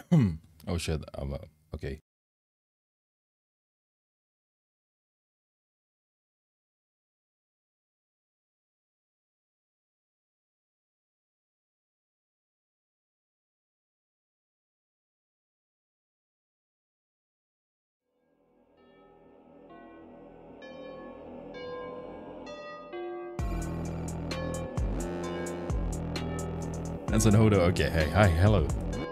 Oh shit, okay. That's an Hodo. Okay, hey, hi, hello.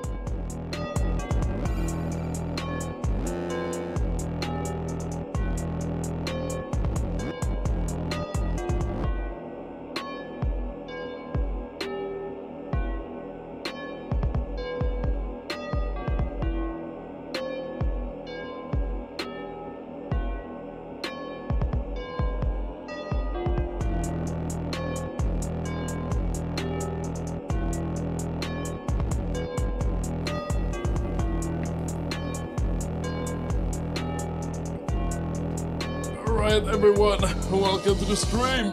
Alright, everyone, welcome to the stream.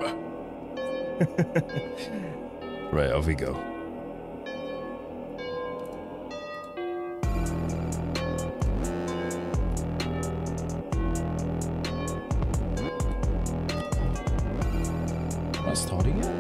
Right, off we go. Am I starting it?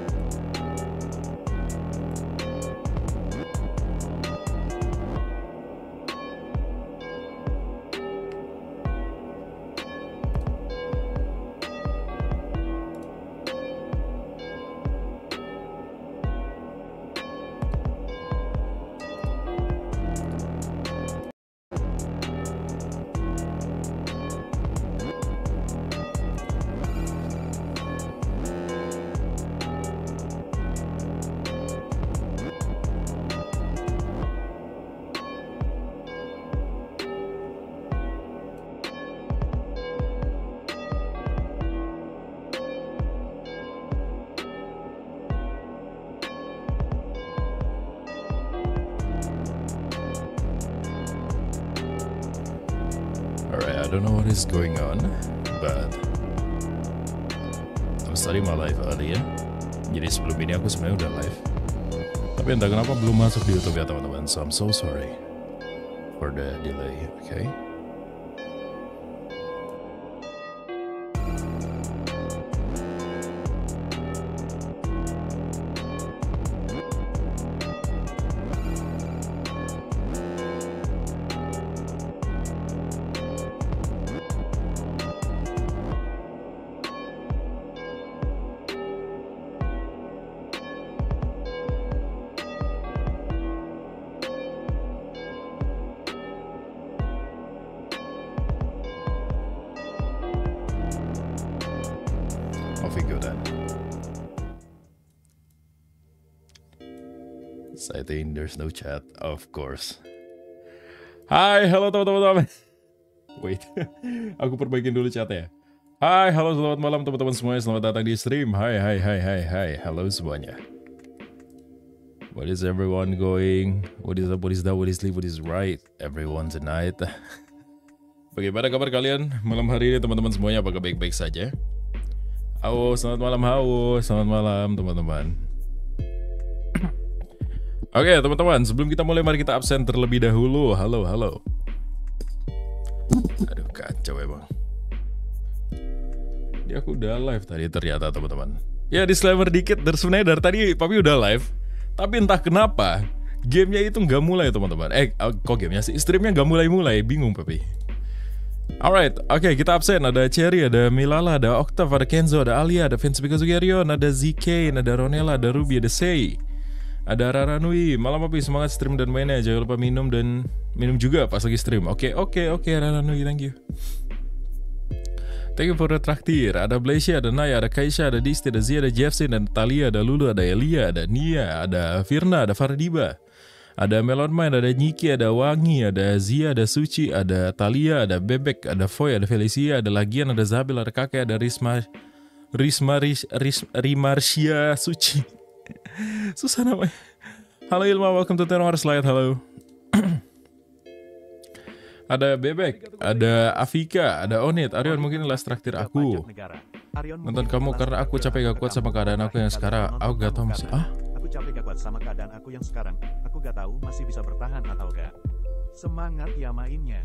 Alright, I don't know what is going on, but I'm starting my live early ya. Jadi sebelum ini aku sebenarnya udah live, tapi entah kenapa belum masuk di YouTube ya teman-teman. So I'm so sorry for the delay. Okay. Off we go then. I think there's no chat, of course. Hai, halo teman-teman. Wait, aku perbaikin dulu chatnya. Hai, halo, selamat malam teman-teman semuanya. Selamat datang di stream. Hai, halo semuanya. What is everyone going? What is up? What is that? What is sleep? What is right? Everyone tonight. Bagaimana kabar kalian malam hari ini teman-teman semuanya? Apakah baik-baik saja? Halo, selamat malam, selamat malam teman-teman. Oke teman-teman, sebelum kita mulai mari kita absen terlebih dahulu. Halo. Aduh kacau emang. Dia aku udah live tadi ternyata teman-teman. Ya disclaimer dikit, sebenarnya dari tadi Papi udah live, tapi entah kenapa gamenya itu nggak mulai teman-teman. Kok gamenya sih? Streamnya nggak mulai, bingung Papi. Alright, oke, kita absen. Ada Cherry, ada Milala, ada Octav, ada Kenzo, ada Alia, ada Vince Pikazugerion, ada ZK, ada Ronella, ada Ruby, ada Sei, ada Raranui. Malam Papi, semangat stream dan mainnya. Jangan lupa minum juga pas lagi stream. Oke, Raranui, thank you. Thank you for the traktir. Ada Blaisha, ada Naya, ada Kaisha, ada Disti, ada Zia, ada Jeffsin, ada Talia, ada Lulu, ada Elia, ada Nia, ada Firna, ada Fardiba, ada Melon Mind, ada Niki, ada Wangi, ada Zia, ada Suci, ada Talia, ada Bebek, ada Foy, ada Felicia, ada Lagian, ada Zabil, ada Kakek, ada Rimarsia Suci. Susah namanya. Halo Ilma, welcome to Terror Slide, halo. Ada Bebek, ada Afika, ada Onit, Arion mungkin last traktir aku. Nonton kamu karena aku capek gak kuat sama keadaan aku yang sekarang. Aku gak tau masih. Aku capek gak kuat sama keadaan aku yang sekarang. Aku gak tahu masih bisa bertahan atau gak. Semangat ya mainnya.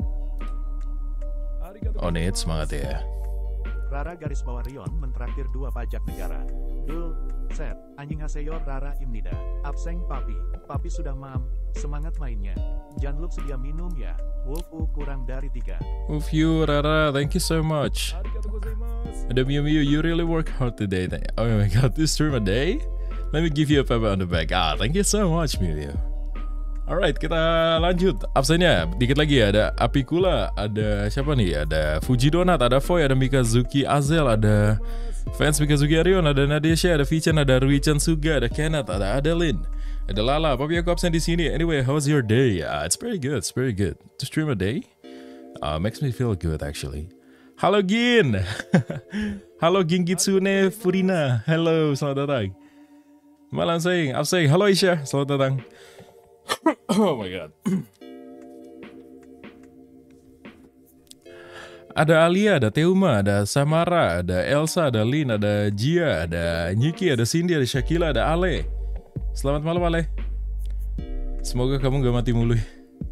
Oh nih, semangat ya. Rara garis bawah Rion mentraktir 2 pajak negara. Dul, set, anjing haseyo Rara imnida. Abseng papi, papi sudah mam. Semangat mainnya. Jangan lupa sedia minum ya. Wolf kurang dari 3. Of you, Rara, thank you so much. Ada Miu Miu, you really work hard today. Oh my god, this stream a day? Let me give you a pat on the back. Ah, thank you so much, Miu Miu. Alright, kita lanjut. Absennya dikit lagi ya. Ada Apikula, ada siapa nih? Ada Fuji Donat, ada Foy, ada Mikazuki Azel, ada fans Mikazuki Arion, ada Nadesha, ada Vichan, ada Ruichan Suga, ada Kenneth, ada Adeline, ada Lala. Papi aku absen di sini. Anyway, how's your day? It's pretty good. It's pretty good. To stream a day makes me feel good actually. Halo Gin. Halo Gin Kitsune Furina. Halo, selamat datang. Malam sayang, absen. Halo Isha, selamat datang. Oh my god. Ada Alia, ada Teuma, ada Samara, ada Elsa, ada Lin, ada Jia, ada Niki, ada Cindy, ada Shakila, ada Ale. Selamat malam Ale. Semoga kamu gak mati mulu.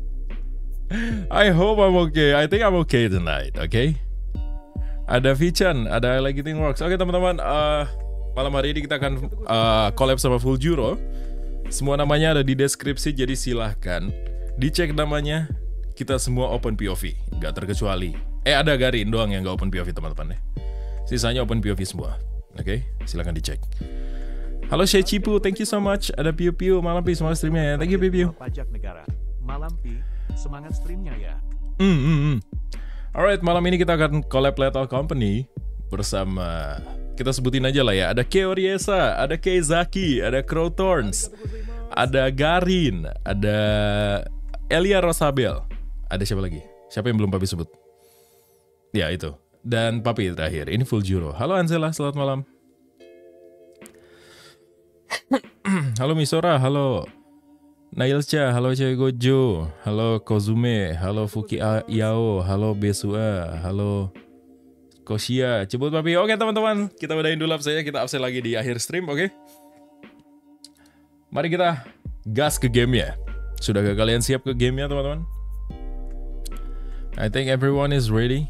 I hope I'm okay. I think I'm okay tonight, okay? Ada Vichan, ada I Like Eating Works. Oke teman-teman, malam hari ini kita akan collab sama Full Juro. Semua namanya ada di deskripsi, jadi silahkan dicek namanya. Kita semua open POV, nggak terkecuali. Ada Garin doang yang nggak open POV teman-teman ya. Sisanya open POV semua. Oke, silahkan dicek. Halo Shechipu, thank you so much. Ada Piu Piu, malam Pi, semangat streamnya ya. Thank you Piu Piu. Pajak negara, malam Pi, semangat streamnya ya. Alright, malam ini kita akan collab Lethal Company bersama, kita sebutin aja lah ya. Ada Keoriesa, ada Keizaki, ada Crowthorns, ada Garin, ada Elia Rosabel. Ada siapa lagi? Siapa yang belum Papi sebut? Ya itu. Dan Papi terakhir. Ini Full Juro. Halo Anzela, selamat malam. Halo Misora, halo Nailcha, halo Cewek Gojo, halo Kozume, halo Fuki Yao, halo Besua, halo Koshia, cebut Papi. Oke teman-teman, kita udahin dulu absennya, kita absen lagi di akhir stream, oke? Mari kita gas ke gamenya. Sudahkah kalian siap ke gamenya teman-teman? I think everyone is ready.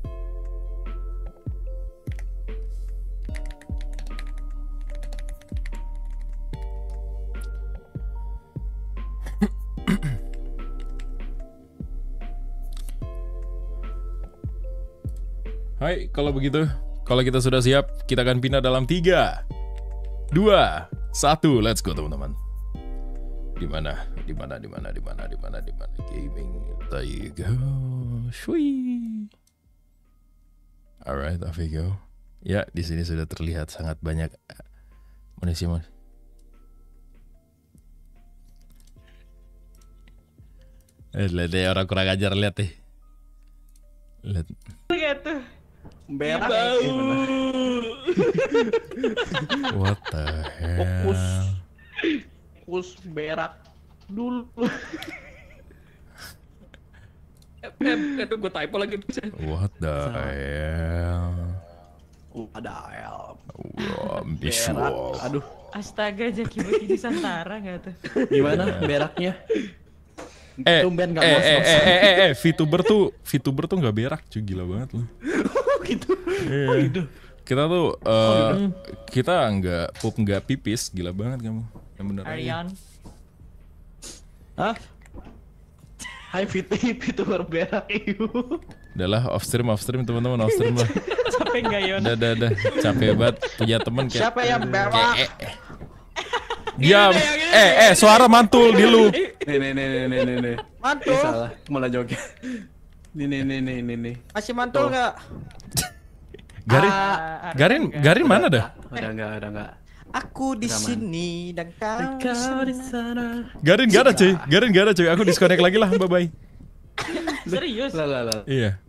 Hai, kalau begitu, kalau kita sudah siap, kita akan pindah dalam 3, 2, 1, let's go teman-teman. Di mana gaming. There you go. Shui. Alright, off we go. Ya, di sini sudah terlihat sangat banyak manusia. Lihat deh, orang kurang ajar, lihat deh. Lihat. Lihat tuh. Berak. What the hell? Fokus berak dulu. Itu gue typo lagi. What the hell? Ada el. Wah, visual. Aduh, Astaga, Jaki begini Santara nggak tuh? gimana beraknya? Tumben nggak VTuber tuh nggak berak, cuy, gila banget loh. Gitu. Iya. Oh gitu. Kita tuh kita nggak pup nggak pipis, gila banget kamu. Yang bener aja. Aryan. Hah? Hai Fitu berberak itu. Udahlah, off stream teman-teman, off stream lah. Capek nggak Yon? Udah, capek banget punya temen kayak. Siapa yang berak? Diam. Suara mantul di lu. Nih. Mantul. Salah, malah joget. Nih. Masih mantul nggak? Garin mana dah? Udah enggak. Aku di sini dan kau di sana. Garin gak ada cuy. Aku disconnect lagi lah, bye. Serius? Lah. Iya.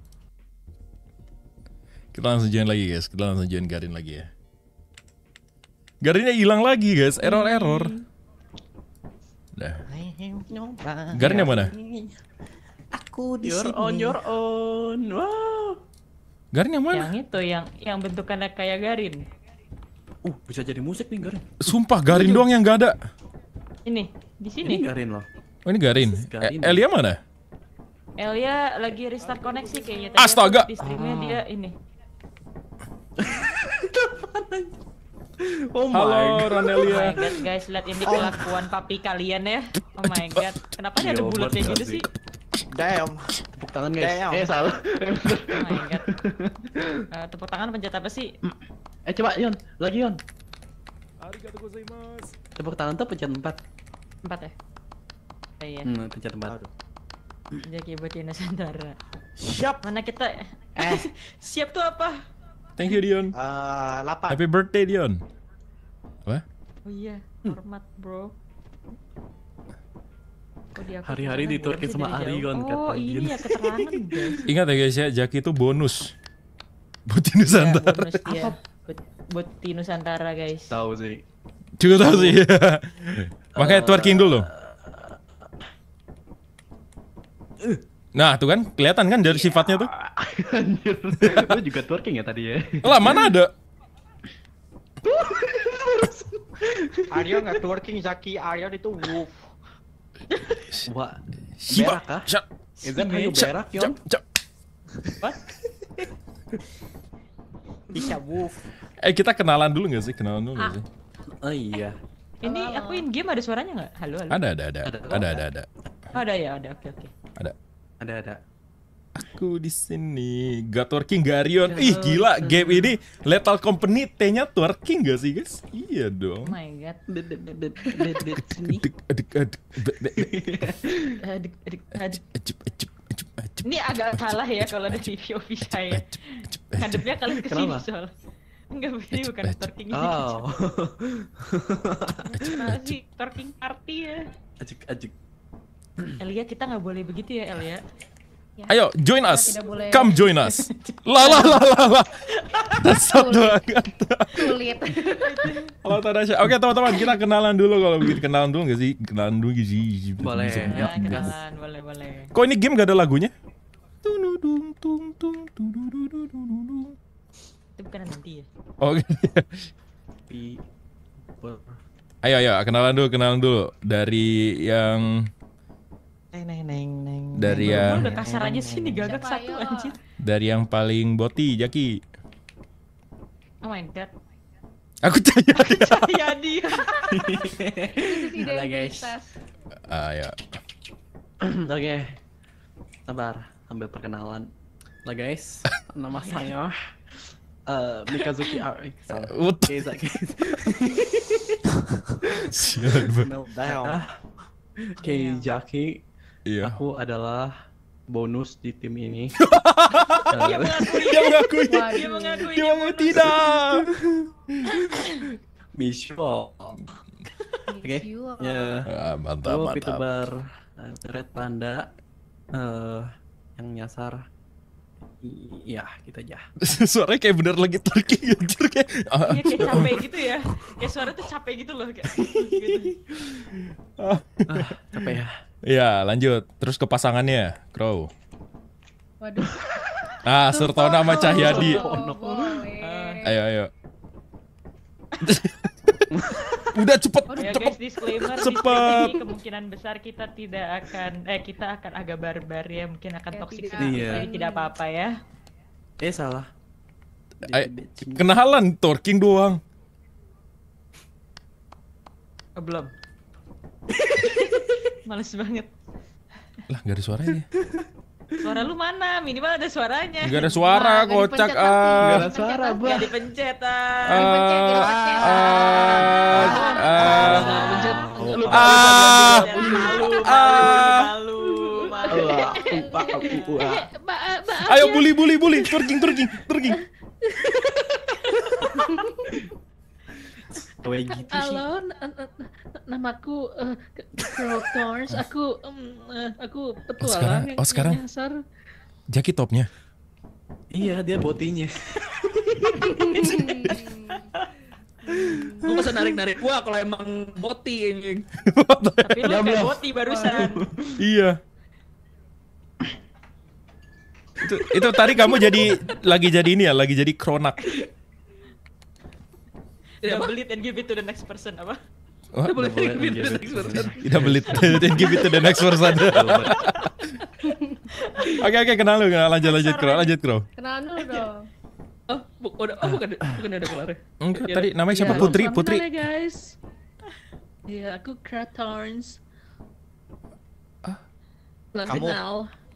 Kita langsung join lagi guys. Kita langsung join Garin lagi ya. Garinnya hilang lagi guys. Error. Dah. Garin yang mana? Aku di Your sini. own. Wow. Garin yang mana? Yang itu, yang bentukannya kayak Garin. Bisa jadi musik nih Garin. Sumpah Garin doang yang gak ada. Ini di Ini sini. Garin loh. Oh ini Garin. Garin. Elia mana? Elia lagi restart koneksi kayaknya. Tadi Astaga! aku di streamnya dia ini. Oh Halo Oh my Ranelia. god guys, lihat ini kelakuan papi kalian ya. Oh my god, kenapa dia ada Yo, bulat kayak gitu berarti. sih? Damn. Tepuk tangan guys. Damn. Salah. Oh my god. Tepuk tangan pencet apa sih? Coba Yon, lagi Yon. Arigatou gozaimasu. Tepuk tangan tuh pencet 4. 4 ya? Oh iya, Pencet 4. Jaki Boti Nusantara. Siap. Mana kita? Siap tuh apa? Thank you Dion. 8. Happy birthday Dion. Apa? Oh iya, hormat bro. Oh, di aku Hari-hari keterangan diturkin bukan sih sama dari Arion, jauh. kata Oh Dion. iya, keterangan guys. Ingat ya guys ya, Jaki itu bonus. Boti Ya, Nusantara. bonus dia. Boti Nusantara guys. Tahu sih. Juga tahu sih. Makanya twerking dulu. Nah, tuh kan kelihatan kan dari sifatnya tuh. Anjir. Lu juga twerking ya tadi ya? Lah, mana ada? Aryo nggak twerking, Zaki. Aryo itu wolf. Wah, Shiba. berak kah? Shut. Is that how you Shut. berak, Yon? Shut. What? Bisa wolf. Kita kenalan dulu gak sih? Kenalan dulu gak sih? Oh iya. Ini aku in game ada suaranya nggak? Halo halo. Ada. Oh, ada ya, ada. Oke. Ada. Aku di sini. Gak twerking Garion. Ih, gila. Game ini Lethal Company T-nya twerking gak sih, guys? Iya Oh dong. my god. Sini. Ini Ini agak salah ya kalau dari POV saya. Ngadepnya kalian kesini Kenapa? soal. Enggak, ini bukan twerking ini. Oh. Kenapa sih twerking party ya? Ajik. Elia, kita nggak boleh begitu ya Elia. Ayo, join us. tidak boleh. Come join us. Lah. That's not banget. Sulit. Halo Tadasha. Oke, teman-teman, kita kenalan dulu kalau begitu. Kenalan dulu gak sih? Kenalan dulu gak sih? Boleh. Ya, Yuk, kenalan, boleh. Kok ini game gak ada lagunya? Itu bukan nanti ya. Oke. Ayo, kenalan dulu. Dari yang Neng. Dari Lu yang udah kasar aja sih digagak Siapa satu yo? anjir. dari yang paling boti, Jaki. Oh my god. Aku tanya. Ya dia. Itu Halo, guys. identitas. Ayo. Oke. Sabar, ambil perkenalan. Lah guys, nama saya Mikazuki RX. What? Oke, Zaki. Sialan banget. Damn. Oke, Jaki. Iya. Aku adalah bonus di tim ini. Dia mengakui. Dia mengakui. Dia mengakui. Dia mau tidak. Misho. Oke. You. Ya. Mantap. Aku Pitubar Red Panda yang nyasar. Iya, gitu aja. Suaranya kayak bener lagi twerking anjir kayak. Iya, kayak capek gitu ya. Kayak suara tuh capek gitu loh kayak. Gitu. Capek ya. Iya, lanjut. Terus ke pasangannya, Crow. Waduh. Surtona sama Cahyadi. Oh, boleh. Ayo. Udah cepet. Ya guys, disclaimer di Cepet. sini kemungkinan besar kita tidak akan kita akan agak barbar ya, mungkin akan Ya, toxic tidak. sedikit, Iya. jadi tidak apa-apa ya. Salah. Kenalan twerking doang. Belum. Males banget. Lah, gak ada suaranya. Suara lu mana? Minimal ada suaranya. Gak ada suara, Nggak kocak dipencet pasti. Gak ada ah. suara, Gak Bah. dipencet ah. Dipencet, dipencet. Malu. Ayo bully, twerking. Kayak gitu sih. Halo, namaku Crow Thorns. Aku petualang yang sekarang? nyasar. Jaki topnya. Iya, dia botinya. Lu masa narik-narik gua kalau emang boti anjing. Tapi lu kayak boti barusan. Iya. Itu tadi kamu lagi jadi kronak. Double it and give it to the next person apa? What? Double it Double it and and give it to give the it next to person. Double it and give it to the next person. Oke, kenal lu, lanjut Crow. Kenalan dulu dong. Oh, bukan udah kelar ya? Enggak, Ya, tadi namanya siapa? Ya, Putri. salam kenal ya guys. Iya, aku Kratorns. Salam Kamu. kenal.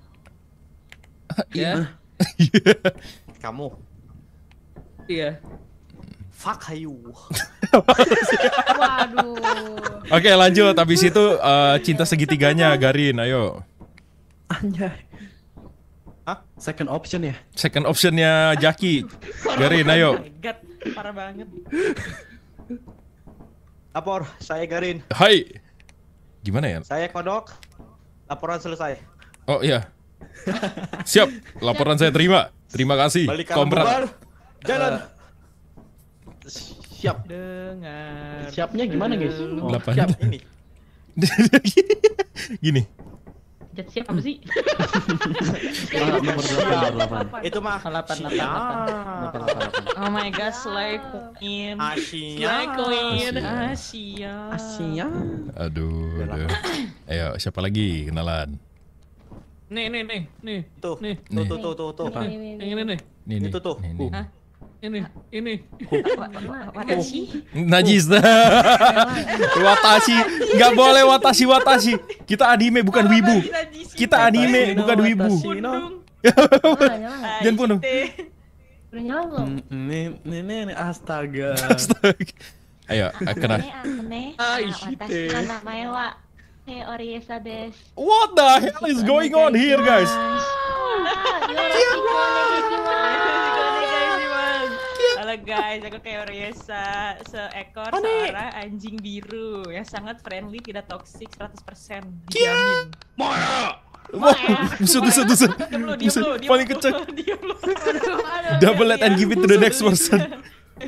Ya, Kamu. iya. Fuck Hayu. Waduh. Oke, lanjut. Habis itu cinta segitiganya Garin, ayo. Anjay. Hah? Second option ya? Second optionnya Jaki. Garin, ayo. Oh my god, parah banget. Lapor, saya Garin. Hai. Gimana ya? Saya kodok. Laporan selesai. Oh iya. Siap, laporan saya terima. Terima kasih. Balik kanan Komprat. bubar. Jalan. Siap. Dengar. Siapnya gimana guys? Oh, Delapan. Siap ini. Gini. Jat siap apa sih? nomor 8. Itu mah. 8. Oh my god, slay queen. Slay queen. Asia. Asia. Aduh. Ayo, siapa lagi kenalan? Nih. Tuh. Nih. Tuh. Ini. Yang ini nih. Nih. Itu tuh. Nih. Hah? Ini. Watashi. Najis. Watashi. Nggak boleh watashi. Kita anime bukan wibu. Kita anime bukan wibu. Jangan bunuh. Udah nyala belum? Nih, astaga. Ayo, kena. Akane. Aishite. Watashi no namae wa Oriesa desu. What the hell is going on here, guys? Halo guys, aku kayak Oriesa, seekor seorang anjing biru yang sangat friendly, tidak toxic 100%, dijamin. Wah, busuk. Diam lu. Paling kecil. Diam lu. Double it and give it to the next person.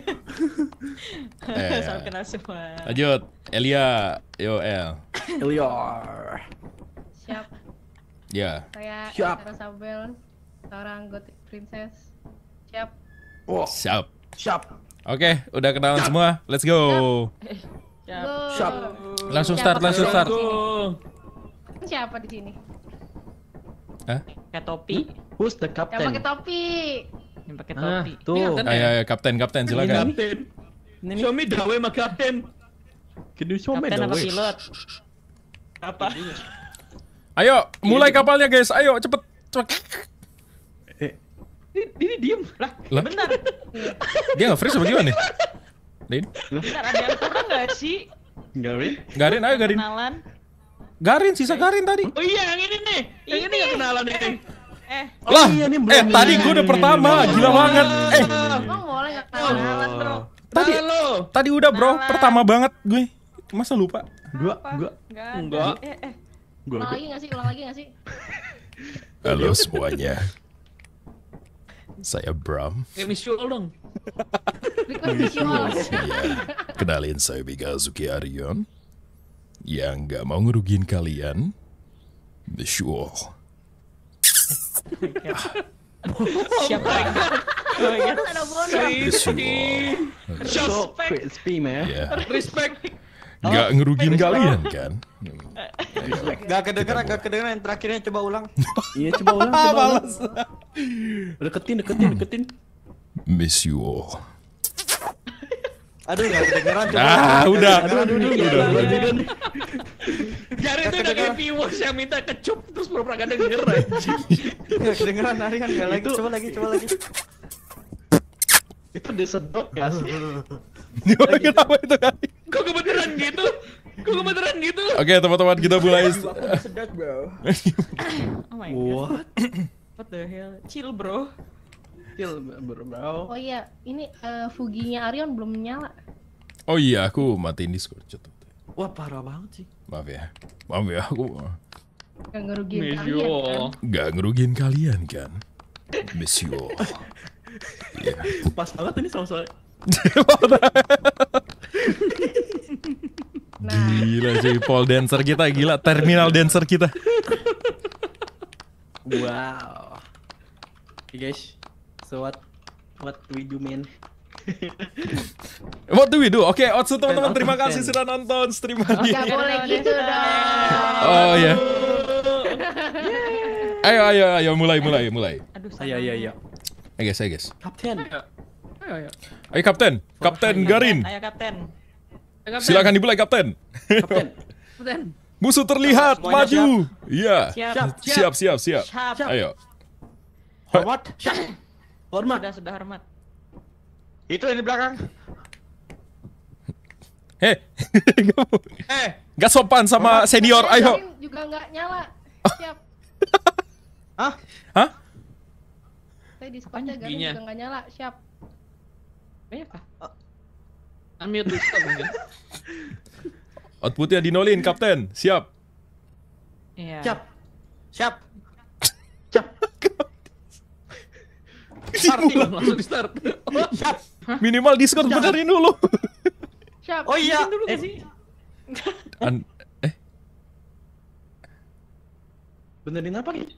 Salam kenal semua. Lanjut, Elia, yo El. Elior. Siap. Ya, Saya Siap. Rosabel, seorang gothic princess. Siap. Wow. siap. Siap. Oke, udah kenalan semua. Let's go. Siap. Siap. Langsung start. Siapa di sini? Hah? Pakai topi, Who's the Yang captain? pakai topi. yang pakai Ah, topi. tuh. Ayo, kapten, silakan. Kapten. Ini Show me the way, ma kapten. can you show me Kapten the apa way? pilot? Apa? Ayo, mulai kapalnya guys. Ayo, cepet. Ini diem. Lah, Lah? bentar. Dia nggak freeze apa gimana nih? Din? Bentar, ada yang kurang nggak sih? Garin? Garin, ayo Garin. Kenalan. Garin, sisa Garin tadi. Oh iya, yang ini nih. Yang ini nggak kenalan nih. Lah, iya, ini belum. tadi gue udah pertama. Gila banget. Emang boleh nggak kenalan bro? Tadi udah bro, pertama banget gue. Masa lupa? Gua. Nggak ada. Enggak. Ulang lagi nggak sih? Halo semuanya. Saya Bram. Kayak visual dong. Request visual. Ya, kenalin saya Bigazuki Arion. Yang nggak mau ngerugiin kalian. Visual. Siapa yang Oh my god. Ada bonus. Visual. So crispy man. Ya, Respect. nggak ngerugiin kalian kan? Gak kedengeran yang terakhirnya coba ulang. Iya, coba ulang. Deketin. Miss you all. Aduh, gak kedengeran coba. Udah. Gary itu udah kayak viewers yang minta kecup terus pura-pura gak denger aja. Gak kedengeran Arian, gak lagi. Coba lagi. Itu disedot guys. Kenapa itu kan? Kok kebetulan gitu? Oke teman-teman, kita mulai. Sedot bro. Oh my god. What? What the hell? Chill bro. Kill bro. Oh iya, ini Fuginya Arion belum nyala. Oh iya, aku matiin Discord. Wah, parah banget sih. Maaf ya, aku Gak ngerugiin kalian kan? nggak ngerugiin kalian kan? Miss you all. Iya. Pas banget ini sama-sama. Nah, Gila sih, pole dancer kita, gila, terminal dancer kita. Wow. Okay guys, so what we do man? What do we do? Oke, Otsu teman-teman, terima kasih sudah nonton stream hari Gak ini. boleh gitu dong. Oh ya. Ayo, mulai. Aduh, Ayo. Ayo guys. Kapten. Ayo Kapten Garin. Ayo kapten. Silakan dimulai Kapten. Kapten. Musuh terlihat, Semuanya maju. Iya. Siap. Siap. Siap. Ayo. Hormat. Hormat. Sudah hormat. Itu yang di belakang. Gak sopan sama senior, ayo. Garin juga nggak nyala. Siap. Hah? Saya di spotnya Garin giginya? juga nggak nyala. Siap. Banyak kah? Unmute dulu stop mungkin. Outputnya dinolin, Kapten. Siap. Iya. Siap. Start langsung di start. Siap. Minimal Discord benerin dulu. Siap. Oh iya. Dulu gak sih? Benerin apa nih?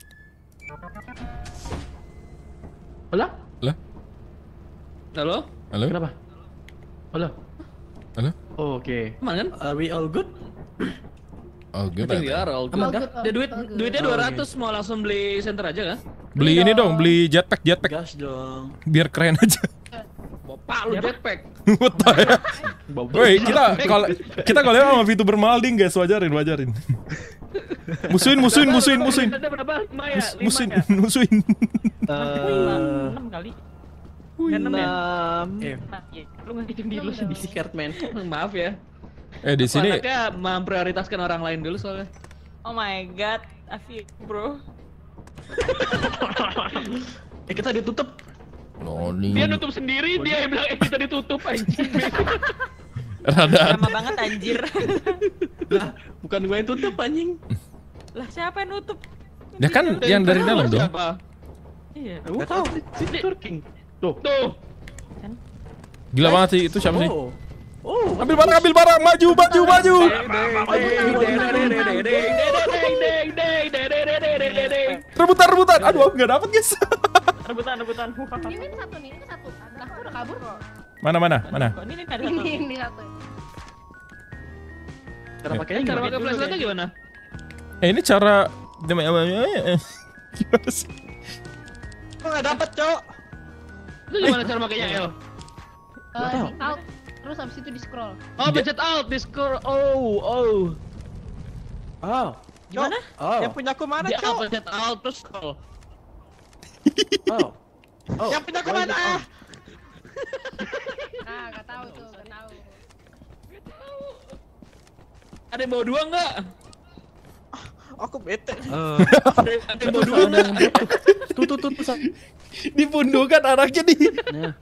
Halo? Lah? Halo? Halo? Kenapa? Halo? Halo? Oke. Aman kan? Are we all good? Oh, I think we are all good. Aman kah? Ada duitnya 200 mau langsung beli center aja kan? Beli ini dong, beli jetpack Gas dong. biar keren aja. Bapak lu jetpack. What the heck? Woi, kita kalau sama VTuber mahal ding guys, wajarin. Musuhin. Ada berapa? 5 ya? 5 ya? Musuhin. 6 kali. 6 ya? Eh, Nah, iya. Lu ngehitung diri lu sendiri. Discord man. Maaf ya. Di sini Anaknya memprioritaskan orang lain dulu soalnya. Oh my god, Afi bro. Kita ditutup. Dia nutup sendiri, dia yang bilang kita ditutup anjing. rada Lama banget anjir. Lah, bukan gue yang tutup anjing. Lah siapa yang nutup? ya kan yang dari dalam dong. Siapa? Iya. Gue tahu. It's working. Tuh. Tuh. Gila banget sih itu siapa sih? Oh. Ambil barang, maju. Rebutan. Aduh, nggak dapet guys. Rebutan. Ini satu nih, ini satu. Lah, aku udah kabur kok. Mana? Kok ini ada satu? Ini satu. Cara pakainya Cara gimana? pakai flashlightnya gimana? Ini cara gimana sih? Kok nggak dapet, Cok? Itu gimana cara pakainya, El? Di alt. Terus habis itu di scroll. Oh, pencet alt, di scroll. Oh. Oh. Gimana? Oh. Yang punya aku mana, Di Cok? pencet alt terus scroll. Oh. Yang punya aku mana? Nah, nggak tahu tuh, nggak tahu. Ada yang bawa 2 enggak? Aku bete. Ada yang bawa 2 enggak? Tuh. Dipundukan anaknya nih. Nah.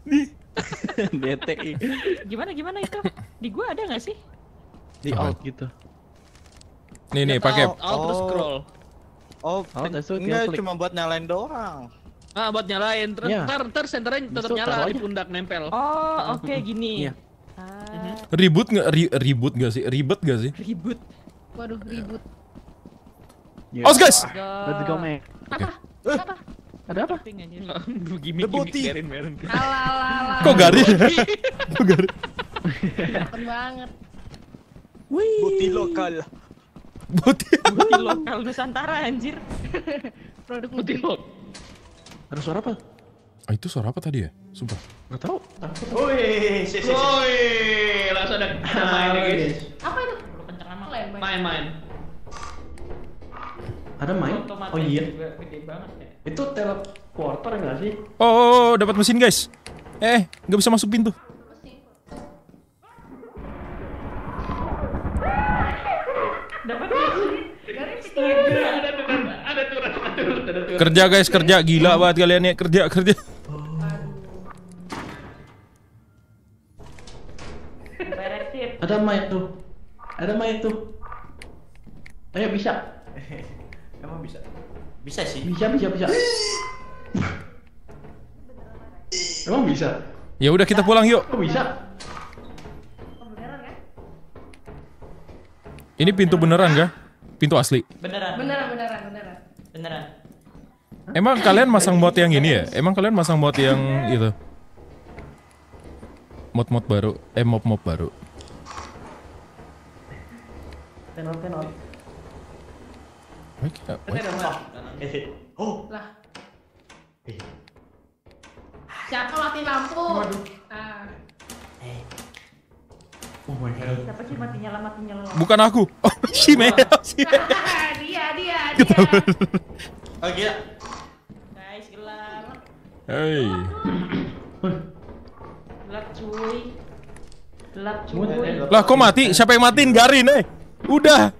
BTI. Gimana itu? Di gua ada nggak sih? Di alt gitu. Nih pakai. Alt terus scroll. Oh, that's okay, enggak klik. cuma buat nyalain doang. Ah, buat nyalain. Terus Iya. ntar senternya tetap Justru nyala taruh di aja. pundak nempel. Oh, oke gini. Iya. Ribut nggak sih? Ribet nggak sih? Ribut. Waduh, ribut. Os guys. Let's go, man. Apa? Ada apa? Ping aja. Gimik Meren. Alah. Kok garing? Keren banget. Bukti lokal. Boti. Di lokal Nusantara anjir. Produk Putih multi. lo. Ada suara apa? Ah, itu suara apa tadi ya? Sumpah. Nggak tahu. Woi, Woi, langsung ada main nih guys. Apa itu? Kenceng amat. Main. Ada main? Otomatis Oh iya. juga gede banget ya. Itu teleporter enggak sih? Oh, dapat mesin guys. Nggak bisa masuk pintu. Dapat Ada turun. Kerja guys, kerja. Gila banget kalian ya, kerja. beresin. Ada main tuh. Ayo bisa. Emang bisa? Bisa sih. Bisa. Emang bisa? Ya udah kita pulang yuk. Kok bisa? Ini pintu beneran gak? Pintu asli. Beneran. Emang kalian masang mod yang ini ya? Emang kalian masang mod yang itu? Mod baru. Mob baru. Tenor. Wait. Oh. Lah. Siapa mati lampu? Ah. Oh my god. Siapa sih mati nyala? Bukan aku. Oh, si Mea. Dia. Oh gila. Guys, gelap. Hey. Gelap cuy. Lah kok mati? Siapa yang matiin? Garin, Udah.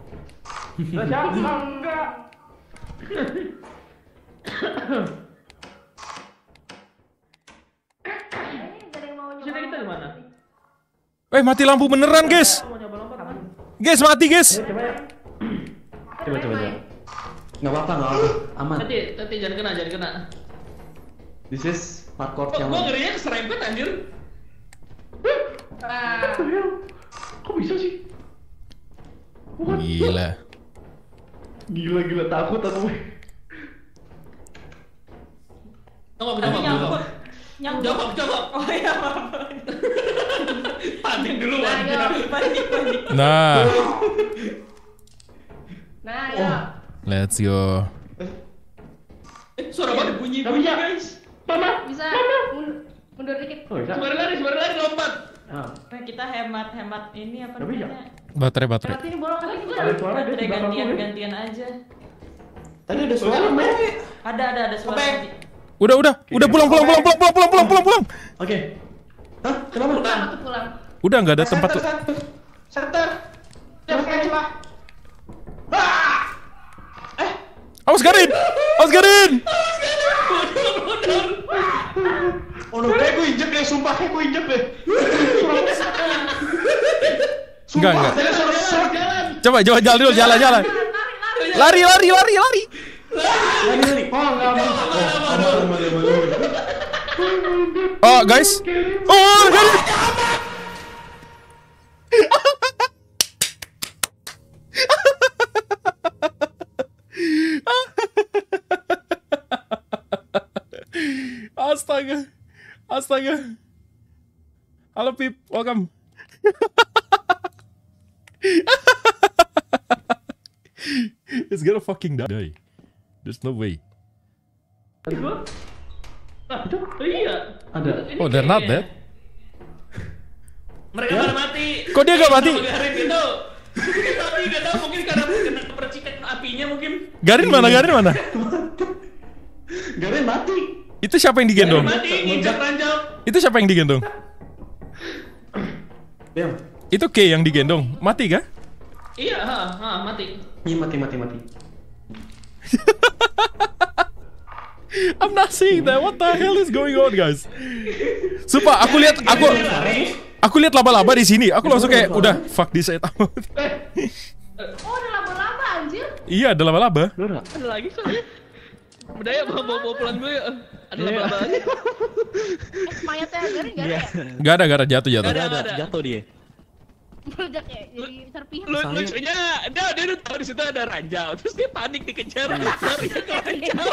Sini kita di mana? Mati lampu beneran, guys. Guys, mati, guys. Coba. Nggak apa-apa. Aman. Tati jangan kena. This is parkour Kok yang. gua ngerinya keserempet anjir. Kok bisa sih? Gila. Gila takut aku. Jawab. Oh iya, maaf. Panik dulu Panik. Nah, ya. let's go. Suara banget bunyi guys. Bisa mundur dikit. Oh, bisa. Suara lari lompat. Nah, kita hemat ini apa Tapi namanya? Baterai. Berarti ini bolong lagi juga. Ada suara Baterai di belakang gue. gantian aja. Tadi ada suara, Mbak. Ada suara tadi. Udah pulang. Oke. Hah? Kenapa? Pulang. Udah nggak ada tempat. Center. Jangan kayak celah. Awas Garin. Oh no, kayak gue injek deh, sumpah kayak gue injek deh. Enggak. Tadi suara jalan. Coba jalan dulu, jalan. Lari. Lari. Oh, enggak aman. Aman. Oh, guys. Oh, Garin. Astaga. Halo Pip, welcome. It's gonna fucking die. There's no way. Iya. Ada. Oh, they're not dead. Mereka pada mati. Kok dia gak mati? Garin gitu. Tapi gak tahu mungkin karena kena percikan apinya mungkin. Garin mana? Garin mati. Itu siapa yang digendong? Mati nginjak ranjau. Itu siapa yang digendong? Diam. Itu K yang digendong. Mati kah? Iya, mati. Iya, mati. I'm not seeing that. What the hell is going on, guys? Sumpah, aku lihat laba-laba di sini. Aku langsung kayak udah fuck this shit. Oh, ada laba-laba anjir. Iya, ada laba-laba. Ada lagi soalnya. Udah ya, bawa pulang dulu ya. Ada laba-laba lagi. Mayatnya Garin gak ada ya? Gak ada jatuh. Ada. Jatuh dia. Meledak ya, jadi serpihan. Lucunya, dia udah tahu di situ ada ranjau, terus dia panik dikejar, lari ke ranjau.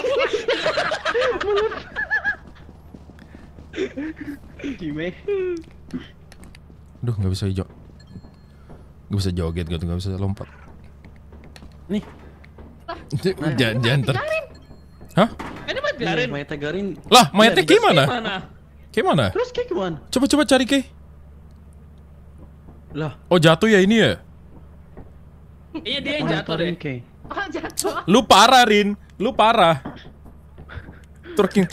Gimana? Aduh, nggak bisa joget gitu, nggak bisa lompat. Nih. Jangan ter. Hah? Ini mah Garin. Mayatnya Garin. Lah, mayatnya gimana? Gimana? Terus kayak gimana? Coba cari K. Lah. Oh, jatuh ya ini ya? Iya, dia yang jatuh deh. Oh, jatuh. Lu parah, Rin. Lu parah. Twerking.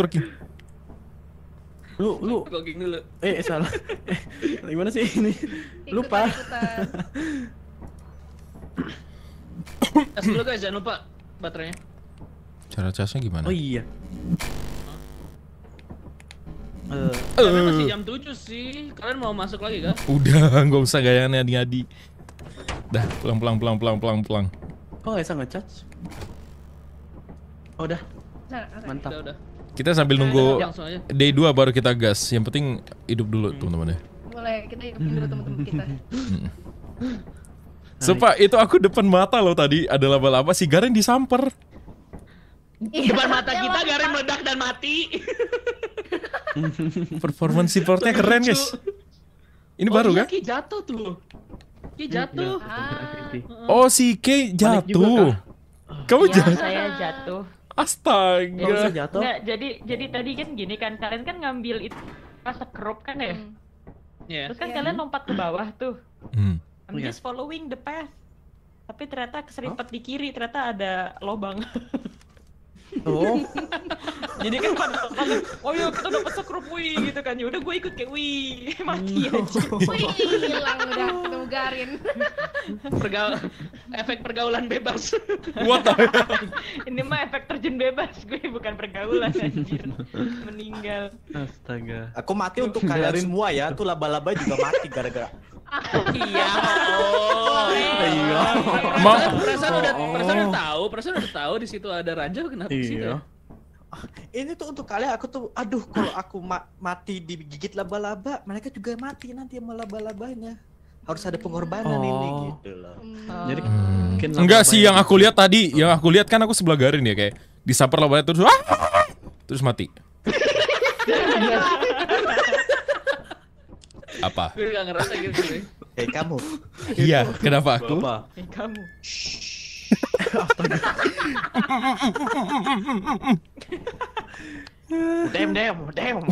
Lu Gogging dulu. salah. Gimana sih ini? Lupa. Tes dulu guys, jangan lupa baterainya. Cara casnya gimana? Oh iya. Tapi masih jam 7 sih. Kalian mau masuk lagi kah? Udah, nggak usah gaya ngadi-ngadi. Dah, pulang. Kok bisa nge-charge? Oh, udah. Mantap. Udah. Kita sambil nunggu Langsung aja. day 2 baru kita gas. Yang penting hidup dulu teman-teman ya. Boleh, kita hidupin dulu teman-teman kita. Sumpah, itu aku depan mata loh tadi ada laba-laba, si Garin disamper. Depan mata kita Garin meledak dan mati. Performance supportnya keren, guys. Ini baru iya, kan? Ki jatuh tuh. Ki jatuh. Oh, si K juga, jatuh. Kamu Iya, jatuh. saya jatuh. Kalau bisa Astaga. jatuh. Enggak, jadi tadi kan gini kan, kalian kan ngambil itu pas crop kan ya? Iya. Terus kan kalian lompat ke bawah tuh. Hmm. I'm Iya. just following the path. Tapi ternyata keseripet di kiri, ternyata ada lobang. Oh, Jadi kan pada oh iya kita dapat sekrup wih gitu kan. Ya udah gue ikut kayak wih, mati aja. Wih, hilang udah ketemu Garin. Efek pergaulan bebas. What the Ini mah efek terjun bebas, gue bukan pergaulan anjir. Meninggal. astaga. Aku mati untuk kalian semua ya. Tuh laba-laba juga mati gara-gara. Iya. Oh. Iya. Perasaan udah tahu di situ ada raja, kenapa di situ? Iya. Ini tuh untuk kalian. Aku tuh, aduh, kalau aku mati digigit laba-laba, mereka juga mati nanti sama laba-labanya. Harus ada pengorbanan ini gitu loh. Jadi mungkin Enggak laba-laba sih, yang aku lihat tadi, yang aku lihat kan aku sebelah Garin ya, kayak disamper labanya terus terus mati. Apa? Gue gak ngerasa gitu sih. Kamu. Iya, kenapa aku? Apa? Kamu. Dem. Dem.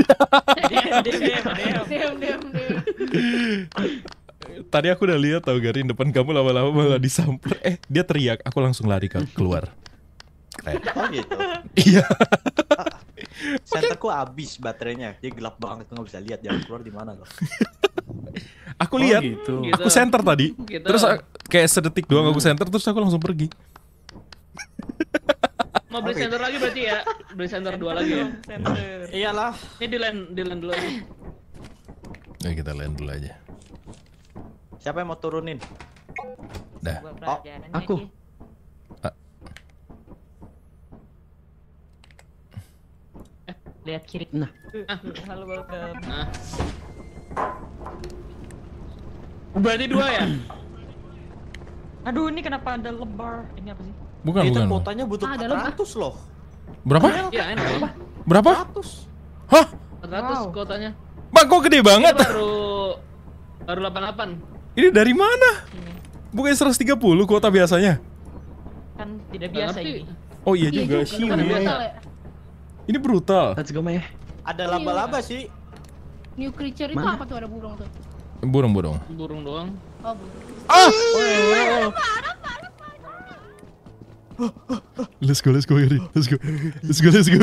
Tadi aku udah lihat tau Garin depan kamu lama-lama malah disamper. Dia teriak, aku langsung lari keluar. Keren. Oh gitu. Iya. Senterku habis baterainya. Dia gelap banget, nggak bisa lihat jalan keluar di mana loh. Aku lihat. gitu. Aku center tadi. Gitu. Terus kayak sedetik doang aku center terus aku langsung pergi. Mau beli center lagi berarti ya? Beli center 2 lagi ya? Center. Iyalah. Ini di land dulu aja. Ya kita land dulu aja. Siapa yang mau turunin? Dah. Gua pelajaran aku. lagi. Lihat kiri. Nah. Halo, welcome. Nah. Berarti 2 ya? Aduh, ini kenapa ada lebar? Ini apa sih? Bukan, Itu bukan. kuotanya butuh Ada 400 loh. Berapa? Iya, enak. Berapa? 400. Hah? 400 kuotanya. Bang, kok gede banget? Ini baru 88. Ini dari mana? Bukan 130 kuota biasanya. Kan tidak Nggak biasa ngerti. ini. Oh iya juga sih. Kan biasa. Ini brutal. Let's go, Maya. Ada laba-laba sih. New creature itu Mana? apa tuh, ada burung tuh? Burung-burung. Burung doang. Oh, burung. Ah! Let's go, Gary. Let's go.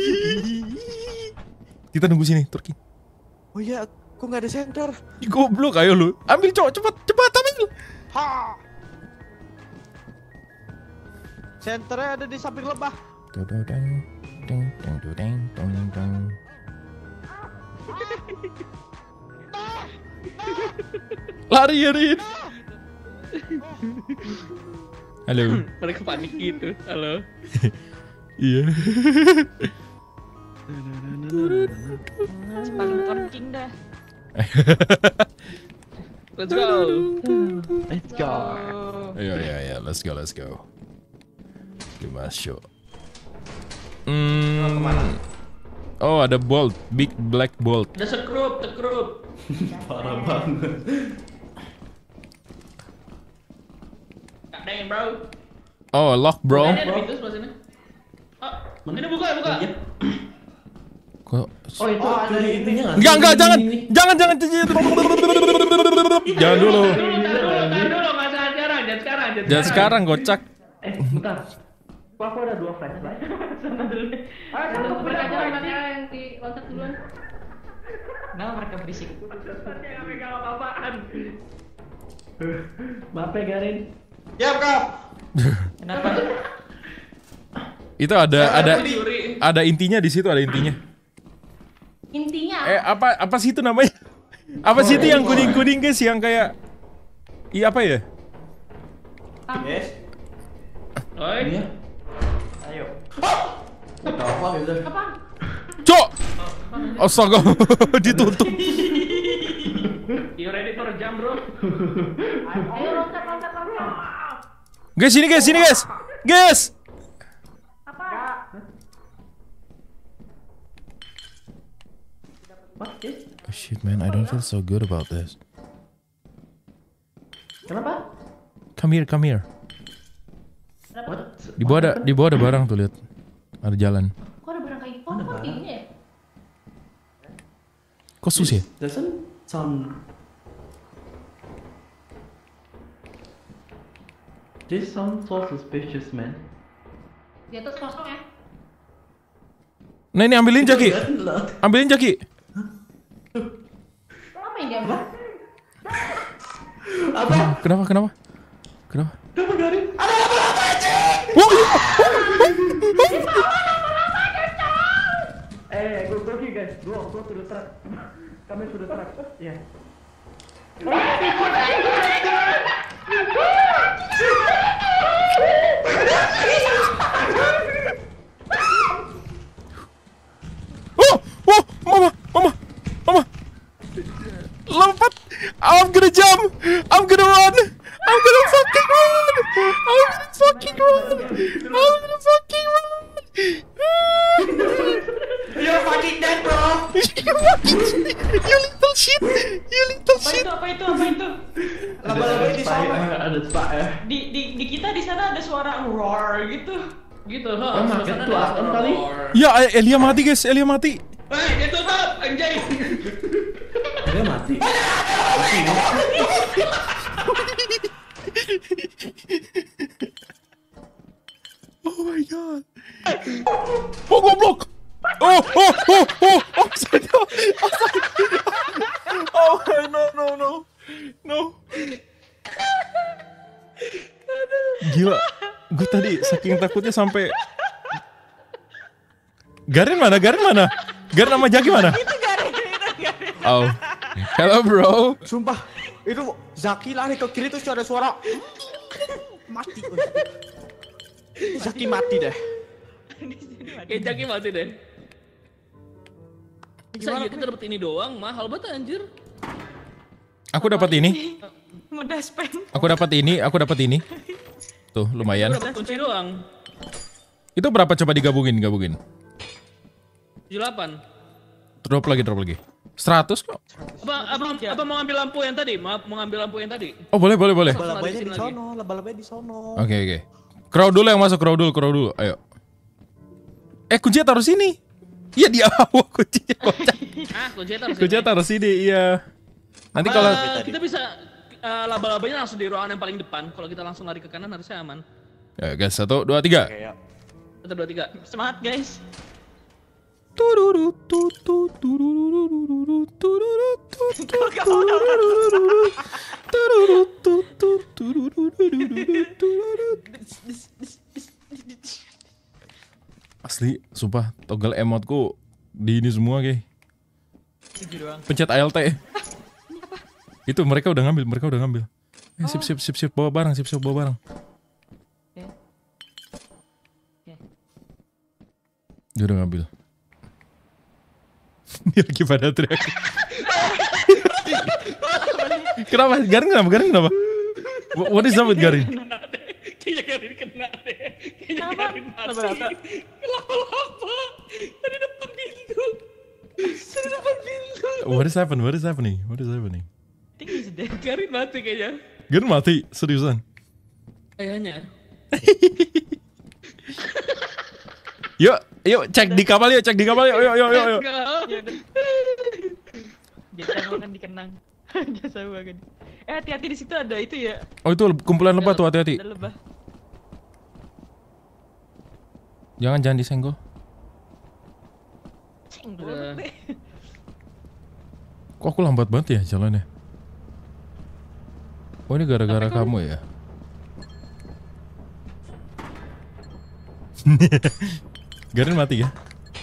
Kita nunggu sini, Turki. Oh iya, aku nggak ada center. Ih, goblok, ayo lu. Ambil cowok, cepat ambil. Ha. Centernya ada di samping lebah. Lari, Rin. Halo. Mereka panik gitu. Halo. Iya. Paling torking dah. Let's go. Let's go. Ayo, let's go. Masuk. Oh, ada bolt, big black bolt. Ada sekrup. Parah banget. Damn, bro. Oh, lock, bro. Ini ada pintu sebelah sini. Oh, ini buka. Kok? Oh, itu ada ininya nggak? Enggak, jangan. Jangan dulu. Tar dulu, nggak sekarang, jangan sekarang. Jangan sekarang, gocak. Bentar. Kok aku ada 2 flashlight? Mereka aja yang di loncat duluan. Kenapa mereka berisik? Nggak pegang apa-apaan. Maaf ya, Garin. Ya, Kak. Kenapa? Itu ada intinya di situ, ada intinya. Intinya Apa sih itu namanya? Apa sih itu yang kuning-kuning guys, yang kayak iya apa ya? Yes. Oi. Iya. Ayo. Apa gitu? apa? Cok! Astaga, ditutup. You ready for a jump, bro? Ayo loncat. Guys, sini guys. Guys. What? Oh shit man, I don't feel so good about this. Kenapa? Come here. What? Di bawah ada barang tuh, lihat. Ada jalan. Kok ada barang kayak gitu? Kok tingginya ya? Kok sus ya? Doesn't sound. This sounds so suspicious, man. Di atas kosong ya? Nah ini ambilin Jaki. Ambilin Jaki. Lo ngapain diambil? Apa? Kenapa? Kenapa Garin? Ada apa aja? Go here guys. Go to the truck. Kami to the truck. Yeah. Mama. Lompat. I'm gonna jump. I'm gonna run. I'm gonna fucking run. You're fucking dead, bro. You little shit. Apa itu? Laba-laba di sana. Ada spa ya. Di kita di sana ada suara roar gitu. Gitu, Makan tuh asam kali. Ya, Elia mati guys. Dia tutup, anjay. Dia mati. Oh my god. Oh goblok. Oh. Oh no. Gila. Gue tadi saking takutnya sampai. Garin mana? Garin sama Jaki mana? Itu Garin. Oh. Hello bro. Sumpah, itu Zaki lari ke kiri terus ada suara mati. Zaki mati deh. Kayak Jaki mati deh. Bisa Gimana, kita dapet ini doang, mahal banget anjir. Aku dapat ini. Mudah spend. Aku dapat ini. Tuh, lumayan. Dapat kunci doang. Itu berapa coba digabungin? 78. Drop lagi. 100 kok. Apa mau ngambil lampu yang tadi? Mau ngambil lampu yang tadi? Oh, boleh. Laba-labanya di sono. Oke. Crowd dulu yang masuk, crowd dulu. Ayo. Kuncinya taruh sini. Iya di awal kuncinya. Kuncinya taruh sini, iya. Nanti kalau kita bisa laba-labanya langsung di ruangan yang paling depan. Kalau kita langsung lari ke kanan harusnya aman. ya guys, 1, 2, 3. 1, 2, 3. Semangat guys. Asli, sumpah toggle emotku di ini semua, guys. Pencet ALT. Itu mereka udah ngambil. Sip, bawa barang. Dia udah ngambil. Dia lagi pada teriak. Kenapa? Garin kenapa? What is up with Garin? Kayaknya Garin kena deh. Kayaknya Garin mati. Lapa. Tadi depan pintu. What is happening? I think he's dead. Garin mati kayaknya. Garin mati, seriusan. Kayaknya. Yuk cek di kapal yuk. Yuk. Jasa makan dikenang. Jasa makan. Hati-hati di situ ada itu ya. Oh itu kumpulan lebah tuh, hati-hati. Ada lebah. Jangan disenggol. Senggol. Kok aku lambat banget ya jalannya? Oh ini gara-gara kamu ya? Garin mati ya?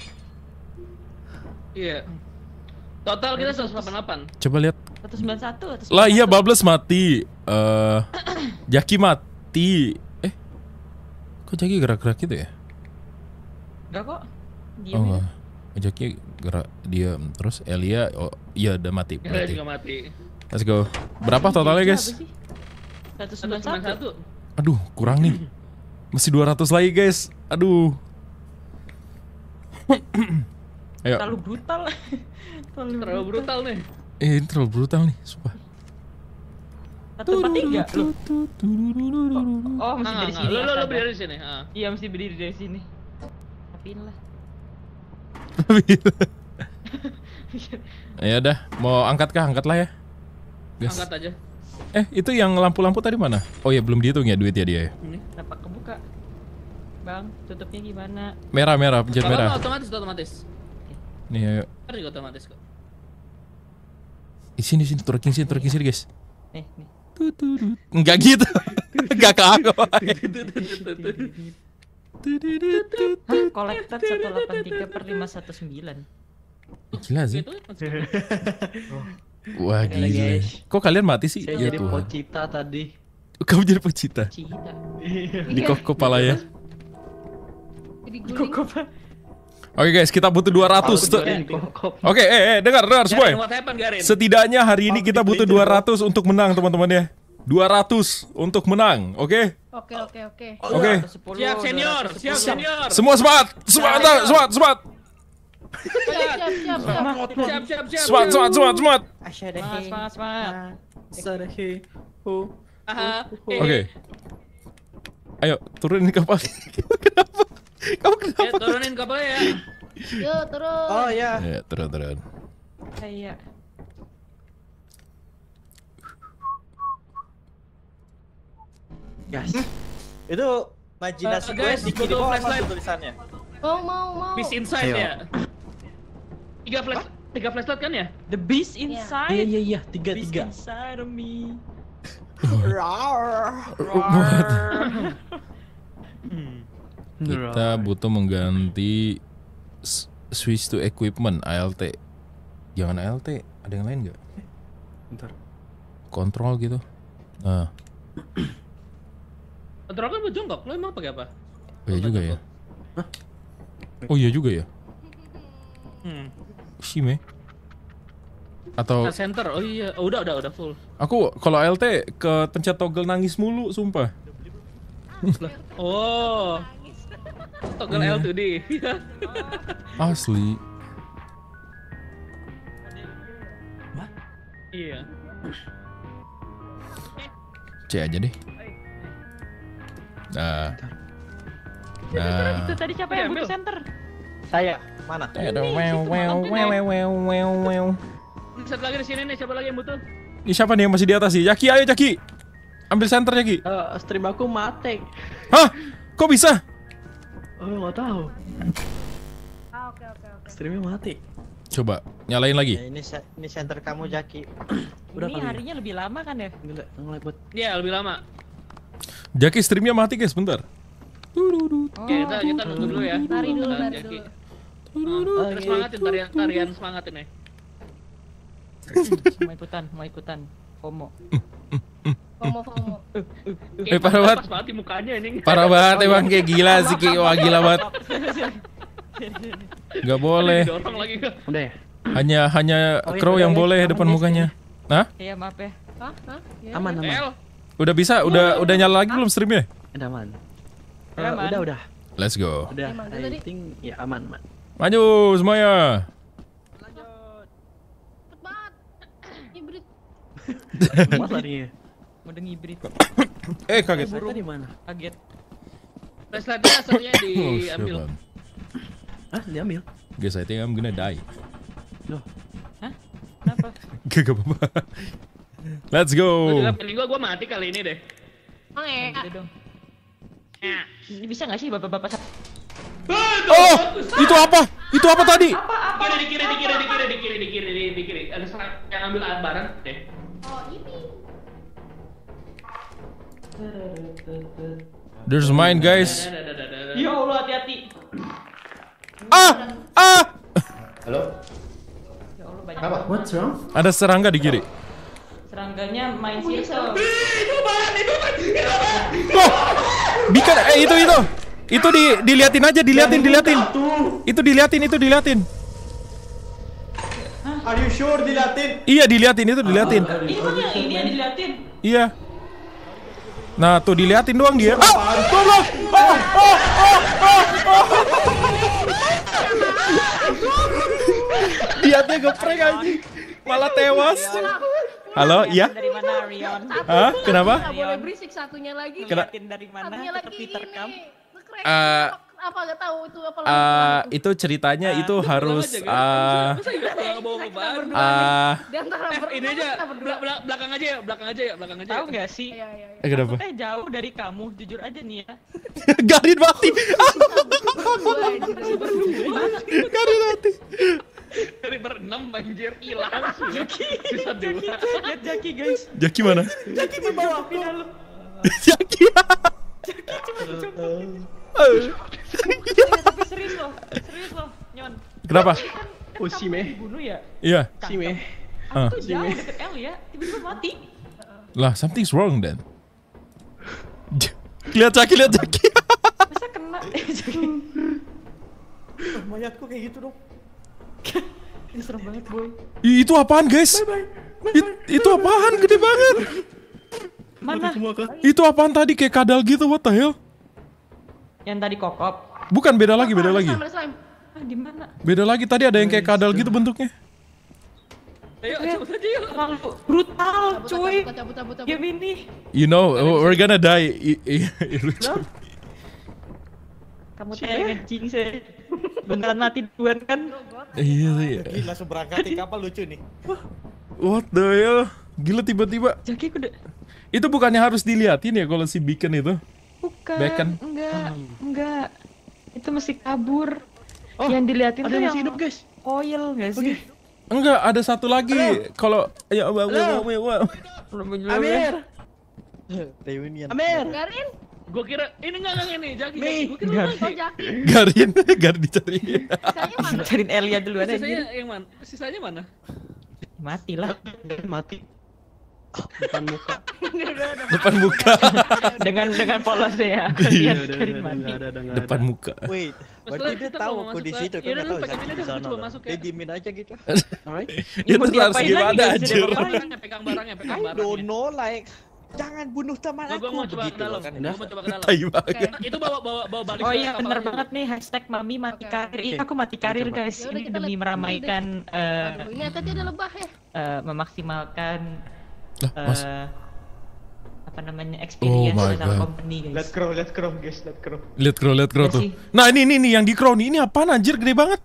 Iya. Total kita 188. Coba lihat. 191. Lah iya, Babbles mati. Jaki mati. Kok Jaki gerak-gerak gitu ya? Enggak kok. Diam Oh ya. enggak. Jaki gerak diam. Terus Elia, oh iya udah mati. Dia juga mati. Let's go. Berapa totalnya guys? 191. Aduh kurang nih. Masih 200 lagi guys. Aduh. Ayo. Terlalu brutal. Terlalu brutal nih. Ini terlalu brutal nih, sumpah. 143 loh. Oh, mesti dari sini. Lo astaga. berdiri di sini. Iya, mesti berdiri dari sini. Apiin lah. Ya udah, mau angkat kah? Angkat lah ya. Gas. Angkat aja. Itu yang lampu-lampu tadi mana? Oh ya, belum dihitung ya duitnya dia ya. Kenapa kebuka? Bang, tutupnya gimana? Merah, pencet Kalau merah. otomatis. Nih, ayo. Harus juga otomatis kok. Sini, tracking sini guys. Nih. Enggak gitu. Enggak ke aku. Collected 183/519. Gila sih. Gitu. Wah, gila. Kok kalian mati sih? Saya Ya jadi Tuhan. pocita tadi. Kamu jadi pecita. Cita. Di kepala ya. Jadi guling. Oke guys, kita butuh 200. Oke, dengar semua. Garin, what happened, Garin? Setidaknya hari ini kita butuh 200 untuk menang, teman-teman ya. 200 untuk menang, oke? Oke. Oke. Siap senior. Semua semangat. Siap. Semangat. Oke. Ayo, turunin kapal. Kenapa? Kamu kenapa? Ya, turunin kapalnya ya. Yuk, turun. Oh ya. Ya, turun. Kayak Guys. Itu imajinasi gue Guys, di kiri butuh bawah apa flashlight. tuh tulisannya? Mau. Beast inside Ayo. ya. 3 flashlight kan ya? the beast inside. Iya, Beast 3. inside of me. Kita butuh mengganti switch to equipment ALT. Jangan ALT, ada yang lain nggak? Bentar. Kontrol gitu. Nah, Kontrol kan buat jongkok. Lo emang pakai apa? oh iya juga ya. Oh iya juga ya. Shime. Atau Nah, center. Oh iya, udah full. aku kalau ALT ke pencet toggle nangis mulu, sumpah. Oh. Toggle Iya. L2D. Asli. Iya. C aja deh. Nah. Itu tadi siapa yang butuh center? Saya. Mana? Ada wow. Satu lagi di sini nih, siapa lagi yang butuh? Ini siapa nih yang masih di atas sih? Yaki, ayo Yaki. Ambil center Yaki. Stream aku mati. Hah? Kok bisa? Oh, nggak tahu. Oke. Streamnya mati. Coba nyalain lagi. Ya, ini center kamu Jaki. Ini harinya lebih lama kan ya? Nge-lag buat. Iya, lebih lama. Jaki streamnya mati guys, bentar. Oke, kita nunggu dulu ya. Lari dulu. Jaki. Terus semangatin tarian semangat ini. Mau ikutan. FOMO. FOMO. Parah banget. Pas banget di mukanya ini. Parah banget emang, kayak gila sih, kayak wah gila banget. Gak boleh. Dorong lagi kok. Udah ya? Hanya crow yang boleh depan mukanya. Hah? Iya, maaf ya. Hah? Ya, Aman. L. Udah bisa? Udah nyala lagi belum streamnya? Udah aman. Aman. Udah. Let's go. Udah. Emang I tadi? think ya aman. Maju semuanya. Cepet banget. Hibrid. Mas larinya. Mode hibrid. Kaget. Saya di mana? Kaget. Flashlightnya satunya Oh, diambil. siapa? Hah, diambil. Guys, I think I'm gonna die. Loh. Kenapa? Gak apa-apa. Let's Lu go. juga pilih gua mati kali ini deh. Gitu dong. Ini bisa nggak sih bapak-bapak? Oh, itu apa? Itu apa tadi? Di kiri. Ada serang yang ambil barang deh. Oh, ini. There's mine, guys. Ya Allah, hati-hati. Ah! Ya Allah, banyak. What's wrong? Ada serangga di kiri. Serangganya main circle. Oh, bikin itu. Itu diliatin aja, diliatin. Itu diliatin. Are you sure diliatin? Iya, diliatin. Ini yang diliatin. Iya. Nah, tuh diliatin doang dia. Tolong. Niatnya ngeprank anjing. Malah tewas. Halo, iya? Dari mana Rion? Hah? Kenapa? Nggak boleh berisik, satunya lagi. Ngeliatin dari mana? Satunya lagi Tapi gini. terekam. Apa nggak tahu itu apa Itu ceritanya itu harus Masa nggak bawa beban? di antara Ini aja, belakang aja ya, belakang aja ya. Tahu nggak sih? Iya. Kenapa? Aku jauh dari kamu, jujur aja nih ya. Garin mati. Garin mati. Dari berenam banjir hilang. Sisa 2. Lihat Jaki guys. Jaki mana? Jaki di bawah final. Jaki. Tapi serius loh, Nyon. Kenapa? Oh si Meh. Dibunuh ya? Iya. Si Meh. Aku tuh jauh deket El ya, tiba-tiba mati. Lah, something's wrong then. Lihat Jaki. Masa kena? Mayatku kayak gitu dong. Ini serem banget boy. Itu apaan guys? Itu apaan? Gede banget. Mana? Itu apaan tadi kayak kadal gitu? What the hell? Yang tadi kokop. Bukan, beda lagi. Slime. Di mana? Beda lagi, tadi ada yang kayak kadal gitu bentuknya. Ayo, cabut aja yuk. Terlalu brutal, cuy. Cabut. Game ini. You know, we're gonna die. Kamu teh ngejing sih. Beneran mati duluan kan? Iya sih. Gila, langsung berangkat di kapal lucu nih. What the hell? Gila tiba-tiba. Jaki udah. Itu bukannya harus diliatin ya kalau si Beacon itu? Bukan. Bacon. Enggak. Itu mesti kabur. Yang diliatin tuh yang hidup guys. Oil nggak sih? Enggak, ada satu lagi. Kalau ya Amir. Reunion. Amir. Garin. Gua kira ini enggak ini Jaki. Gua kira Enggak. lu Jaki. Garin dicari. Sisanya mana? Cariin Elia duluan aja. Sisanya yang mana? Sisanya mana? Mati lah. Mati. Depan muka. Depan muka. dengan polosnya ya. Iya, Lihat Karin mati. Depan muka. Wait, berarti dia tahu aku di situ kan? Yaudah, Nggak tahu pakai Zaki ini di aja, sana. coba masuk ya. Dia diemin aja gitu. Itu Mau harus diapain lagi, gimana guys? anjir? Pegang barangnya, pegang I barangnya. don't know, like jangan bunuh teman Gua aku mau coba ke begitu dalam. kan. Gua mau coba ke dalam. Tai banget. Itu bawa balik. Oh ke iya kapal bener aja. banget nih hashtag mami mati karir. Iya aku mati karir guys. Ya udah, Ini kita demi lihat. meramaikan Aduh, ini tadi ada lebah ya. memaksimalkan Lah, Mas. apa namanya experience Oh my dalam God. company guys. Let's grow guys, let's grow. Lihat crow Iya tuh. sih. Nah, ini yang di crow nih. Ini apaan anjir, gede banget.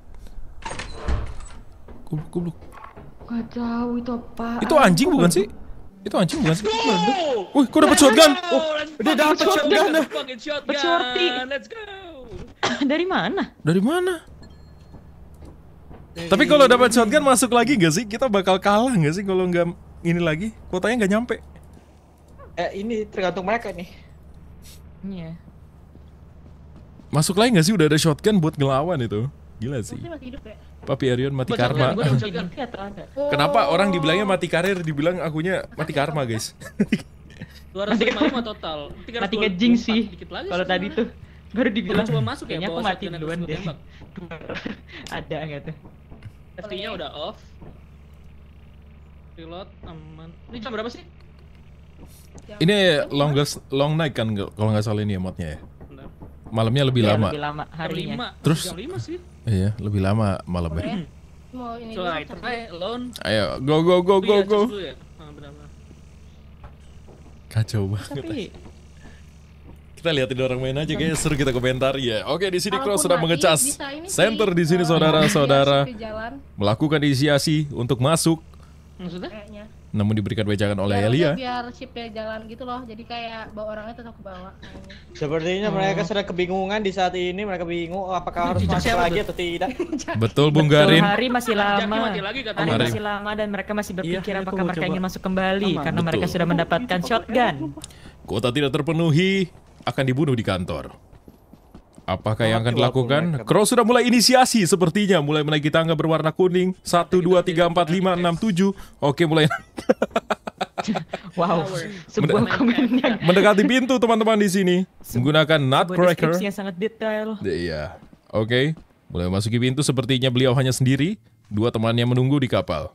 Goblok. Gak tahu itu apa. Itu anjing bukan sih? Itu anjing bukan sih? Wih, kok dapat shotgun? Dia dapat shotgun. Dapat shorty. Let's go. Dari mana? Dari mana? Tapi kalau dapat shotgun masuk lagi gak sih? Kita bakal kalah gak sih kalau nggak ini lagi? Kuotanya nggak nyampe. Ini tergantung mereka nih. Iya. Masuk lagi gak sih? Udah ada shotgun buat ngelawan itu. Gila sih. Ini masih hidup ya? Papi Arion mati Gua karma. shotgun, gua shotgun. Ini atau ada? Kenapa orang dibilangnya mati karir, dibilang akunya mati karma, guys? 255 total. Mati ngejing sih. Dikit lagi Kalau tadi tuh baru dibilang coba masuk ya, kayaknya aku bawa mati shotgun duluan yang deh. tembak. Ada. FT-nya udah off. Reload aman. Ini jam berapa sih? Ini long night kan kalau nggak salah ini ya modnya ya. Bentar. Malamnya lebih Iya, lama. lebih lama Jam harinya. 5. Terus? Jam 5 sih. Iya, lebih lama malamnya. Ya. Mau ini Coba dulu, try alone. Ayo, go. Iya, terus dulu ya. Benar-benar. Kacau banget. Tapi Kita liatin orang main aja kayaknya seru, kita komentar ya. Oke, di sini Crow Kalaupun sedang mati, mengecas bisa ini sih, center di sini saudara-saudara di jalan melakukan inisiasi untuk masuk, Maksudnya? kayaknya. namun diberikan wejangan oleh Biar- Elia. Biar shipnya jalan gitu loh. Jadi kayak bawa orangnya tetap ke bawah. kayaknya. Sepertinya mereka sedang kebingungan di saat ini. Mereka bingung apakah harus masuk lagi atau tidak. Betul, Bung betul, Garin. hari masih Jaki lama. mati lagi Hari katanya. Hari. masih lama dan mereka masih berpikir Iya, apakah aku mau mereka coba. ingin masuk kembali karena Betul. mereka sudah mendapatkan shotgun. Kuota tidak terpenuhi, akan dibunuh di kantor. Apakah yang akan Walaupun dilakukan? mereka- Crow sudah mulai inisiasi sepertinya. Mulai menaiki tangga berwarna kuning. 1, 2, 3, 4, 5, 6, 7. Oke, mulai Wow, sebuah komennya. mendekati pintu teman-teman di sini. Menggunakan Sebuah nutcracker. deskripsi yang sangat detail. Iya. Oke. Mulai memasuki pintu sepertinya beliau hanya sendiri. Dua temannya menunggu di kapal.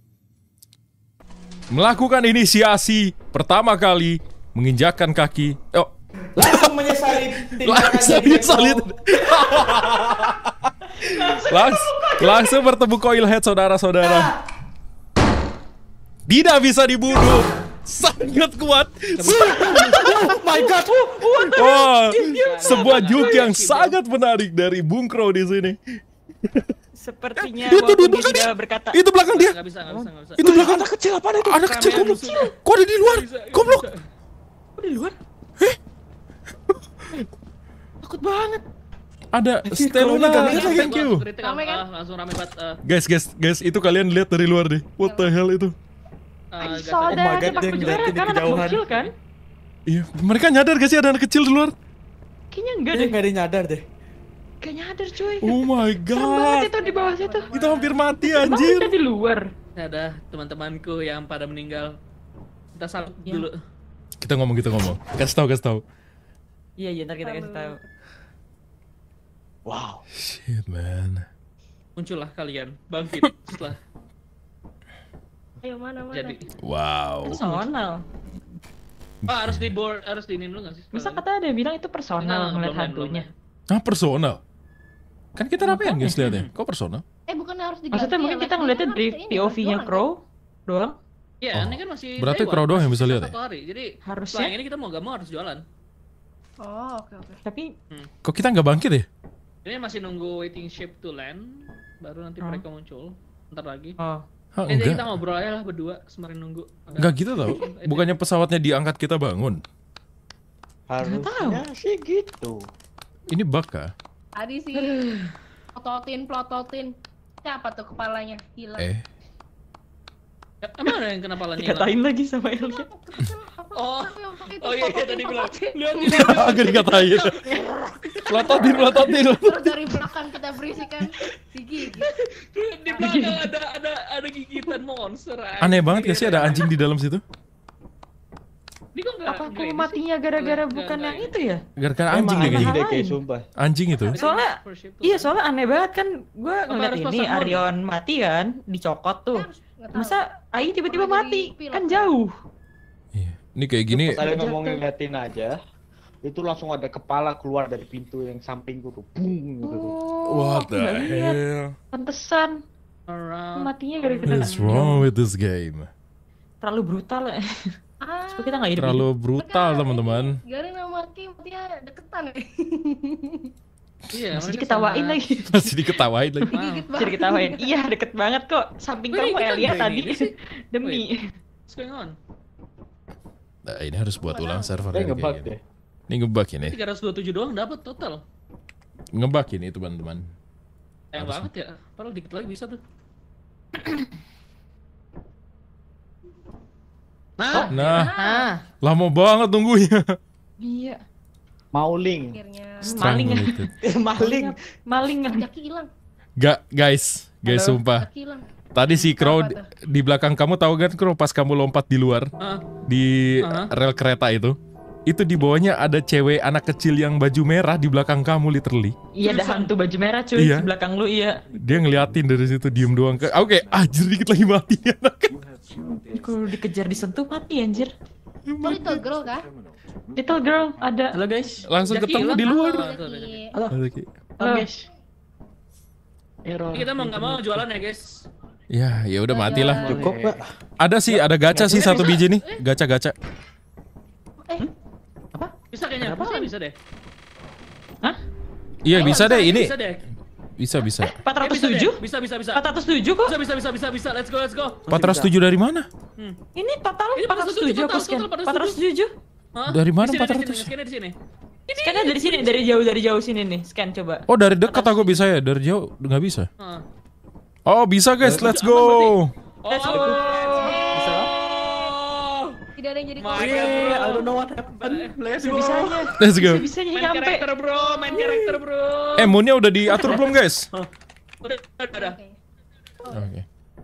Melakukan inisiasi pertama kali. Menginjakkan kaki. Oh, Langsung menyesali tindakan langsung dari disalib. Crow. Langsung bertemu coil head saudara-saudara. Tidak bisa dibunuh. Sangat kuat. Oh my god. Oh, sebuah joke yang sangat menarik dari Bung Crow di sini. Sepertinya Itu walaupun belakang dia tidak berkata. Itu belakang dia. Nggak bisa. Itu belakang. Anak kecil apa itu? Anak kecil Ramean goblok. musuh. Kok ada di luar? Goblok. Kok di luar? Takut banget. Ada Anjir, Steluna. kalau ini Thank you. Rame kan? Langsung rame banget. Guys, itu kalian lihat dari luar deh. What the hell itu? Soalnya Oh my God, sepak dia terjang ngeliatin di Kan anak kejauhan. kecil kan? Iya, mereka nyadar gak sih ada anak kecil di luar? Kayaknya enggak Dia deh. nggak ada yang nyadar deh. Gak nyadar cuy. Oh my Serem banget god. itu di bawah situ. Kita hampir mati Emang anjir. kita di luar. Ada teman-temanku yang pada meninggal. Kita salut Ya. dulu. Kita ngomong. Kasih tahu. Iya, ntar kita kasih tahu. Wow. Shit man. Muncullah kalian, bangkit setelah Ayo mana. jadi. Wow. Personal. Harus di board, harus di ini dulu nggak sih? Masa kata ada yang bilang itu personal ngeliat hantunya. Ah, personal. Kan kita rapian guys lihatnya. Kok personal? Bukan harus diganti. Maksudnya mungkin kita ngeliatnya dari POV-nya Crow doang. Iya, Oh. ini kan masih. Berarti lewat, Crow doang yang masih bisa lihat satu hari. Jadi Harusnya. setelah ini kita mau gak mau harus jualan. Oh, oke. Tapi Kok kita nggak bangkit ya? Ini masih nunggu waiting ship to land, baru nanti mereka muncul. Ntar lagi. oh, Hah, Jadi kita enggak. ngobrol aja lah berdua sembari nunggu. Enggak gitu tau. Bukannya pesawatnya diangkat kita bangun. Harusnya sih gitu. Ini bug kah? Tadi sih plototin. Siapa tuh kepalanya hilang? Ya, emang ada yang kena palanya? dikatain lagi sama Elia. Oh, oh iya tadi bilang. Lihat Agak dikatain. Pelototin. Terus dari belakang kita berisikan digigit. di belakang ada gigitan monster. Aneh banget gak sih ada anjing di dalam situ? Ini kok nggak? Apa nggak aku ini matinya sih? gara-gara Nggak- bukan nggak yang ini. itu ya? Gara-gara anjing deh Anjing kayaknya. deh kayak sumpah. Anjing itu. Soalnya First ship tuh iya kan. soalnya aneh banget kan gue Apa ngeliat harus ini pasang mode? Arion mati kan dicokot tuh. Nggak tahu. Masa Ai tiba-tiba Pernah mati jadi pilot kan kan? jauh. Iya. Ini kayak gini. Pas ada ngomong ngeliatin aja, itu langsung ada kepala keluar dari pintu yang samping tuh, bung gitu tuh. What aku the nggak lihat. hell? Pantesan Around. matinya gara-gara What's wrong with this game? terlalu brutal ya. Ah, Supaya kita nggak hidup. Terlalu brutal teman-teman. Garin sama Kim dia deketan ya. Iya, Masih mereka diketawain sama- lagi. Masih diketawain lagi. Digigit Jadi banget. diketawain. Iya deket banget kok. Samping Wih, kamu kita Elia nggak tadi ini sih. demi. What's going on? Nah, ini harus buat ulang server Kayak ini ngebug kayak gini. deh. Ini ngebug ini. 327 doang dapat total. Ngebug ini teman-teman. Sayang Harus. banget ya. Padahal dikit lagi bisa tuh. Nah, Nah, Ah, lama banget nunggunya. iya. Mauling. Akhirnya Maling. Strangulated. Maling. Maling kan. Jaki hilang. Guys, Halo. sumpah. Jaki hilang. Tadi si Crow Apa tuh? di belakang kamu tahu kan Crow pas kamu lompat di luar ah, di rel kereta itu di bawahnya ada cewek anak kecil yang baju merah di belakang kamu literally. Iya ada hantu baju merah cuy Iya. di belakang lu iya. Dia ngeliatin dari situ diem doang. Oke, anjir dikit lagi mati anak. Kalau dikejar disentuh mati anjir. Itu little girl kah? Little girl ada. halo guys. Langsung Jaki ketemu hilang. di luar. Ah, tuh, ada Jaki. Jaki. Halo. guys. Kita mau nggak mau jualan ya guys. Ya udah matilah. Cukup, Pak. Ada sih, ada gacha sih satu biji nih. Gacha. Bisa kayaknya. Bisa deh. Iya bisa deh ini. Bisa deh. Bisa. 407? Bisa. 407 kok. Bisa. Let's go. 407 dari mana? Ini total Ini 407 aku scan. 407. Hah? Dari mana Di sini, 400? Scan di sini. Scan dari sini, dari jauh sini nih. Scan coba. Oh dari dekat aku bisa ya, dari jauh nggak bisa. Ah. Oh bisa guys, let's go. Let's go. Tidak ada yang jadi My korban. God, bro. I don't know what happened. Let's go. Bisanya. Let's go. Bisanya Main nyampe. karakter bro. Moonnya udah diatur belum guys? Udah. Oke.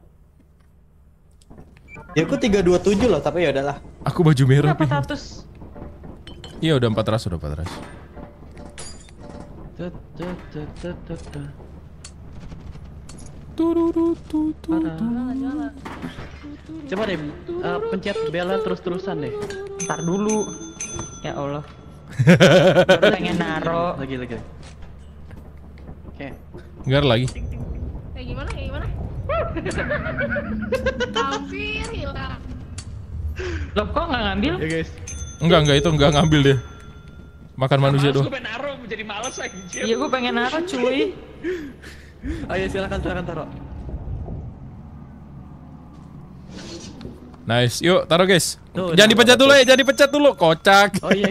Ya aku 327 loh, tapi ya udahlah. Aku baju merah. Pi. 400. Iya udah 400 udah 400. Coba deh, pencet bella terus-terusan deh. Ntar dulu. Ya Allah. Pengen naro. Lagi. Oke. Enggak lagi. Kayak gimana? Hampir hilang. Loh kok nggak ngambil? Ya guys. Enggak itu enggak ngambil dia. Makan manusia Males doang. gue pengen naruh menjadi males anjir. Iya gue pengen naruh cuy. Ayo silakan taruh. Nice, yuk taruh guys. Tuh, Jangan udah, dipencet dulu ya, jangan dipencet dulu, kocak. Oh iya.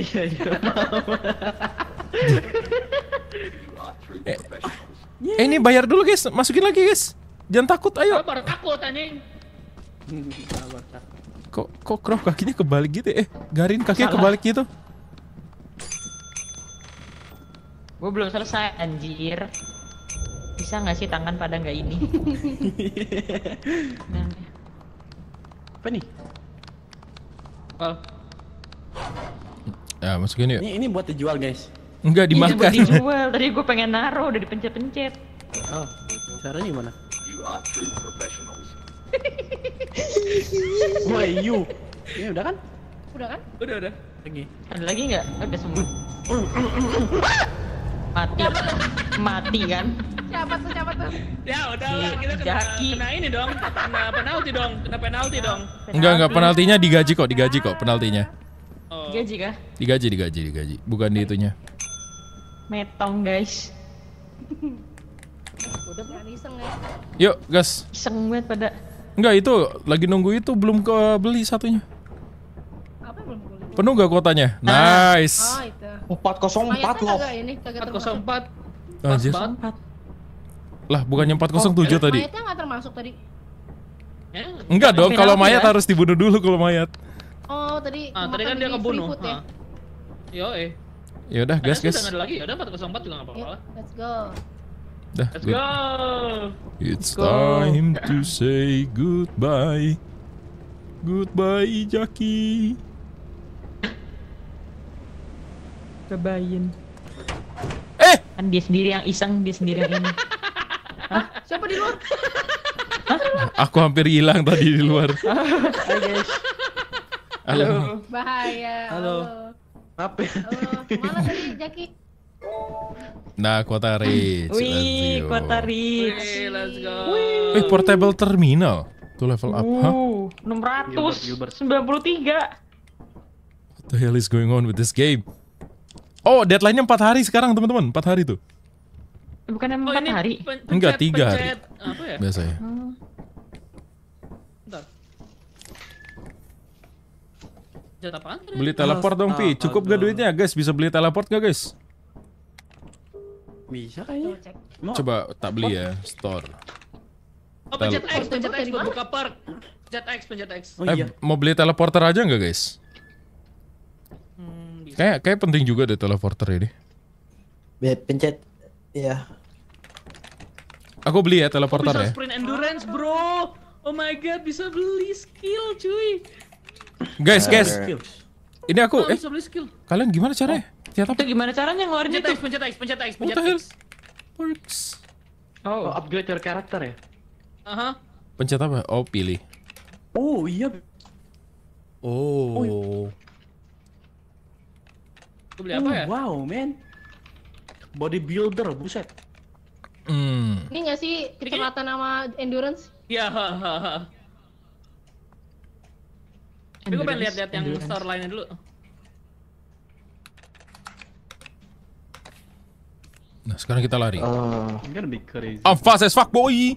Ini bayar dulu guys, masukin lagi guys. Jangan takut, ayo. Gue baru takut anjing. Kok Crow kakinya kebalik gitu? Garin kakinya kebalik gitu. Gue belum selesai anjir. Bisa nggak sih tangan pada nggak ini? Nah, Apa nih? Oh. Ya masukin yuk. Ini buat dijual guys. Enggak ini buat dimakan. dijual. Tadi gue pengen naruh, udah dipencet-pencet. Oh, caranya gimana? Wah, you. Ini udah kan? Udah kan? Udah. Lagi. Ada lagi nggak? Udah semua. Mati kan? Siapa tuh? Ya udah lah, kita kena ini dong. Kena penalti dong. Enggak penaltinya digaji kok penaltinya. Oh. Gaji kah? Digaji. Bukan di itunya. Metong guys. Udah pernah iseng ya? Yuk, gas. Iseng banget pada. Enggak itu lagi nunggu itu belum kebeli satunya. Apa yang belum boleh? Penuh gak kuotanya? Nice. Oh itu. 404 loh. Kagak ini, kagak termasuk. 404. Anjir. Banget. Lah bukannya 407 tadi. Mayatnya nggak termasuk tadi. Ya, Enggak dong, Penalti kalau mayat ya? harus dibunuh dulu kalau mayat. Oh tadi. tadi kan makan dia di kebunuh. free food ya? Yo Ya udah, gas. Udah nggak ada lagi. Ya udah 404 juga nggak apa-apa Yuk, lah. let's go. Dah. Let's good. go. It's time to say goodbye. Goodbye, Jaki. Kebayin. Eh! Kan dia sendiri yang iseng, dia sendiri yang ini. Siapa di luar? Aku hampir hilang tadi di luar. Hai guys. Halo. Bahaya. Halo. Maaf ya. Halo. Kemana tadi Jaki? Nah, kuota rich. Wih, kuota rich. Hey, let's go. Portable terminal. Tuh level up. Hah? 693. What the hell is going on with this game? Oh, deadline-nya 4 hari sekarang, teman-teman. 4 hari tuh. Bukan Oh, 4 ini hari. Enggak, 3 hari. pencet apa ya? Biasanya. Bentar. Pencet apaan? Beli teleport dong, Pi. Cukup gak duitnya, guys? Bisa beli teleport gak, guys? Bisa kayaknya. Cek. Mau? Coba tak beli ya, store. Oh, pencet X Dari buat mana? buka perk. Pencet X. Oh iya. Mau beli teleporter aja nggak, guys? Bisa. Kayak penting juga deh teleporter ini. Pencet. Iya. Aku beli ya Oh, teleporter bisa ya. sprint endurance, bro. Oh my god, bisa beli skill, cuy. Guys. Ini aku. Bisa beli skill. Kalian gimana caranya? Lihat apa? Itu gimana caranya ngeluarin itu? Pencet X. What the hell? Works. Oh, upgrade your character ya? Aha. Pencet apa? Oh, pilih. Oh iya. Oh. Gue beli apa ya? Wow, man. Bodybuilder, buset. Ini nggak sih kecepatan sama endurance? Iya, hahaha. Tapi gue pengen lihat-lihat yang store lainnya dulu. Nah, sekarang kita lari. I'm gonna be crazy. I'm fast as fuck, boy.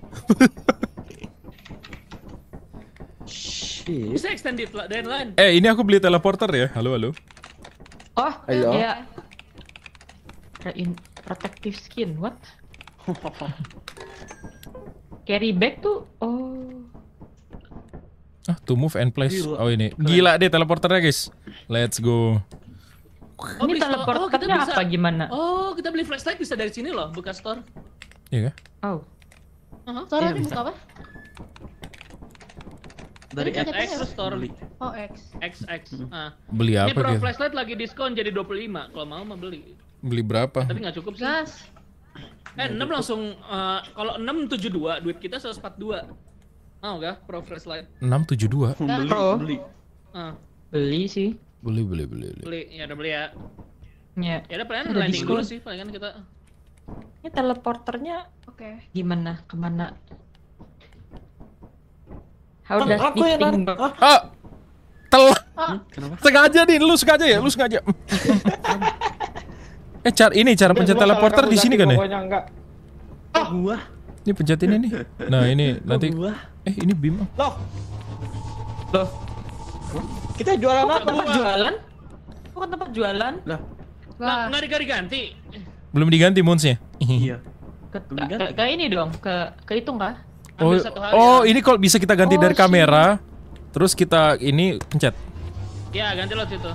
Shit. Bisa extended deadline. Ini aku beli teleporter ya. Halo. Oh, Ayo. ya. Protective skin, what? Carry bag tuh, oh. To move and place. Gila. Oh ini. Gila deh teleporternya, guys. Let's go. Oh, Ini beli store. teleporternya apa gimana? Oh, kita beli flashlight bisa dari sini loh, buka store. Iya kah? Oh. Store tadi buka apa? Dari Tadi X terus store. Oh X. XX. Ah. Beli Ini apa pro gitu? flashlight lagi diskon jadi 25. Kalau mau mah beli. Beli berapa? Tapi nggak cukup sih. Gas. 6 langsung kalau 672 duit kita 142. Mau gak pro flashlight? 672. Beli. Ah, Beli sih. Beli. beli. Ya udah beli ya. Ya. Ya udah palingan Ada landing diskon. dulu sih palingan kita. Ini teleporternya Oke. Gimana? Kemana? How does Aku yang this thing narik. work? Telat. Kenapa? Sengaja nih, lu sengaja ya? Lu sengaja. Cara pencet teleporter di sini kan ya? Pokoknya enggak. Gua. Ini pencet ini nih. Nah, ini nanti Gua. ini Bim. Loh. Kita jualan apa? Tempat jualan? Bukan tempat jualan. Lah, Wah. nggak diganti. Belum diganti Monsnya. Iya. Ke ini dong, ke hitung kah? Ambil satu hal ya. Ini kalau bisa kita ganti dari kamera, terus kita ini pencet. Ya, ganti lo situ.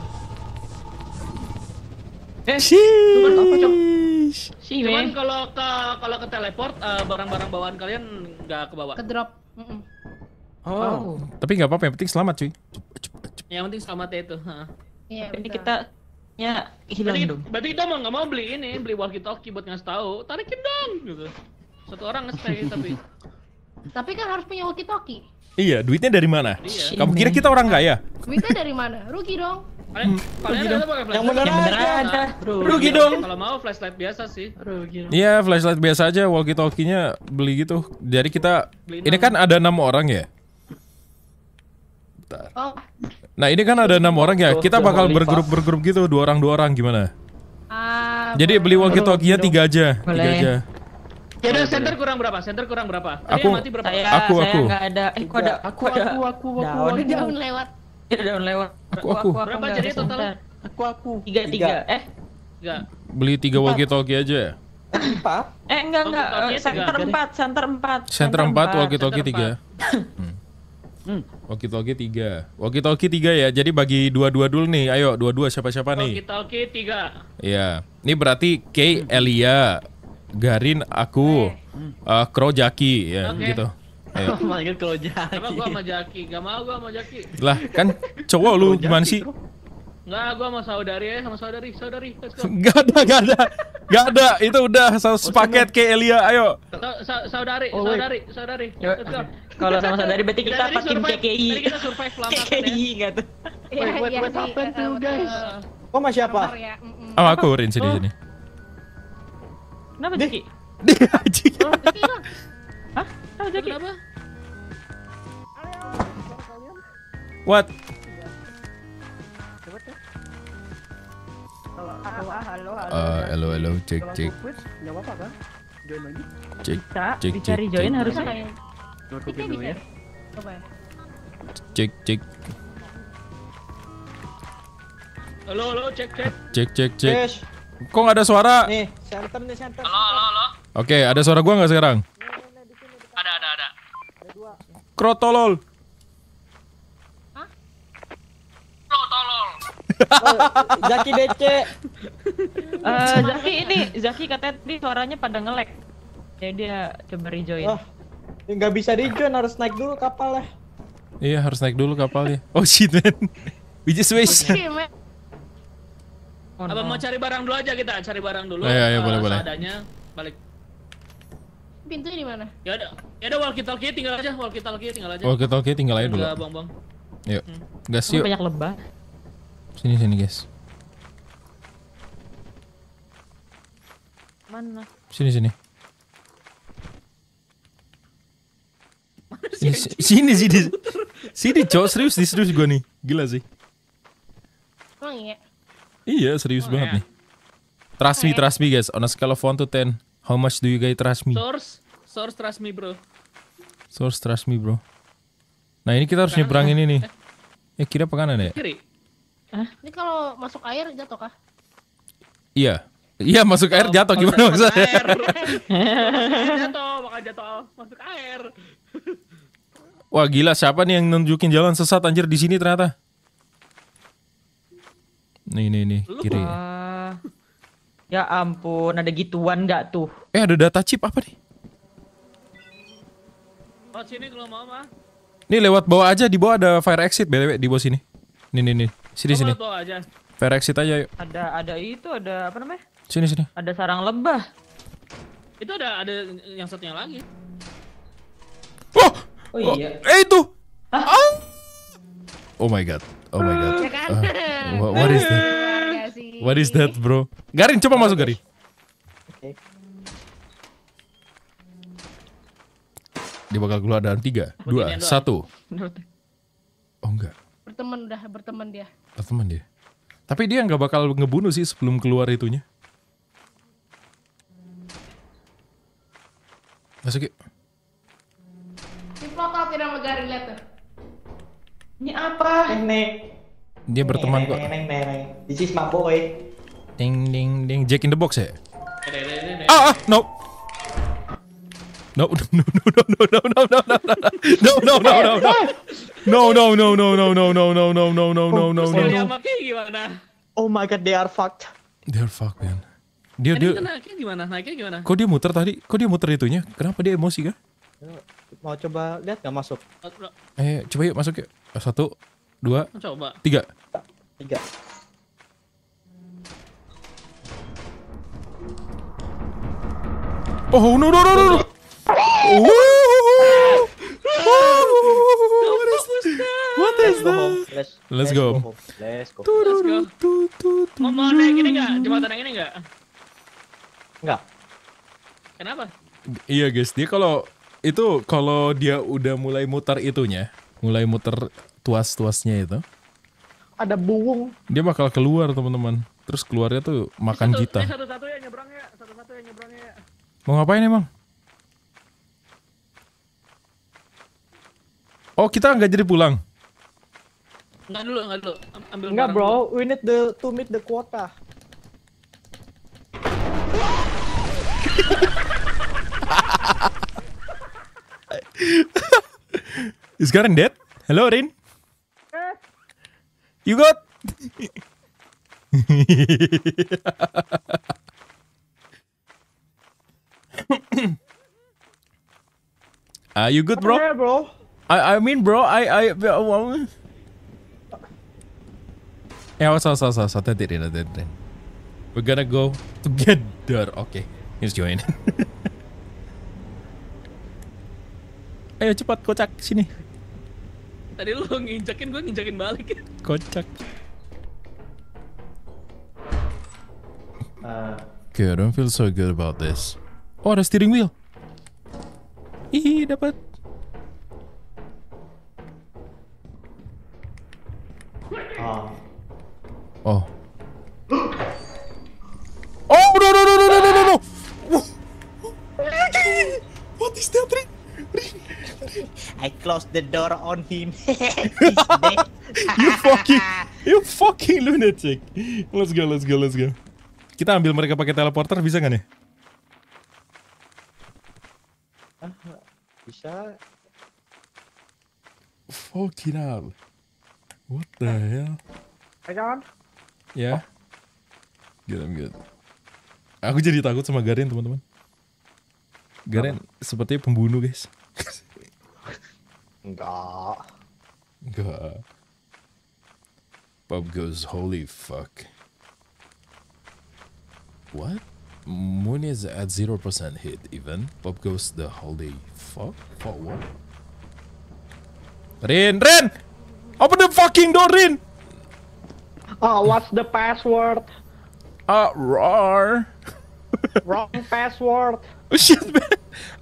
Sih, Cuman kalau ke teleport barang-barang bawaan kalian nggak ke bawah. Ke drop. Oh. Tapi nggak apa-apa, yang penting selamat cuy. Yang penting selamatnya itu. Iya. Ini betul. kita hilang dong. Berarti kita mau nggak mau beli walkie talkie buat ngasih tahu, tarikin dong gitu. Satu orang nge-stay tapi. Tapi kan harus punya walkie-talkie. Iya, duitnya dari mana? Iya. Kamu kira kita orang kaya? Duitnya dari mana? Rugi dong. Kalian ada pakai flashlight? Yang bener ada. Rugi dong. Kalau mau flashlight biasa sih. Iya, flashlight biasa aja, walkie talkie-nya beli gitu. Jadi kita ini kan ada 6 orang ya. Bentar. Oh. Nah, ini kan ada 6 orang ya. Kita bakal bergrup gitu, 2 orang gimana? Jadi beli walkie talkie-nya 3 aja. 3 aja. Ya udah, center kurang berapa? Tadi Aku- yang mati berapa? Saya Aku. nggak ada. Aku ada. Daun. Daun lewat. Daun lewat. Aku. Berapa nggak jadi ada, total? sebentar. 3. Enggak. Beli 3 walkie talkie aja ya. 4. Enggak. Walkie-talkie Center tiga. 4, center 4. Center 4, walkie talkie Center 3. Walkie talkie 3. Walkie talkie 3 ya. Jadi bagi 2-2 dulu nih. Ayo, 2-2 siapa-siapa nih? Walkie-talkie 3. Iya. Ini berarti Kay, Elia, Garin, aku, Crow, Jaki ya, Oke. gitu. Ayo. Manggil kalau Kenapa Jaki. gua sama Jaki? Gak mau gua sama Jaki. Lah, kan cowok lu gimana sih? Enggak, gua sama saudari ya, sama saudari. Let's go. Gak ada. Itu udah sepaket Kay, Elia. Ayo. Saudari. Yuk. Let's go. Kalau sama saudari berarti kita Tadi pakai survive- KKI. Tadi kita survive lama kan ya. KKI nggak tuh? Iya, Wait, iya what sih, happened to you betul. guys? Kok sama siapa? Kamar ya, Oh, aku Rin sini. Kenapa Jaki? Dia anjing. Hah? Kenapa Jaki? Kenapa? What? Halo, cek. Nggak apa-apa kan? Join lagi. Cek. Bisa rejoin harusnya. Tiknya bisa ya? Coba ya. Cek. Halo, cek. Cek. Yes. Kok nggak ada suara? Nih, center. Halo. Oke, ada suara gua nggak sekarang? Ada. Krotolol. Tolol. Jaki DC. Zaki katanya tadi suaranya pada nge-lag. Jadi dia coba rejoin. Wah, nggak bisa di-join, harus naik dulu kapal ya. Iya, harus naik dulu kapalnya. Oh shit, man. We just waste. Oh, Apa no. mau cari barang dulu aja kita? Cari barang dulu. Iya, boleh. Seadanya balik. Pintunya di mana? Ya udah walkie talkie tinggal aja. Walkie talkie tinggal aja dulu. Enggak buang-buang. Yuk. Gas Kamu yuk. banyak lebah. Sini guys. Mana? Sini. Sini, cowok serius gua nih. Gila sih. Emang iya? Iya, serius banget nih. Trust me guys. On a scale of 1 to 10, how much do you guys trust me? Source trust me, bro. Source trust me, bro. Nah, ini kita harus nyebrang ini nih. Kira apa kanan ya? Kiri. Ini kalau masuk air jatuh kah? Iya, masuk air jatuh gimana maksudnya? Air. Jatuh, masuk air. Wah, gila, siapa nih yang nunjukin jalan sesat anjir di sini ternyata? Nih, kiri. Ya ampun, ada gituan nggak tuh? Ada data chip apa nih? Oh, sini kalau mau mah. Nih lewat bawah aja, di bawah ada fire exit BTW di bawah sini. Nih. Sini. Bawa aja. Fire exit aja yuk. Ada itu, ada apa namanya? Sini. Ada sarang lebah. Itu ada yang satunya lagi. Oh iya. Itu. Oh my god. Ya kan? What is that? Keluarga sih. What is that, bro? Garin, coba masuk Garin. Dia bakal keluar dalam 3, 2, 1. Oh enggak. Berteman dia. Teman dia. Tapi dia nggak bakal ngebunuh sih sebelum keluar itunya. Masuk yuk. Diplot out tidak megari lihat tuh. Ini apa? Nenek. Dia berteman kok. Nenek. This is my boy. Ding ding ding. Jack in the box ya? No. No. Oh my god, they are fucked. They're fucked, man. Dia naiknya gimana? Kok dia muter tadi? Kok dia muter itunya? Kenapa dia emosi kah? Mau coba lihat nggak masuk? Coba yuk masuk yuk. 1, 2, coba. 3. Oh no. What is that? Let's go. Mau naik ini nggak? Jembatan yang ini nggak? Nggak. Kenapa? Iya guys, dia kalau dia udah mulai muter itunya, mulai muter tuas-tuasnya itu, ada buung. dia bakal keluar teman-teman. Terus keluarnya tuh makan kita. Satu-satu ya nyebrangnya. Mau ngapain emang? Oh kita nggak jadi pulang? Nggak dulu. Ambil Nggak barang bro, dulu. we need to meet the quota. Is Garen dead? Hello Rin? You got? Are you good, bro? Yeah, bro. I mean, bro, hati-hati. We're gonna go together. Okay, he's join. Ayo cepat kocak sini. Tadi lu nginjakin, gue nginjakin balik. Kocak. Okay, I don't feel so good about this. Oh, ada steering wheel. Ih, dapat. Oh. Oh, no. What is that, Rin? I closed the door on him. You fucking lunatic. Let's go. Kita ambil mereka pakai teleporter bisa nggak nih? Bisa. Fucking hell. What the hell? Pegang. Ya. I'm good. Aku jadi takut sama Garen, teman-teman. Garen sepertinya pembunuh, guys. Enggak. Bob goes, holy fuck. What? Moon is at 0% hit even. Bob goes the holy fuck? For what? Rin! Open the fucking door, Rin! Oh, what's the password? Roar. Wrong password. Oh shit, man.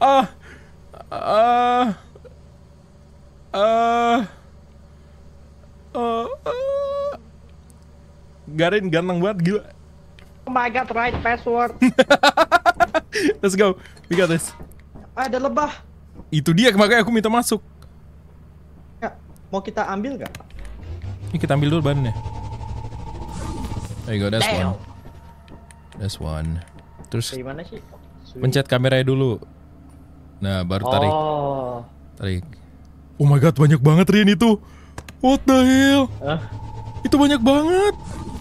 Garen ganteng banget, gila. Oh my god, right password. Let's go, we got this. Ada lebah. Itu dia, makanya aku minta masuk. Ya, mau kita ambil gak? Ini kita ambil dulu bannya. There you go, that's one. Terus Gimana sih? pencet kameranya dulu. Nah, baru tarik. Oh. Tarik. Oh my god, banyak banget Rin itu. What the hell? Itu banyak banget.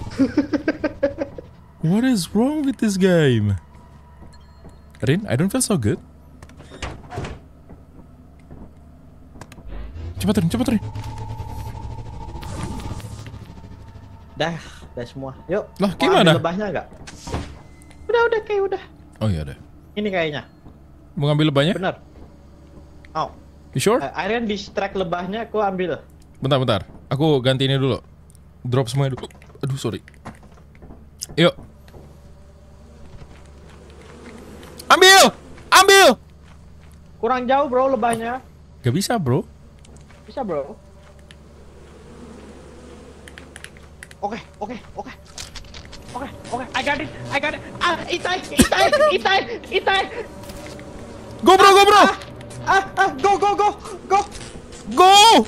What is wrong with this game? Rin, I don't feel so good. Cepat Rin. Dah semua. Yuk. Lah, mau gimana? ambil lebahnya gak? Udah. Oh iya deh. Ini kayaknya. Mau ngambil lebahnya? Bener. Oh. You sure? Arian distract lebahnya, aku ambil. Bentar. Aku ganti ini dulu. Drop semuanya dulu. Aduh, sorry. Yuk. Ambil! Kurang jauh bro lebahnya. Gak bisa bro. Bisa bro. Oke. I got it. Itai. Go bro. Go.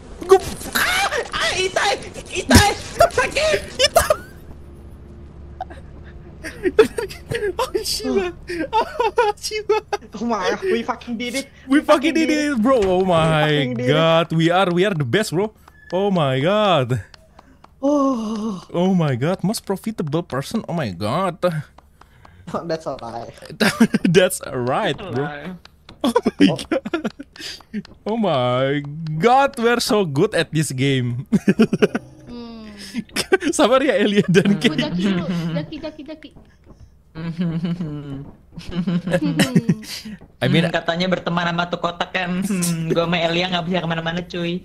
Itai. Sakit. Oh shit. Oh my, we fucking did it. We fucking did it, bro. Oh my god. We are the best, bro. Oh my god. Oh my god, most profitable person. Oh my god. That's a lie. That's right, bro. Oh my god. Oh my god, we're so good at this game. Sabar ya Elia dan Kim. Jaki. I mean, katanya berteman sama tuh kotak kan. Gua sama Elia nggak bisa kemana-mana cuy.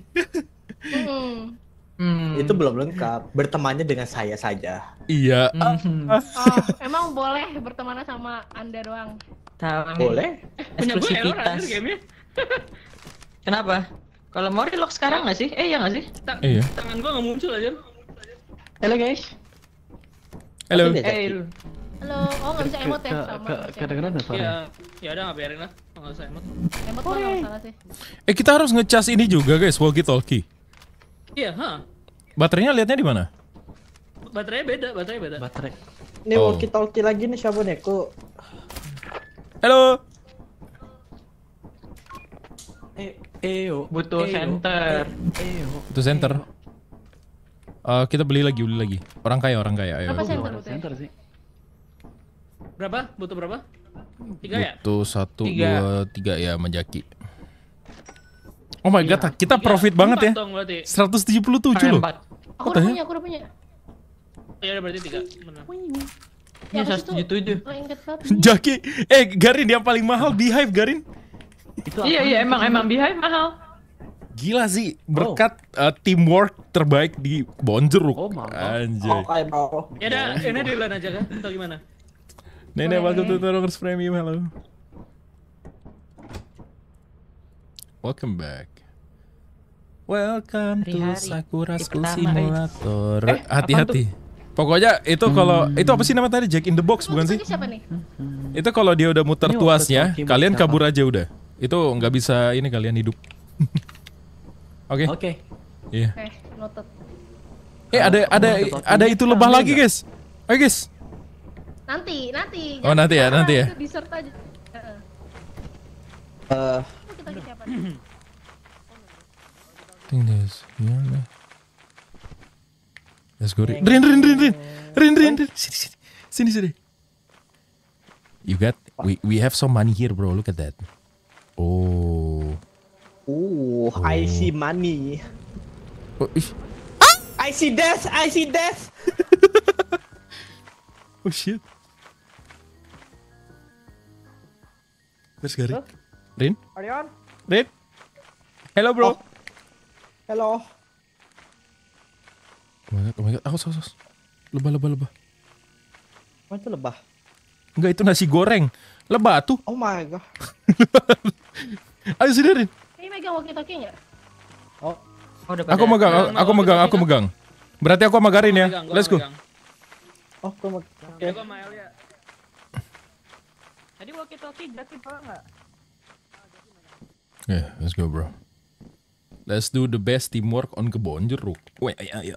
Itu belum lengkap. Bertemannya dengan saya saja. iya. Emang boleh berteman sama Anda doang? Boleh? Punya gue error Eksklusivitas. anjir gamenya. Kenapa? Kalau mau relock sekarang nggak sih? Iya nggak sih? Iya. Tangan gue nggak muncul aja. Halo guys. Halo. Halo, oh nggak bisa emot ya? Sama. Kadang-kadang ada suara. Ya udah nggak biarin lah. Nggak usah emot. Emot mah nggak masalah sih. Kita harus ngecas ini juga guys, walkie talkie. Iya, Baterainya liatnya di mana? baterainya beda. Baterai. Ini walkie talkie lagi nih siapa Neko? Halo. Butuh center. Itu center. Kita beli lagi. Orang kaya. Ayo. Apa center butuh? Center sih. Berapa? Butuh berapa? 3 ya? Butuh 1, 2, 3 ya menjaki. Oh my god, kita profit banget ya. 177 loh. Aku udah punya. Ya udah berarti 3. Benar. Iya 177. Jaki, Garin yang paling mahal Beehive Garin. Iya emang Beehive mahal. Gila sih, berkat teamwork terbaik di Bonjeruk. Oh, mantap. Anjay. Ya udah, ini duluan aja kan? Atau gimana? Nenek, welcome to Torongers Premium, hello. Welcome back. Welcome to Sakura School Simulator. Hati-hati. Pokoknya itu kalau itu apa sih nama tadi, Jack in the Box bukan sih? Siapa nih? Itu kalau dia udah muter tuasnya, kalian kabur aja udah. Itu nggak bisa ini kalian hidup. Oke. Iya. Noted. Ada itu lebah lagi guys. Ayo guys. Nanti. Oh nanti ya. Itu dessert aja. Kita ke siapa nih? Think this. Yeah. Let's go. Rin. Sini. You got. We have some money here, bro. Look at that. Oh. I see money. Oh, I see death. Oh shit. Where's Gary? Rin? Arion? Rin? Hello bro. Hello. Oh my god. Awas. Lebah. Mana itu lebah? Enggak, itu nasi goreng. Lebah tuh. Oh my god. Ayo sini Rin. Ini megang walkie-talkie nggak? Aku megang. Berarti aku sama Garin ya. Let's go. Oh, aku Ya gua sama Elia. Tadi walkie-talkie gratis apa enggak? Yeah, let's go bro. Let's do the best teamwork on Kebon Jeruk. Wait, ya.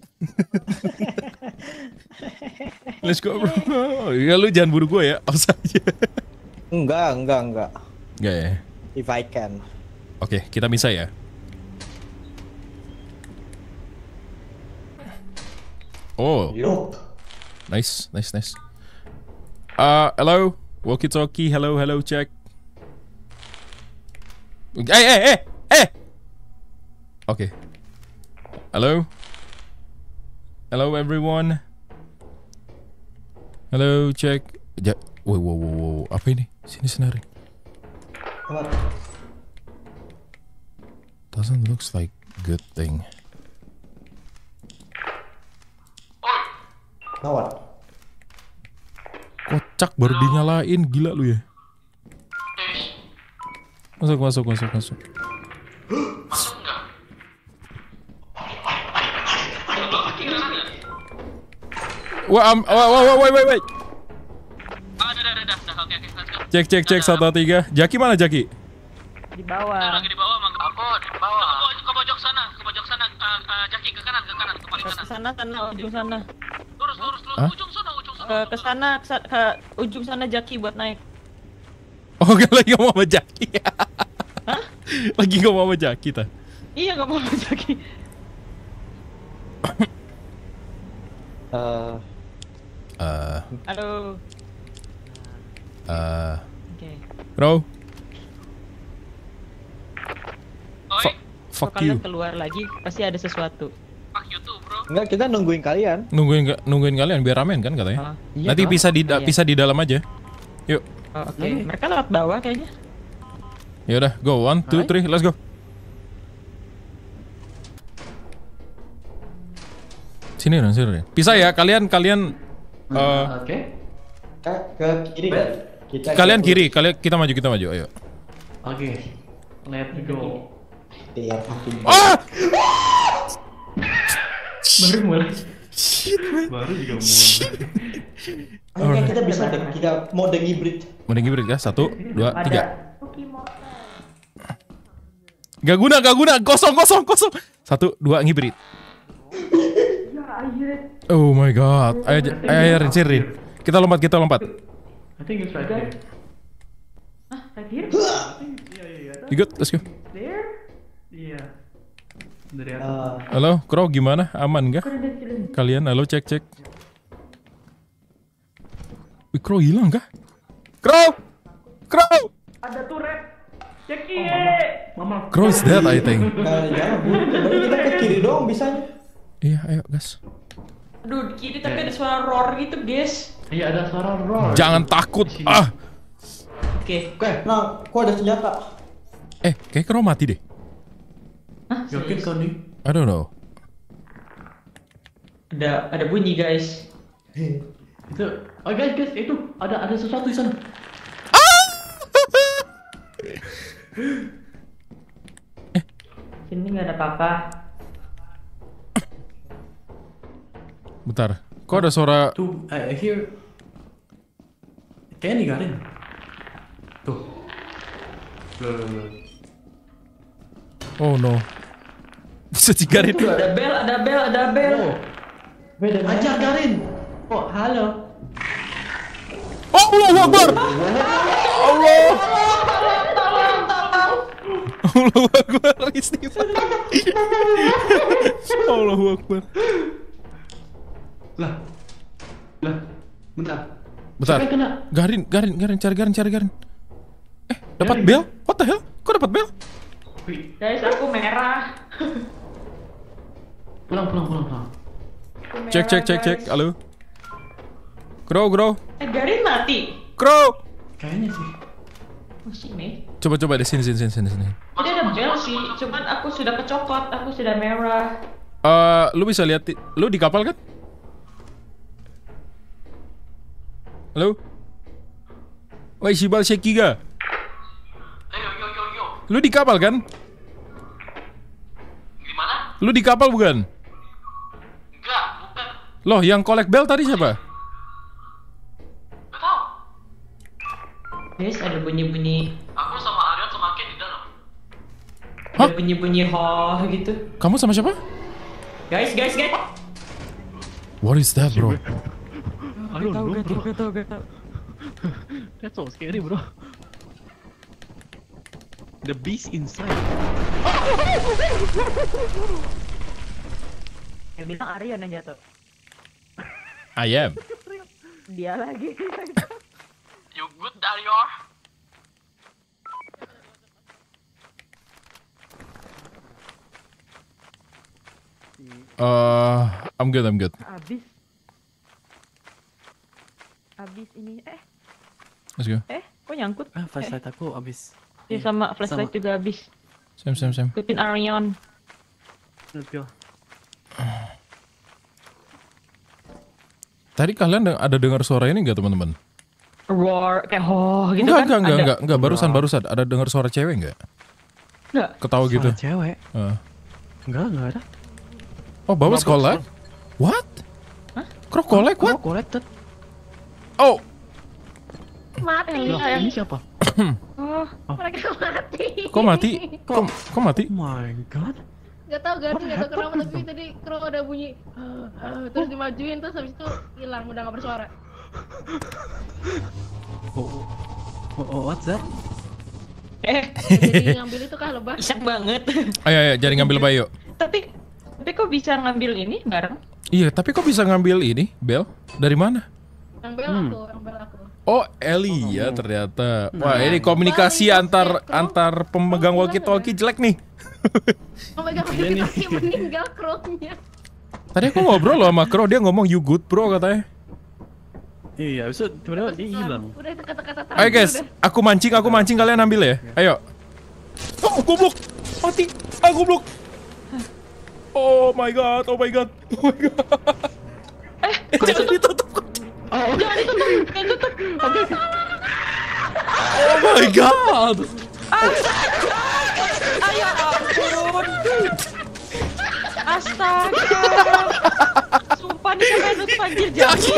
Let's go bro. Ya lu jangan buru gue ya. Awas aja. Enggak. Enggak ya. If I can. Oke, kita bisa ya. Oh. Nice. Hello. Walkie talkie. Hello, check. Hey. Okay. Hello everyone. Hello, check. Wow. Apa ini? Sini senari. Doesn't looks like good thing. What? Kocak baru dinyalain, gila lu ya. Masuk. Masuk nggak? Wah, wait. Udah. Oke, let's go. Cek 123. Jaki mana Jaki? Di bawah. Lagi di bawah, Mang. Aku di bawah. Ke pojok sana. Jaki ke kanan, ke paling Ke kanan. sana, ujung sana. Lurus, Hah? ujung sana. Ke ujung sana Jaki buat naik. Oh, lagi ngomong sama Jaki. Hah? Lagi ngomong sama Jaki ta. Iya, nggak mau Jaki. Halo. Oke. Bro, Oi, fuck Kalau you. kalian keluar lagi pasti ada sesuatu. fuck you tuh, bro. Enggak, kita nungguin kalian. Nungguin kalian biar ramen kan katanya. Iya, Nanti pisah di dalam aja. Yuk. Oh, oke. Mereka lewat bawah kayaknya. Ya udah, go 1 2 3, let's go. Sini. Pisah ya, kalian Oke. Ke kiri kan? kalian kiri, kita maju, ayo. Oke. Let's go. Iya, fucking. Ah! Baru mulai. Baru juga mulai. Ayo kita bisa kita mode hybrid. Mode hybrid kah? 1 2 3. Gak guna, kosong. 1 2 hybrid. Oh my god. Ayo Rin. Kita lompat. I think it's right there. Right here? You good? Let's go. There? Iya. Dari atas. Halo, Crow gimana? Aman gak? Kalian, halo cek. Wih, Crow hilang kah? Crow! Ada turret. Ceki. Mama. Crow is dead, I think. Jangan, Bu. Berarti kita ke kiri doang bisanya. Iya, ayo gas. Aduh, di kiri tapi ada suara roar gitu, guys. Iya, ada suara roar. Jangan takut. Oke. Oke, nah, kok ada senjata? Kayak Crow mati deh. Yakin kau nih? I don't know. Ada bunyi, guys. Itu, oh guys, itu ada sesuatu di sana. Sini nggak ada apa-apa. Bentar. Kok ada suara? Tuh, I hear. Kayaknya ninggalin. Tuh. Oh no. Bisa digarin. Ada bel. Beda Ajar Garin. Oh, halo. Oh, Allahu Akbar. Allahu Akbar. Istighfar. Allahu Akbar. Lah. Bentar. Bentar. Siapa yang kena? Garin, cari Garin. Dapat bel? What the hell? Kok dapat bel? Guys, aku merah. Pulang. Cek. Halo. Crow. Garin mati. Crow. Kayaknya sih. Oh, sini. Coba deh sini. Jadi ada bel sih, cuman aku sudah kecopot, aku sudah merah. Lu bisa lihat, lu di kapal kan? Halo? Woi, Shibal Shekiga. Yo. Lu di kapal kan? Gimana? Lu di kapal bukan? Enggak, bukan. Loh, yang collect bell tadi siapa? Gak tau. Guys, ada bunyi-bunyi. Aku sama Aryan sama Ken di dalam. Hah? Ada bunyi-bunyi ho gitu. Kamu sama siapa? Guys. What is that, bro? Gak tau. Gak tau. That's so scary, bro. The beast inside. Yang bilang Aryan yang jatuh. I am. Dia lagi. You good, Dario? I'm good. Abis ini. Let's go. Kok nyangkut? Flashlight aku abis. Iya sama flashlight juga abis. Same. Ikutin Aryan. Tadi kalian ada dengar suara ini nggak, teman-teman? roar kayak gitu kan? Enggak. Barusan ada dengar suara cewek enggak? Enggak. Ketawa gitu. Suara cewek? Enggak ada. Oh, Bubbles collect? What? Hah? Crow collect what? Collected. Oh. Mati. Ini siapa? Mereka mati. Kok mati? Kok mati? Oh my god. Gak tau kenapa tapi tadi Crow ada bunyi terus dimajuin terus habis itu hilang udah gak bersuara. What's that? Jadi ngambil itu kah lebah? Isak banget. Ayo, jadi ngambil lebah yuk. Tapi kok bisa ngambil ini bareng? Iya, tapi kok bisa ngambil ini, Bel? Dari mana? Ngambil aku. Oh, Ellie ya ternyata. Wah, ini komunikasi antar pemegang walkie-talkie jelek nih. Pemegang walkie-talkie meninggal Crow-nya. Tadi aku ngobrol loh sama Crow, dia ngomong you good bro katanya. Iya, bisa tiba-tiba dia hilang. Udah itu kata-kata Ayo guys, aku mancing kalian ambil ya. Ayo. Oh, goblok. Mati. Ah, goblok. Oh my god. Jangan ditutup. Jangan ditutup. Oh my god. Ayo ampun. Astaga. Sumpah nih sampai nutup anjir Jaki.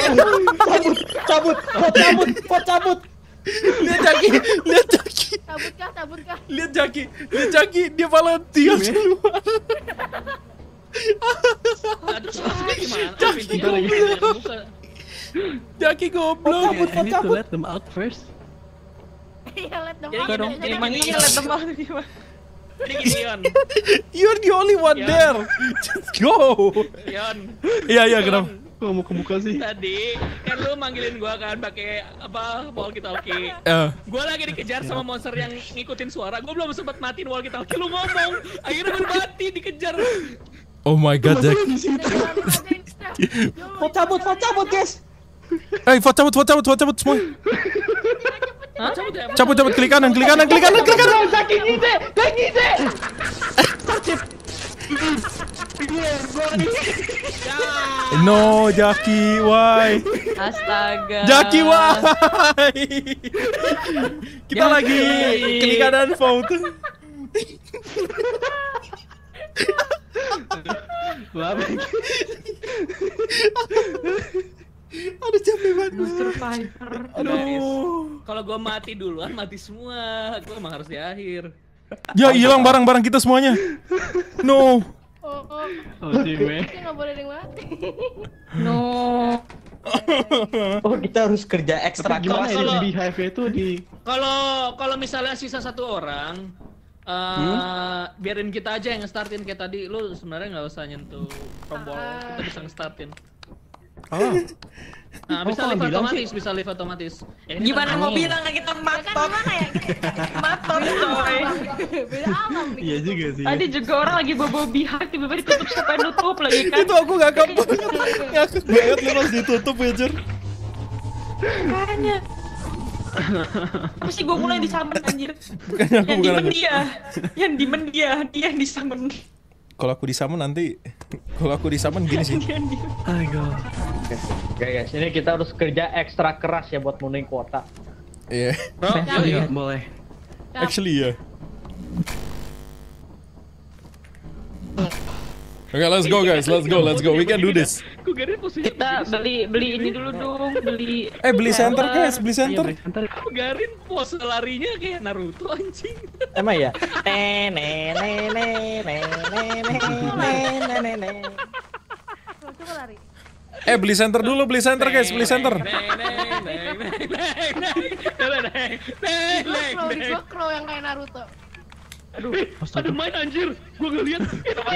Cabut. Lihat Jaki. Cabut kah? Lihat Jaki, dia volunteer keluar. Aduh, gimana? Jaki goblok. I need to let them out first. Iya, let them Jadi out. dong, jadi Iya, let them out gimana? Ini gini Yon. You're the only one there. Just go. Yon. Iya, kenapa? Gua mau kebuka sih. Tadi kan lu manggilin gua kan pakai walkie-talkie. Gua lagi dikejar sama monster yang ngikutin suara. Gua belum sempat matiin walkie-talkie, lu ngomong. Akhirnya gua mati dikejar. Oh my god, Jack. Vote cabut guys. Vote cabut semua. Hah? Cabut, klik kanan. Jaki ngide. No, Jaki, why? Astaga. Jaki, why? Kita lagi klik kanan vote. Aduh, capek banget. Survivor. Aduh. Kalau gua mati duluan, mati semua. Gua emang harus di akhir. Ya, hilang barang-barang kita semuanya. No. Kita nggak boleh ada yang mati. No. Oh, kita harus kerja ekstra Gimana keras. ya di Hive itu di Kalau misalnya sisa satu orang, biarin kita aja yang nge-startin kayak tadi. Lu sebenarnya nggak usah nyentuh tombol, kita bisa nge-startin. Nah, bisa live otomatis. Ya, ini Gimana mau bilang kita matot? Matot coy. Beda alam nih. Iya juga sih. Tadi juga orang lagi bobo bihak tiba-tiba ditutup sampai nutup lagi kan. Itu aku ngakak banget lu pas ditutup ya, Jur. Makanya. Apa sih gue mulai disamber anjir? Bukannya aku bukan aku. Yang dimen dia yang disamber. Kalau aku disamon nanti, gini sih. Ayo. Oke guys, ini kita harus kerja ekstra keras ya buat memenuhi kuota. Iya. Iya, boleh. Actually ya. Okay, let's go guys, let's go. We can do this. Kita beli ini dulu dong, beli. Beli center guys, beli center. Garin pose larinya kayak Naruto anjing. Emang ya? Coba lari. Beli center dulu, beli center guys, beli center. Gua Crow yang kayak Naruto. Aduh, ada main anjir. Gua ngeliat itu main.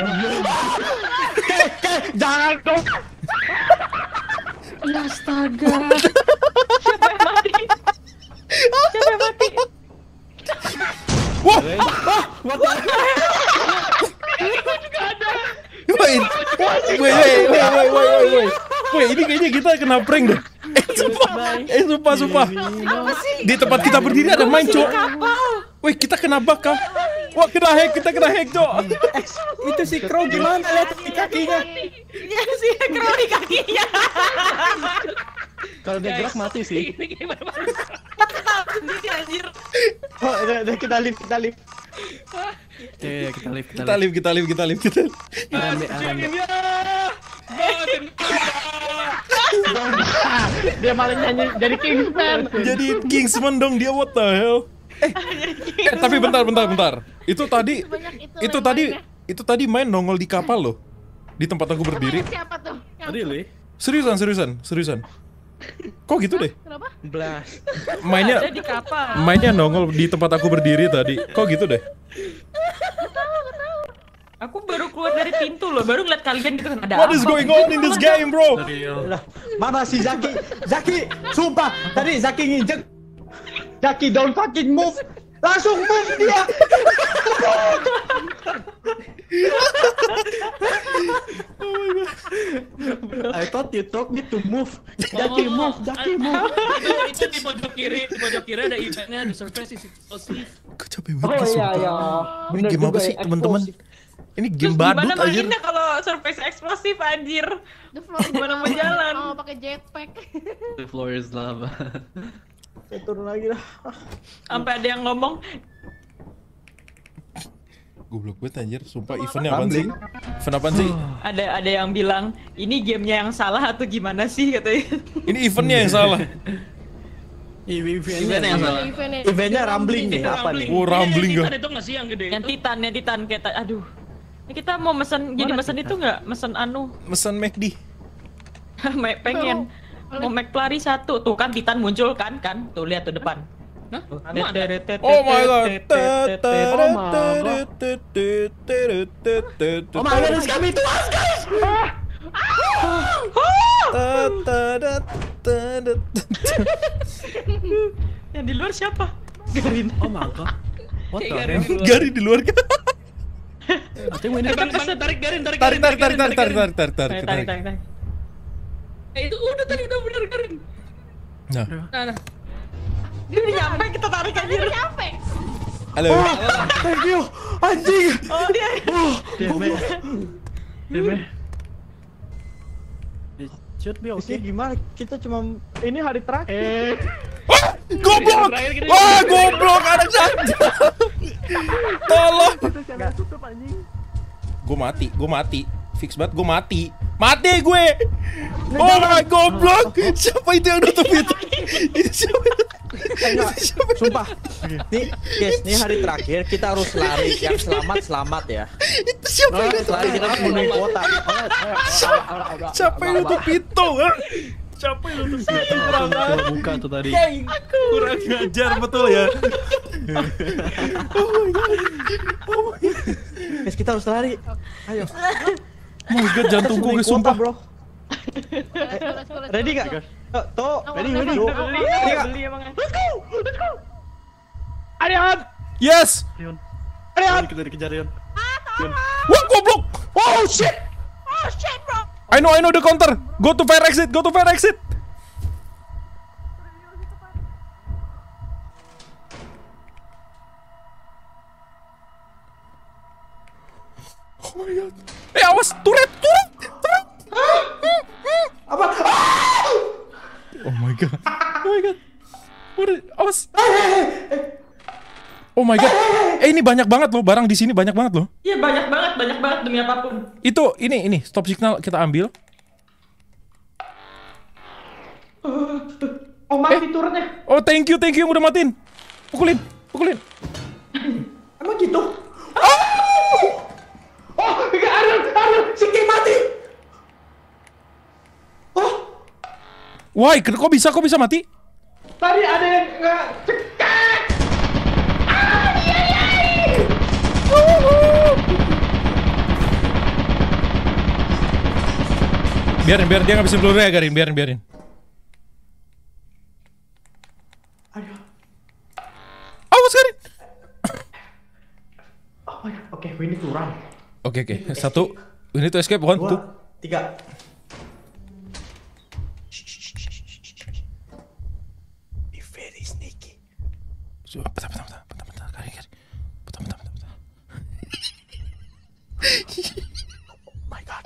Jangan dong. Ya astaga. Siapa yang mati? Wah. Wait, ini kayaknya kita kena prank deh. Sumpah. Di tempat kita berdiri ada main, Cok. Wih, kita kena bug kah? Wah, kita kena hack, Cok. Itu si Crow gimana? Lihat di kakinya. Iya sih, Crow di kakinya. Kalau dia gerak mati sih. Ini gimana? sendiri anjir. Oh, udah kita lift. Ya, kita live. Kita live. Dia malah nyanyi jadi Kingsman. Jadi Kingsman dong dia, what the hell? Tapi bentar. Itu tadi main nongol di kapal loh. Di tempat aku berdiri. Siapa tuh? Really? Seriusan. Kok gitu deh? Kenapa? Blast. Ada di kapal. Mainnya nongol di tempat aku berdiri tadi. Kok gitu deh? Aku baru keluar dari pintu loh, baru ngeliat kalian gitu kan ada What is going on in this game, bro? Lah, mana si Zaki? Zaki, sumpah tadi Zaki nginjek. Zaki don't fucking move. Langsung move dia. I thought you told me to move. Zaki move. Itu di pojok kiri ada eventnya, the surprise is explosive. Kok capek banget sumpah. Ini game apa sih, teman-teman? Ini game Terus badut gimana anjir. mainnya kalau surface eksplosif anjir? The floor Gimana mau jalan? Oh, pakai jetpack. The floor is lava. Saya turun lagi dah. Sampai ada yang ngomong, Goblok banget anjir, sumpah eventnya apaan sih? Event apaan sih? ada yang bilang, ini gamenya yang salah atau gimana sih katanya. Ini eventnya yang salah. Eventnya yang salah. Eventnya rambling nih, apa nih? Oh, rambling Titan gak? itu nggak sih yang gede? Yang Titan kayak aduh. Ini kita mau mesen itu nggak? Mesen anu. Mesen McD. Pengen. Mau McFlurry 1. Tuh kan Titan muncul kan? Tuh lihat tuh depan. Hah? Oh my god. Oh my god, it's coming to us, guys! Yang di luar siapa? Garin. Oh my god. What the hell? Garin di luar kan? Bang, tarik Garin. Tarik. Itu udah bener Garin. Nah. Dia udah nyampe, kita tarik aja. Dia nyampe. Halo. Thank you, anjing. Oh dia. Deme. It should be okay. Gimana? Kita cuma ini hari terakhir. Goblok! Wah, goblok anak saya. Tolong. Gue mati. Fix banget, gue mati. Mati gue. Oh my goblok. Siapa itu yang nutup itu? Itu siapa? Sumpah. Nih, guys, ini hari terakhir kita harus lari. Yang selamat ya. Itu siapa yang nutup? Lari kita harus menuju kota. Siapa yang nutup itu? Siapa yang nutup itu? Kurang Buka tuh tadi. Kurang ngajar betul ya. Oh my god. Guys, kita harus lari. Ayo. Oh my god, jantungku gue sumpah. Bro. Ready gak? Tuh, ready. Beli emang. Let's go. Arian. Yes. Arian. Kita dikejar Rion. Wah, goblok. Oh shit, bro. I know the counter. Go to fire exit. Oh my god. Awas, turret. Apa? Oh my god. Awas. Oh my god. Ini banyak banget loh, barang di sini banyak banget loh. Iya banyak banget demi apapun. Itu ini stop signal kita ambil. Oh mati turretnya. Oh thank you yang udah matiin. Pukulin. Emang gitu? Oh, enggak Arian, si Kim mati. Oh, Why? Kok bisa mati? tadi ada yang nggak cekak. Biarin dia ngabisin peluru ya, Garin. Biarin. Aduh. Awas, Garin. Oh my god. Oke, we need to run. Oke. 1. We need to escape. 1, 2, 3. Be very sneaky. Bentar. Garin. Bentar. Oh my god.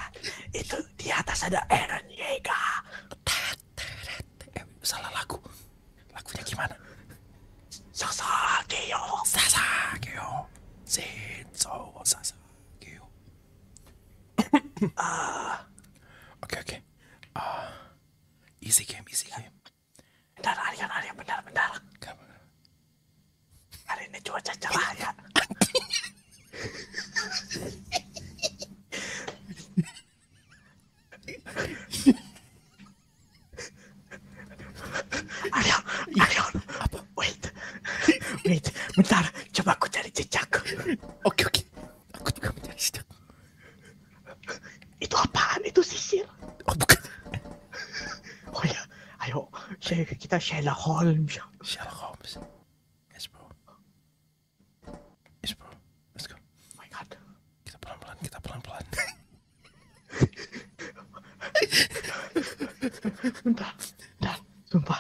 Itu di atas ada Eren Yeager. Salah lagu. cuaca cerah ya. Ayo, apa? Wait, bentar, coba aku cari jejak. Oke, aku juga mencari jejak. Itu apaan? Itu sisir. Oh bukan. Oh ya, ayo, kita Sherlock Holmes. Sherlock Holmes. Yes bro. Let's go. Oh my god. Kita pelan-pelan. Bentar, sumpah.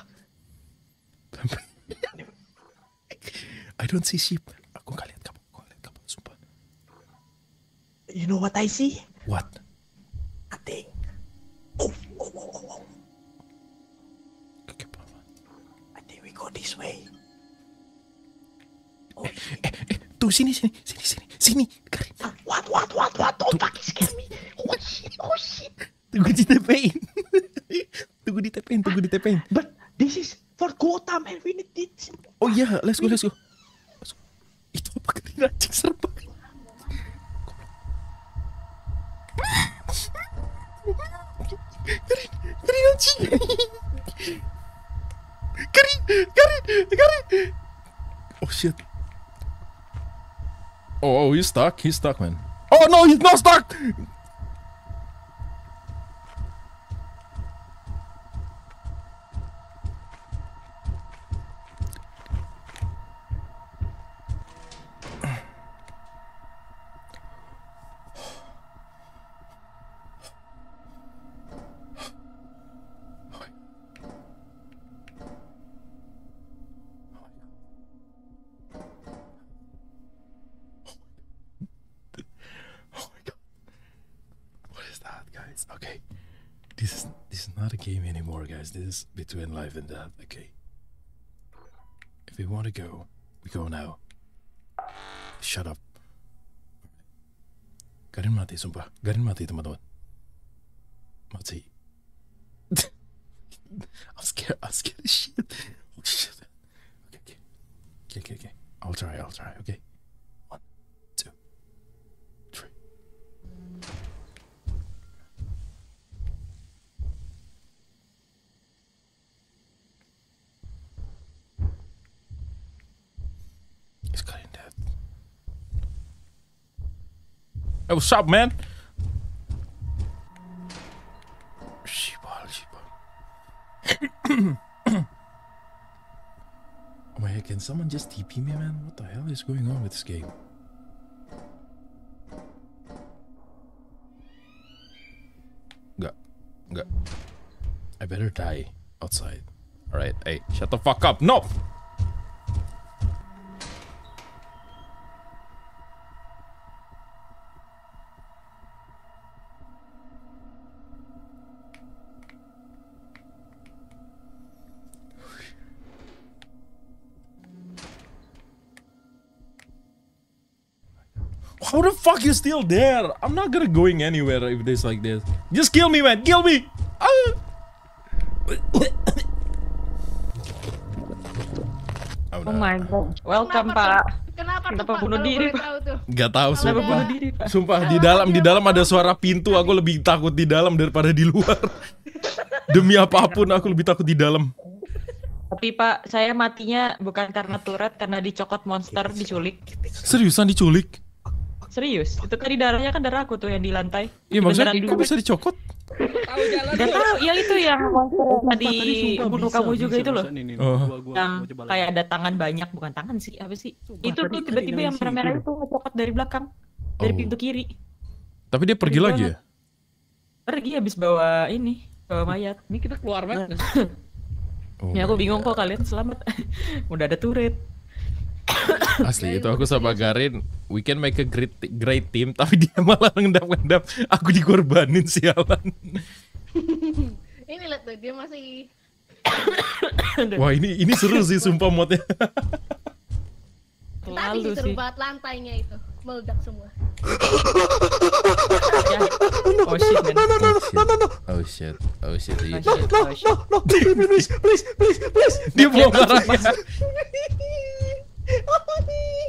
I don't see sheep. Aku nggak lihat kamu, sumpah. You know what I see? What? Nothing. Okay, pelan-pelan. I think we go this way. Tuh sini, Karin. What? Don't fucking scare me. Oh shit. Tunggu di TP-in. But this is for quota, man. We need it. Oh iya, let's go. Itu apa Karin anjing serem banget. Karin anjing. Karin. Oh shit. Oh, he's stuck, man. Oh no, he's not stuck. Okay, this is not a game anymore, guys. This is between life and death. Okay, if we want to go, we go now. Shut up. Karin mati, sumpah. Karin mati, teman-teman. Mati. I'm scared as shit. Oh shit. Okay. I'll try. Okay. 1, 2, 3. He's cutting dead. Hey, what's up, man? Sheeple. Oh my god, can someone just TP me, man? What the hell is going on with this game? Enggak. I better die outside. Alright, hey, shut the fuck up. No! How the fuck you still there? I'm not gonna going anywhere if this like this. Just kill me, man. Kill me. Oh my god. Welcome, Pak. Kenapa bunuh diri, Pak? Gak tahu, Kenapa bunuh sumpah. diri, Pak? Sumpah di dalam ada suara pintu. Aku lebih takut di dalam daripada di luar. Demi apapun aku lebih takut di dalam. Tapi Pak, saya matinya bukan karena turret, karena dicokot monster, diculik. Seriusan diculik? Serius, itu kan di darahnya kan darah aku tuh yang di lantai. Iya maksudnya kok bisa dicokot? Tahu jalan. Gak tahu, yang itu yang monster yang tadi bunuh kamu juga itu loh. Yang kayak ada tangan banyak, bukan tangan sih, apa sih? Itu tuh tiba-tiba yang merah-merah itu ngecokot dari belakang, dari pintu kiri. Tapi dia pergi lagi ya? Pergi habis bawa mayat. Ini kita keluar banget. Ya aku bingung kok kalian selamat. Udah ada turret. Asli itu aku sama Karin, we can make a great team, tapi dia malah ngendap-ngendap, aku dikorbanin sialan. Ini lihat tuh dia masih. Wah ini seru sih sumpah modnya. Tadi seru banget lantainya itu meledak semua. Oh shit, man. Oh shit. No, please. Dia mau marah.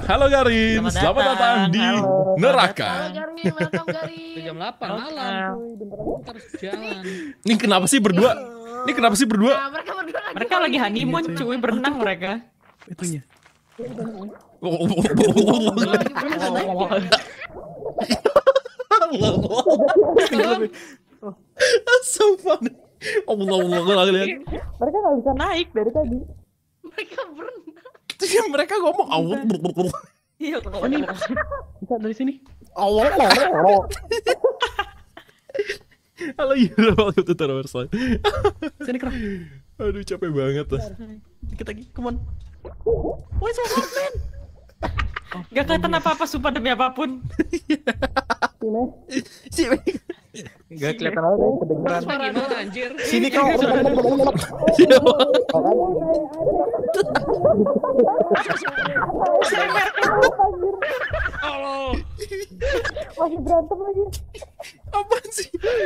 Halo Garin, selamat datang di neraka. Halo Garin, welcome Garin. Jam 8 malam. Kita harus jalan. Ini kenapa sih berdua? Nah, Mereka lagi honeymoon cuy, berenang mereka. Itunya. So funny. Allah. Mereka nggak bisa naik dari tadi. Mereka berenang. Mereka ngomong Iya, Oh ini bisa dari sini. Halo Yura, waktu itu terus. Sini Kro. Aduh capek banget lah. Dikit lagi, come on. Woi, so man. Gak kelihatan apa-apa, sumpah demi apapun. Gak kelihatan apa deh, kedengeran. Gimana anjir? Sini kau. Allah. Masih berantem lagi. Apaan sih?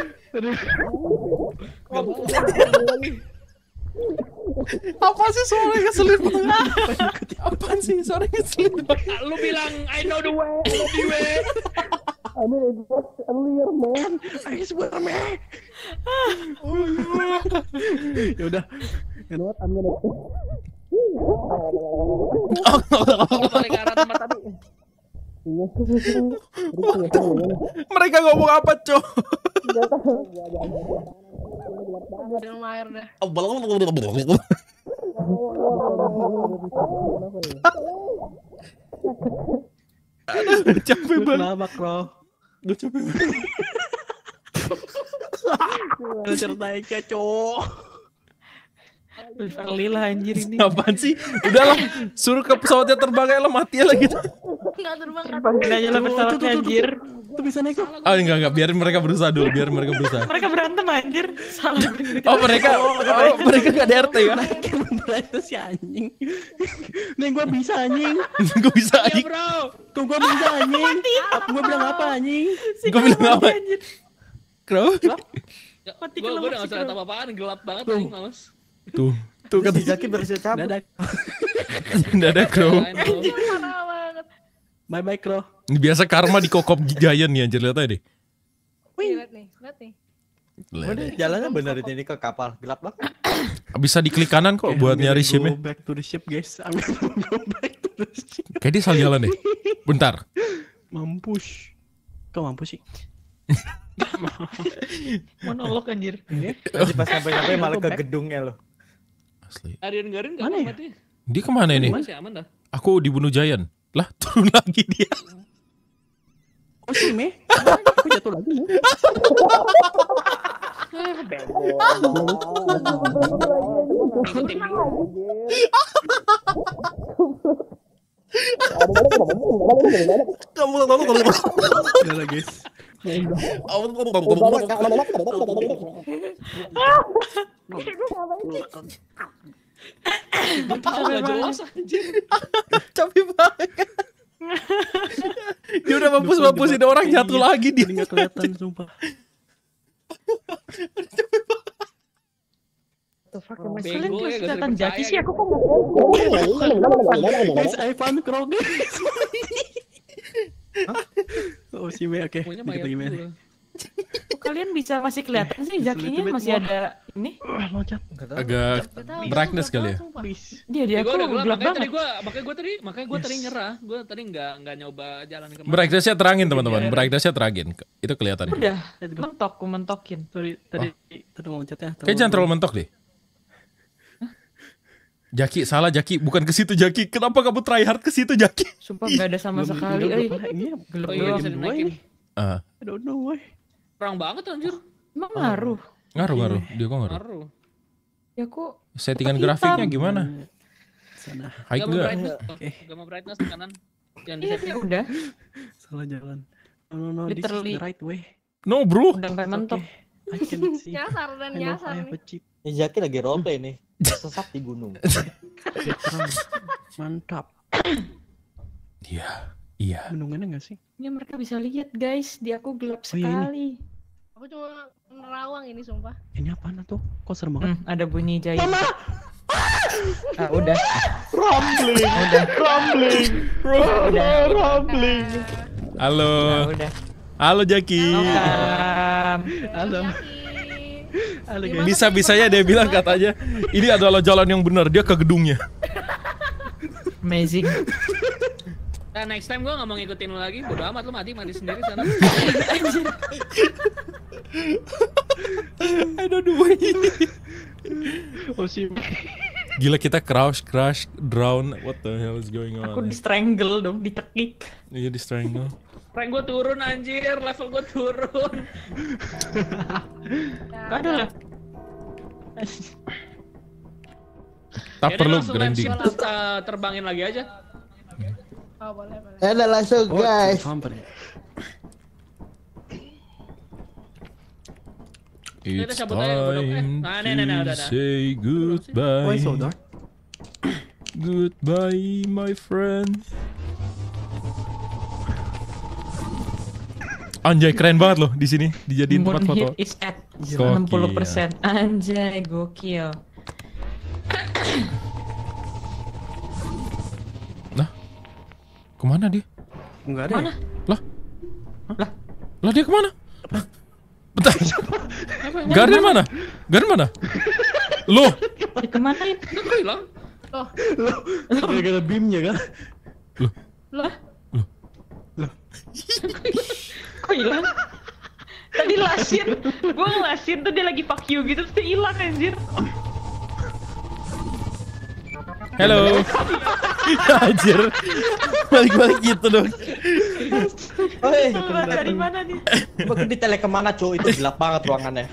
Apa sih suara ngeselin banget? Apaan sih suara ngeselin banget? Lu bilang I know the way, the way. I mean it was earlier man. I swear man. Ya udah. You know what? I'm gonna Balik ke arah tempat tadi. Mereka ngomong apa, Cok? Minum air dah. Aduh, capek banget. Kenapa, Kro? Gue capek banget. Ada ceritain Cok. Lila anjir ini. Apaan sih? Udahlah, suruh ke pesawatnya terbang ya, lo mati ya lagi. Enggak terbang. Terbangin aja lah pesawatnya anjir. Itu bisa naik kok. Ah enggak, biarin mereka berusaha dulu, Mereka berantem anjir. Salah. Oh mereka gak ada RT ya? Itu si anjing. Nih gua bisa anjing. Gue bisa Ya anjing. bro. Tuh gua bisa anjing. Gua bilang apa anjing? Gue bilang apa? Crow? Gue udah gak usah lihat apa-apaan, gelap banget anjing, males. Tuh Kan si Zaki berhasil cabut. Dadah Crow. Parah banget. Bye Kro. Ini biasa karma di kokop giant nih anjir, lihat aja deh. Lihat nih. Mana jalannya bener ini ke kapal gelap banget. Bisa diklik kanan kok buat nyari shipnya. Go back to the ship guys. I'm gonna go back to the ship. Kayak dia salah jalan deh. Bentar. Mampus. Kau mampus sih. Monolog anjir. Masih pas sampai malah ke gedungnya loh. Asli. Arian Garin gak Mana ya? mati. Dia kemana ini? Masih aman dah. Aku dibunuh giant. Lah turun lagi dia. Oh sih Me. Aku jatuh lagi nih. Udah guys. Gak jelas anjir. Capek banget. Dia udah mampusin orang jatuh lagi dia. Nggak kelihatan sumpah. Bego ya, gak Kelihatan usah Jaki sih, aku kok Guys, I found Kro guys. Oh si Me, oke. Pokoknya Dikit bayar lagi Me. dulu. Kok kalian bisa masih kelihatan sih Jakinya masih ada ini? Loncat. Agak brightness kali ya. Dia Gue aku udah gelap, gelap makanya banget. gue tadi nyerah. Gue tadi nggak nyoba jalan kemana. Brightness-nya terangin teman-teman. Brightness-nya terangin. Itu kelihatan. Udah, mentokin. Tadi loncatnya. Kayak jangan terlalu mentok deh. Jaki, salah Jaki, bukan ke situ Jaki. Kenapa kamu try hard ke situ Jaki? Sumpah nggak ada sama sekali. Oh Gelap iya, bisa doang. dinaikin. I don't know why. Perang banget anjir. Emang ngaruh? Ngaruh. Dia kok ngaruh. Ngaruh. Ya kok Settingan grafiknya gimana? Sana. High Gak mau enggak? brightness, gak mau brightness ke kanan. Jangan di iya setting. udah. Salah jalan. No, this is Literally. the right way. No bro. Udah nggak mentok. I can see. Nyasar dan I know nyasar I have nih. a chip. Ini Zaki lagi roleplay nih. Sesat di gunung. Veteran. Mantap. Iya. Gunungannya nggak sih? Ini mereka bisa lihat guys, di aku gelap Oh, iya, ini. sekali. Aku cuma nerawang ini sumpah. Ini apaan tuh? Kok serem banget? Ada bunyi jahit. Ah, udah. Rambling. Rambling. Halo. Nah, udah. Halo Jaki. Halo. Halo guys. Bisa-bisanya dia bilang katanya ini adalah jalan yang benar, dia ke gedungnya. Amazing. Nah, next time gua nggak mau ngikutin lu lagi, bodo amat lu mati sendiri sana. I don't know why. Oh sih. Gila kita crash, drown. What the hell is going on? Aku di strangle dong, ditekik. Iya di strangle. Rank gua turun anjir, level gua turun. Gak ada lah. Tak Yaudah, perlu langsung grinding. live ship, terbangin lagi aja. Oh boleh. Ada langsung guys. It's Kita cabut aja, bodoh. time Nah, to udah. say goodbye. Why so dark? Goodbye, my friend. Anjay, keren banget loh di sini dijadiin tempat foto. Moon hit is at Gokil. 60%. Anjay, gokil. Nah, kemana dia? Enggak ada. Mana? Lah dia kemana? Bentar. Garden mana? Garden mana? Loh, Dikemanain? Kok hilang? Gara-gara beamnya kan? Lah? Kok hilang? Tadi lasin, gua ngelasin tuh dia lagi fuck you gitu, terus dia hilang anjir. hello. Anjir. Balik-balik gitu dong. Oi, Dari mana nih? Coba di tele kemana cuy? Itu gelap banget ruangannya.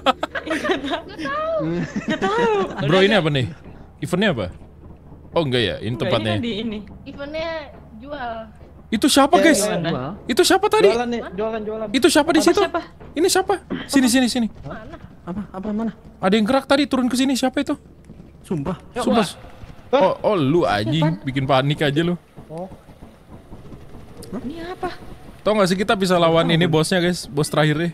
Gak tahu. Bro, ini apa nih? Eventnya apa? Oh enggak ya, ini tempatnya. Ini kan di ini. Eventnya jual. Itu siapa guys? Mana? Itu siapa tadi? Jualan nih, jualan. Itu siapa di situ? Siapa? Ini siapa? Sini. Apa mana? Ada yang gerak tadi turun ke sini. Siapa itu? Sumpah. Sumpah. Oh, lu anjing, bikin panik aja lu. Ini apa? Tau gak sih kita bisa lawan ini bosnya guys, bos terakhirnya.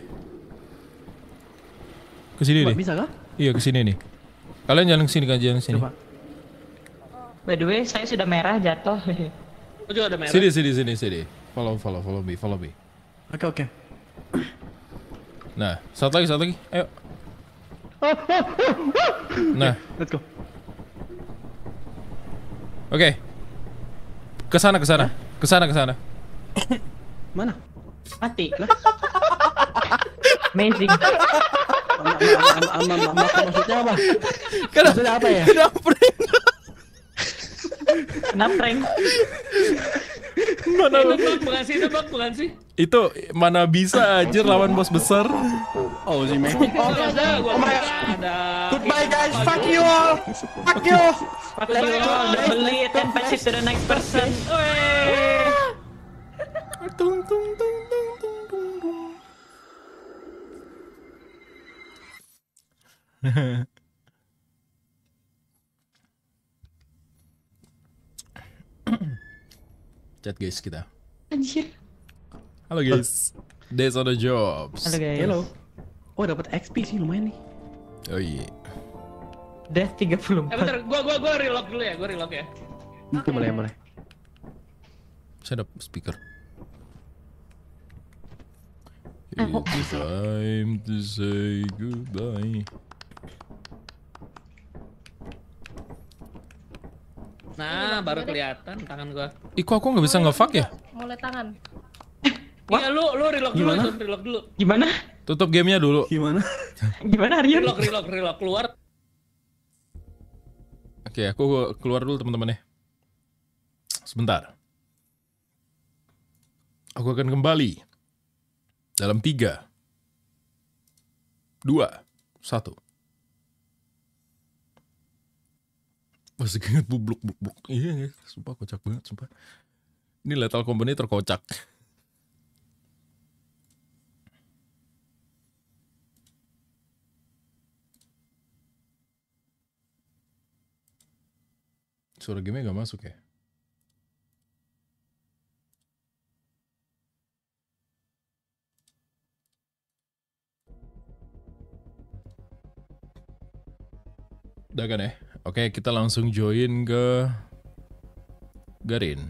Kesini nih. Bisa kah? Iya kesini nih. Kalian jalan kesini kan, jalan sini. Coba. By the way, saya sudah merah jatuh. Gua juga ada merah. Sini. Follow me. Oke. Nah, satu lagi. Ayo. Nah, Let's go. oke. Kesana. Mana? Mati. Amazing. Maksudnya apa? Maksudnya apa ya? Kenapa prank? Mana Bukan sih. itu mana bisa aja lawan bos besar. Oh sih Mei. Goodbye guys, fuck you all. Fuck you. Beli it and pass it to the next person. Tung. Chat guys kita. Anjir. Halo guys. Days on the jobs. Halo guys. Hello. Oh dapat XP sih lumayan nih. Oh iya. Udah 34. Bentar, gua reload dulu ya, Itu boleh. Shut up speaker. It's time to say goodbye. Nah, baru kelihatan tangan gua. Ih, kok aku nggak bisa nge-fuck ya? Mulai tangan. Iya, lu reload dulu. Gimana? Tutup gamenya dulu. Gimana? Gimana Aryan? Reload keluar. Oke, aku keluar dulu teman-teman ya. Sebentar. Aku akan kembali dalam 3, 2, 1. Masih ingat bubluk. Iya, sumpah kocak banget, sumpah. Ini Lethal Company terkocak. Suara game-nya gak masuk ya? Udah kan ya? Oke, kita langsung join ke Garin.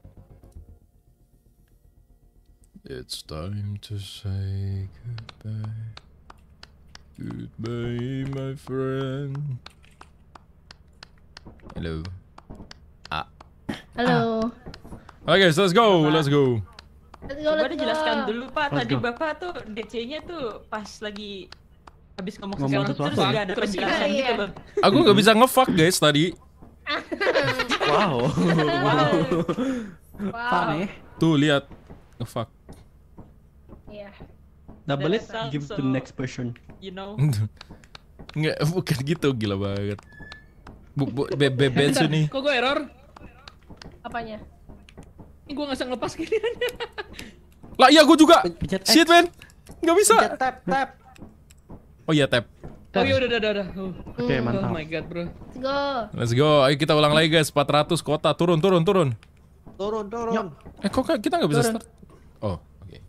It's time to say goodbye. Goodbye, my friend. Hello. Halo. Oke, guys, let's go. Let's go. Coba dijelaskan dulu Pak, tadi Bapak tuh DC-nya tuh pas lagi habis ngomong sesuatu terus gak ada penjelasan gitu loh. Aku gak bisa nge-fuck guys tadi. Wow. Wow. Tuh lihat nge-fuck. Iya. Double it, give to the next person. You know. Nggak, bukan gitu, gila banget. Bensu nih. Kok gue error? Apanya? Ini gue nggak bisa ngelepas giniannya. Lah iya gue juga. Shit man. Nggak bisa. Tap. Oh iya tap. Oh iya udah. Oke, mantap. Oh my god bro. Let's go. Let's go. Ayo kita ulang lagi guys. 400 kota. Turun. Turun. Kok kita nggak bisa start? Oh, oke.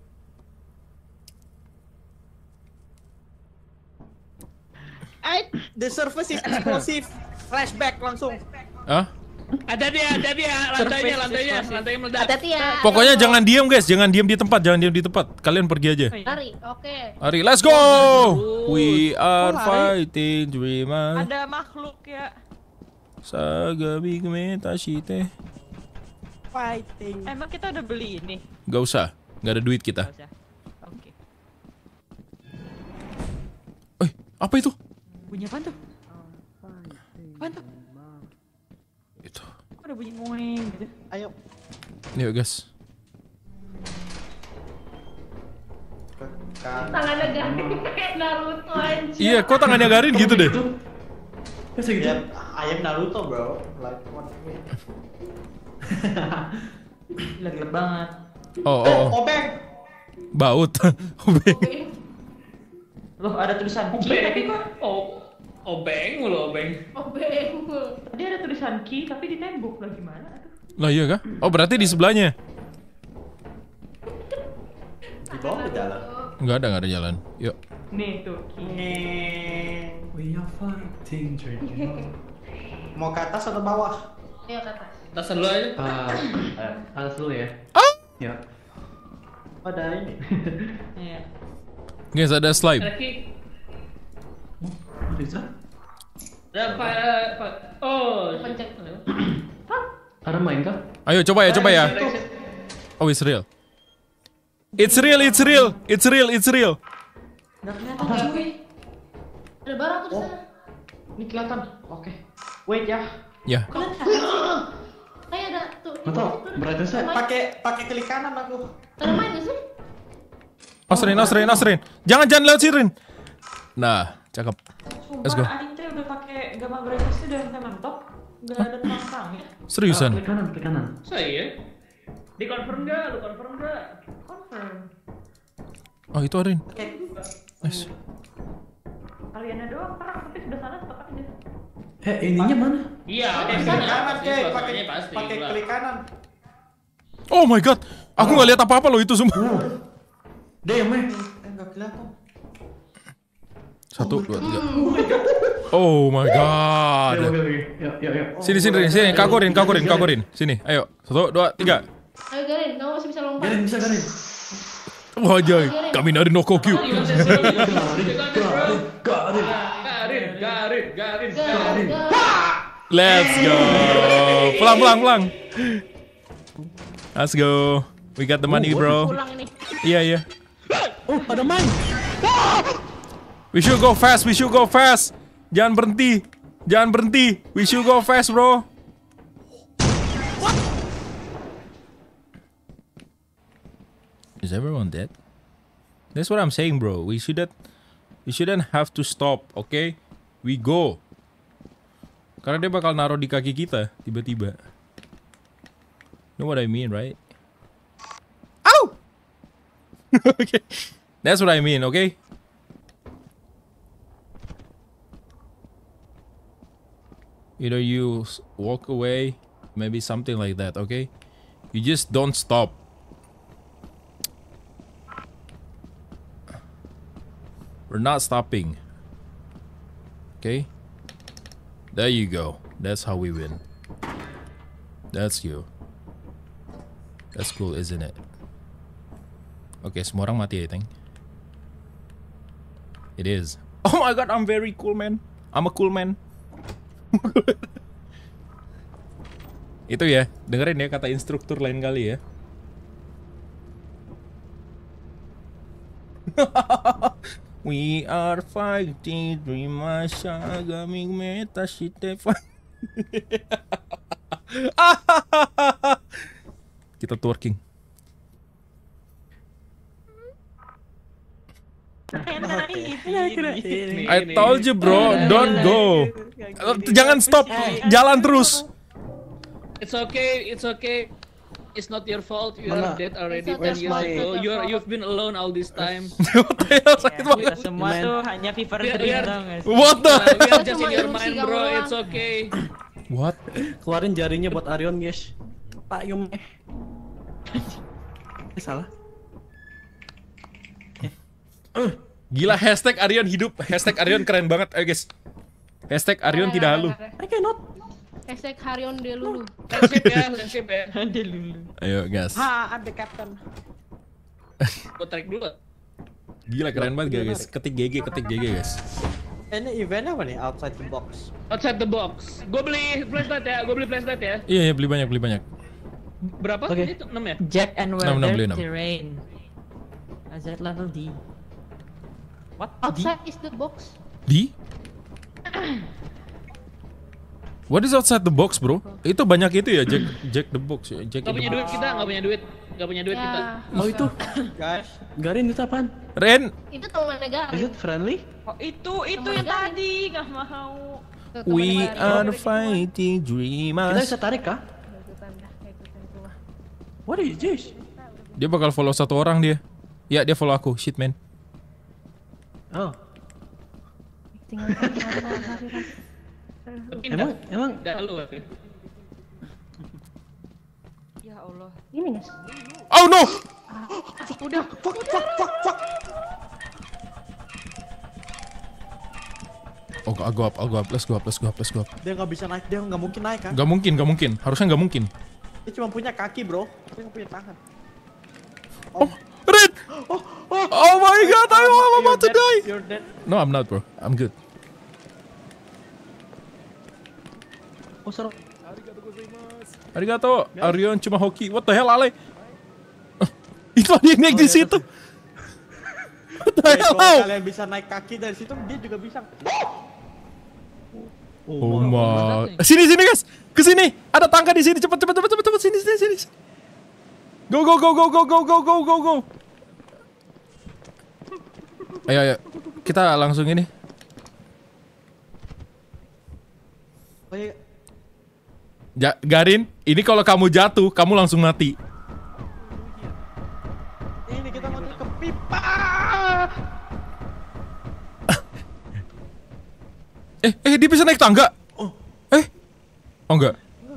The service is explosive. Flashback langsung. Hah? Ada dia, lantainya meledak. Hati-hati ya. Pokoknya jangan diem guys, jangan diem di tempat, Kalian pergi aja. Lari, oke. Lari, let's go. We are fighting dreamers. Ada makhluk ya. Saga big meta shite. Fighting. Emang kita udah beli ini? Gak usah, gak ada duit kita. Oke. Apa itu? Bunyi apaan tuh? Apaan tuh? Itu. Kok ada bunyi ngoeng gitu? Ayo. Yuk guys. Tangannya Garin kayak Naruto aja. Iya, kok tangannya Garin gitu deh? Masa gitu? Ayam Naruto bro. Like what? Gila gelap banget. Oh. Obeng. Baut. Obeng. Loh ada tulisan key tapi kok Obeng mulu, obeng. tadi ada tulisan key tapi di tembok lah gimana? Aduh. Lah iya kah? Oh berarti di sebelahnya. Di bawah ada jalan. Nggak ada jalan. Yuk. Nih tuh key. We are fighting dreamers. Mau ke atas atau bawah? Ayo ke atas. Atas dulu aja. Atas dulu ya. Ya. Ada ini. Iya. Guys ada slime. Ada kick. Bisa? Ada pak. Oh. Pencet. Ada main kah? Ayo coba ya. Oh it's real. It's real. Nggak kelihatan cuy. Ada barang tuh di sana. Ini kelihatan. Oke. Wait ya. Ya. Kayak ada tuh. Nggak tahu. Brightness-nya. Pakai klik kanan aku. Ada main gak sih? Nasrin. Jangan lewat Sirin. Nah, cakep. Let's go. Sumpah Ading teh udah pakai gamma brightness udah sampai mantap. Gak ada terang-terangnya. Seriusan? Klik kanan. Saya. Dikonfirm nggak? Lu konfirm nggak? Confirm. Oh itu Arin. Nice. Kaliannya doang terang tapi sebelah sana tetap aja. Ininya mana? Iya, Kanan kek, pasti. pakai klik kanan. Oh my god. Aku nggak lihat apa-apa loh itu semua. Damn, Enggak kelihatan. 1, 2, 3. Oh my god. Yuk. Sini. Kagorin. Sini, ayo. 1, 2, 3. Ayo Garin, kamu masih bisa lompat. Garin. Wajay, kami nari no kokyu. Garin. Let's go. Pulang. Let's go. We got the money, bro. Pulang ini. Iya. Oh, ada main. We should go fast. Jangan berhenti. We should go fast, bro. Is everyone dead? That's what I'm saying, bro. We shouldn't have to stop, okay? We go. Karena dia bakal naruh di kaki kita tiba-tiba. Know what I mean, right? Ow! Okay. That's what I mean, okay? Either you walk away, maybe something like that, okay? You just don't stop. We're not stopping. Okay? There you go. That's how we win. That's you. That's cool, isn't it? Oke, semua orang mati, I think. It is. Oh my god, I'm very cool, man. I'm a cool man. Itu ya, dengerin ya kata instruktur lain kali ya. We are fighting, Rimasha, gaming meta shite. Kita twerking. I told you bro, don't go. Jangan stop, jalan terus. It's okay, it's okay. It's not your fault. You are dead already 10 years ago. You've been alone all this time. What the hell? Sakit banget. Semua tuh hanya fever dream tau gak sih? What the? We are just in your mind, bro. It's okay. What? Keluarin jarinya buat Arion, guys. Pak Yum. Salah. Gila, hashtag Arion hidup. Hashtag Arion keren banget. Ayo guys. Hashtag Arion tidak halu. I cannot. Hashtag Harion Delulu. Friendship ya. Delulu. Ayo guys. I'm the captain. Gue tarik dulu. Gila keren banget guys. Ketik GG guys. Ini eventnya apa nih? Outside the box. Outside the box. Gue beli flashlight ya. Iya, beli banyak. Berapa? Oke. Itu 6 ya? Jack and beli Weather 6. Terrain. Azad level D. What? Outside is the box. D? What is outside the box, bro? Itu banyak itu ya, Jack the box ya. Jack Gak punya duit kita, gak punya duit kita. Oh itu, Guys, Garin itu apaan? Ren, Itu teman negara. Is it friendly? Oh itu yang tadi nggak mau. we are fighting Kita dreamers. bisa tarik kah? What is this? Dia bakal follow satu orang dia. Ya, dia follow aku, shit man. Oh, Pindah. emang Dah lu. Ya Allah. Ini guys. Oh no! Udah. fuck. Oh, I'll go up. Let's go up. Dia nggak bisa naik, dia nggak mungkin naik kan? Gak mungkin. Harusnya gak mungkin. Dia cuma punya kaki bro, dia nggak punya tangan. Oh, Ren! Oh my god, I'm about to die! You're dead. No, I'm not, bro. I'm good. oh seru. Arigato, Arion cuma hoki. What the hell, Ale? Itu ada yang naik di situ. What the Guys, hell? kalau kalian bisa naik kaki dari situ, dia juga bisa. Oh my. Sini guys. Ke sini. Ada tangga di sini. Cepet sini. Go. Ayo. Kita langsung ini. Oh, iya. Garin, ini kalau kamu jatuh, kamu langsung mati. Ini kita mau ke pipa. Dia bisa naik tangga. Oh enggak.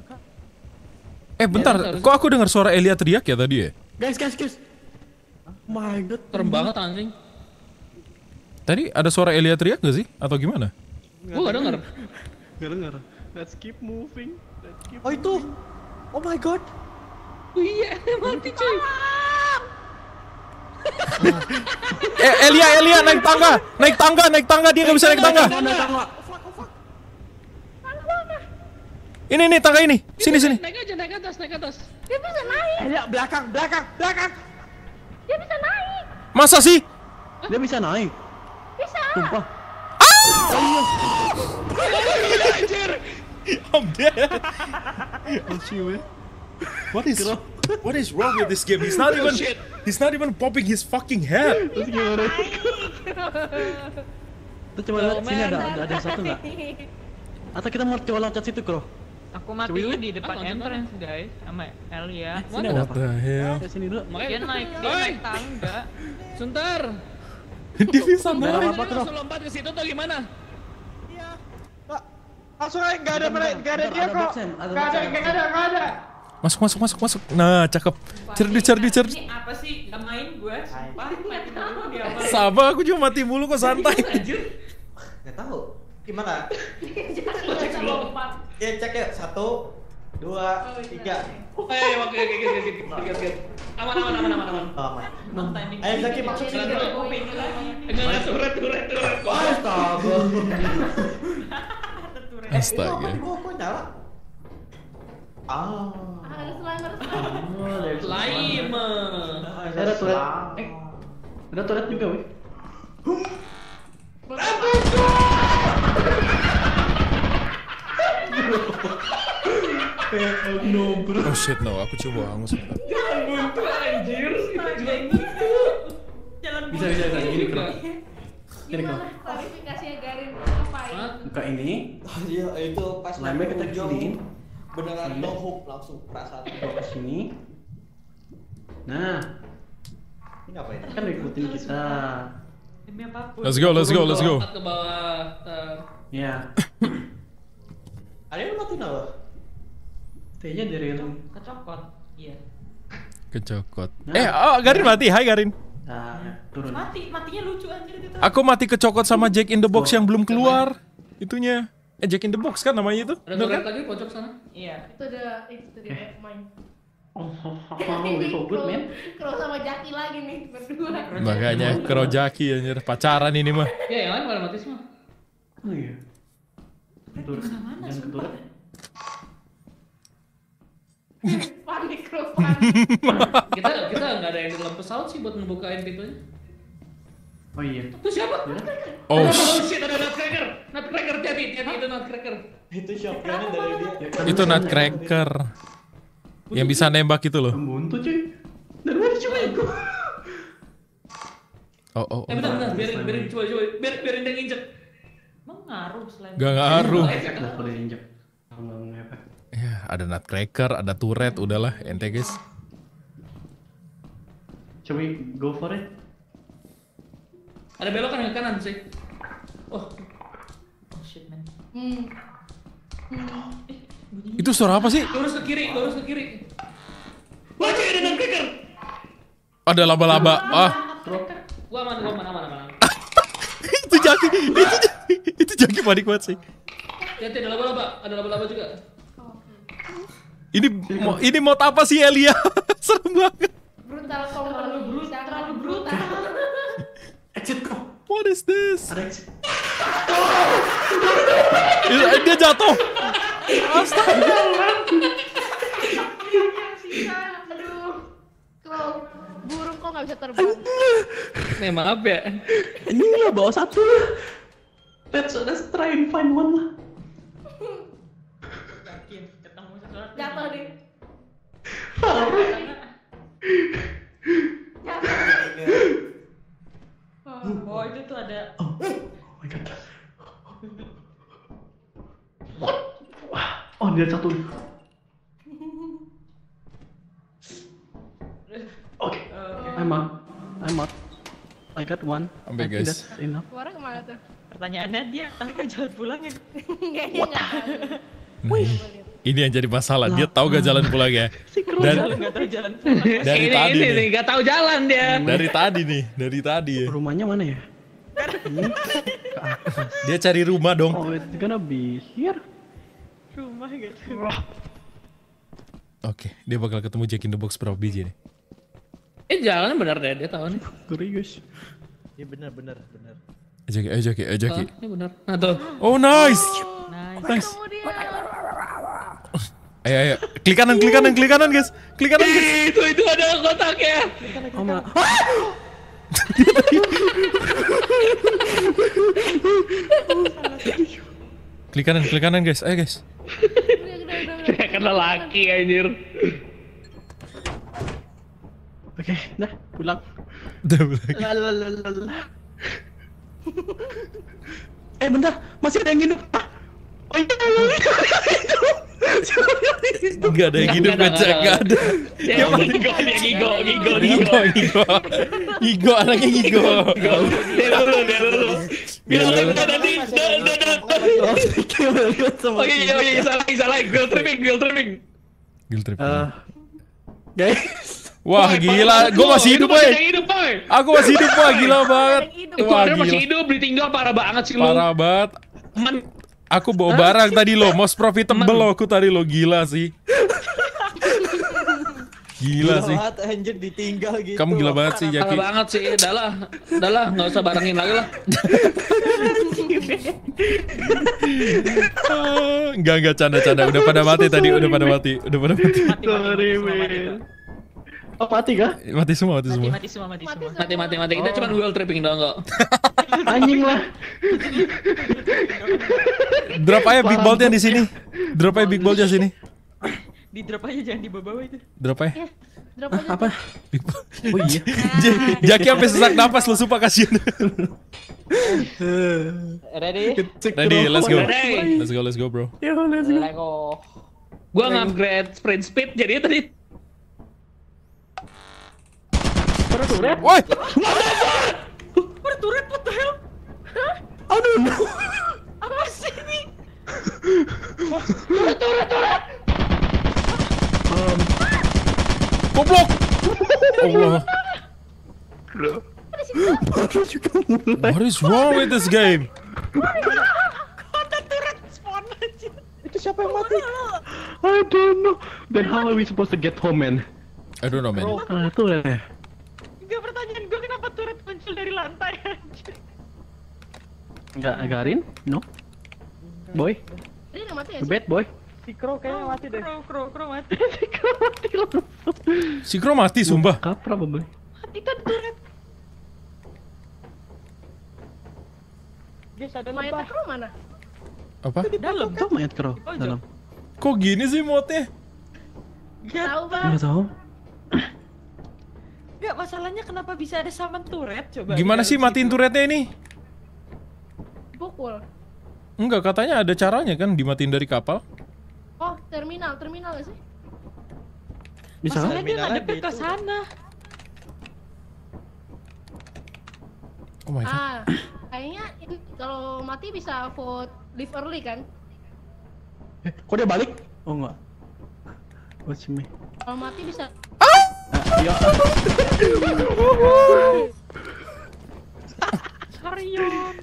Bentar, kok aku dengar suara Elia teriak ya tadi ya? Guys. My god. Serem banget anjing. Tadi ada suara Elia teriak gak sih? Atau gimana? Gue gak denger. Gak denger. Let's keep moving. Oh itu. Oh my god. Iya, mati cuy. Elia naik tangga, dia nggak bisa naik tangga. Ini tangga ini. Sini. Naik atas. Dia bisa naik. Elia belakang. Dia bisa naik. Masa sih? Dia bisa naik. Bisa. Sumpah. I'm dead. What is wrong with this game? He's not even popping his fucking head. Tuh coba lihat sini ada satu nggak? Atau kita mau coba loncat situ, Bro? Aku matinya di depan entrance guys sama Elia. Sini ada apa? What the hell? Sini dulu. Dia naik tangga. Sebentar. Dia bisa Lu naik. langsung lompat ke situ atau gimana? Langsung aja, nggak ada dia kok. Nggak ada. Masuk. Nah, cakep. Cerdi. Ini apa sih? Gak main gue. Sumpah mati dulu dia. Sabar, aku cuma mati mulu kok santai. Nggak tahu. Gimana? Ya cek ya 1, 2, 3. Oke. Aman. Ayo Zaki masuk sini. Enggak turret. Astaga. Kok nyala? Ada slimer. Ada turret. Ada turret juga, weh. No bro. Oh shit no, aku coba hangus sebentar. Jangan buntu anjir. Jalan Bisa gini bro. Gini bro. Klarifikasinya Garin ngapain? Buka ini. Iya itu pas Slime kita kesini. Beneran no hook langsung perasaan. Bawa ke sini. Nah, Ini ngapain? kan ikutin kita. Demi apapun. Let's go. Ke bawah. Ya. Ada yang mati apa? T-nya dari yang Kecokot. Iya. Kecokot. Garin mati. Hai Garin. Turun. Matinya lucu anjir itu. Aku mati kecokot sama Jack in the Box yang belum keluar. Itunya. Jack in the Box kan namanya itu? Ada turret lagi pojok sana. Iya. Itu ada main. Oh, so good man. Crow sama Jaki lagi nih berdua. Makanya Kerojaki anjir pacaran ini mah. Ya yang lain pada mati semua. Oh iya. Turun. Jangan ke turun. Panik Crow panik. Kita nggak ada yang di dalam pesawat sih buat ngebukain pintunya. Oh iya. Itu siapa? Oh shit, ada nutcracker. Nutcracker jadi itu nutcracker. Itu shotgunnya dari dia. itu Nutcracker. Yang bisa nembak itu loh. Buntu cuy. Dari mana coba itu? Oh. Bentar, biarin coba. Biarin dia nginjek. Emang ngaruh selain. Gak ngaruh. Nggak boleh injek. Nggak ngepet. Ya, ada Nutcracker, ada turret, udahlah ente guys. Coba go for it. Ada belokan ke kanan sih. Oh shit man. Itu suara apa sih? Lurus ke kiri. Wah, ada nutcracker. Ada laba-laba. Gua aman. Itu Jaki. Itu Jaki panik banget sih. Lihat ada laba-laba juga. Ini mau apa sih Elia? Serem banget. Brutal, terlalu brutal. Exit kok. What is this? Ada exit. Dia jatuh. Astaga. Aduh. Crow, burung kok nggak bisa terbang? Maaf ya. Ini lah bawa satu lah. Let's try and find one lah. Yakin ketemu sesuatu. Jatuh deh. Oh itu tuh ada. Oh my god. Oh dia satu. Oke. I'm out. I got one. Ambil guys. Suara kemana tuh? Pertanyaannya dia tahu jalan pulangnya. Kayaknya nggak tahu. Ini yang jadi masalah. Dia tahu gak jalan pulang ya? Nggak tahu jalan pulang. Dari tadi nih. Nggak tahu jalan dia. Dari tadi ya. Rumahnya mana ya? Ini ke atas. Dia cari rumah dong. Oh, it's gonna be here. Rumah gitu. Oke, dia bakal ketemu Jack in the Box berapa biji nih? Jalannya benar deh, dia tahu nih. Serius. Iya benar. Jaki. Ini benar. Nah tuh. Oh nice. Nice. Ayo. Klik kanan guys. Itu ada kotaknya. Oh ma. Klik kanan guys. Ayo guys. Saya kena laki anjir. Oke, dah pulang. Lalalala. Bentar, masih ada yang hidup. Oh iya, Gak ada yang hidup kan, gak ada. Dia Gigo, anaknya Gigo. Dia dulu. Oke, salah. Guild tripping. Guys. Wah gila, gue masih hidup boy. Aku masih hidup, wah gila banget. Wah, masih hidup, ditinggal parah banget sih lu. Parah banget. Aku bawa barang tadi lo, most profitable lo aku tadi lo, gila sih. Gila sih. Anjir ditinggal gitu. Kamu gila banget sih, Jaki. Gila banget sih, udah lah, nggak usah barengin lagi lah. Enggak canda. Udah pada mati tadi, udah pada mati. Sorry, man. Oh, mati kah? Mati semua. Mati semua. Kita cuma wheel tripping doang kok. Anjing lah. Drop aja big bolt-nya di sini. Drop aja big bolt-nya sini. Di drop aja, jangan dibawa itu. Drop aja. Drop aja. Apa? Big bolt. Oh iya. Jaki sampai sesak napas lo, sumpah kasihan. Ready? Let's go. Ready. Let's go, bro. Let's go. Gua nge-upgrade sprint speed jadinya tadi. Woi. Turret, what the hell? Aduh, no. Apa sih ini? Turret. Goblok. Allah. What is wrong with this game? Kota turret spawn aja. Itu siapa yang mati? I don't know. Then how are we supposed to get home, man? I don't know, man. Itu deh. Enggak, pertanyaan gue kenapa turret muncul dari lantai aja. Enggak, Garin? No. Boy. Ini udah mati ya? Bad boy. Si Crow kayaknya mati deh. Crow mati. Si Crow mati, sumpah. Probably. Itu ada turret. Guys, ada Mayat lebah. Crow mana? Apa? Dalam. Tuh mayat Crow dalam. Kok gini sih modnya? Tahu bang. Enggak tahu. Enggak, masalahnya kenapa bisa ada summon turret coba. Gimana sih matiin turretnya ini? Pukul. Enggak, katanya ada caranya kan dimatiin dari kapal. Oh, terminal nggak sih? Bisa? Masalahnya dia nggak Terminalnya deket ke itu. sana. Oh my god. Kayaknya ini kalau mati bisa vote leave early kan? Kok dia balik? Oh enggak. Watch me. Kalau mati bisa. Ya. Harion.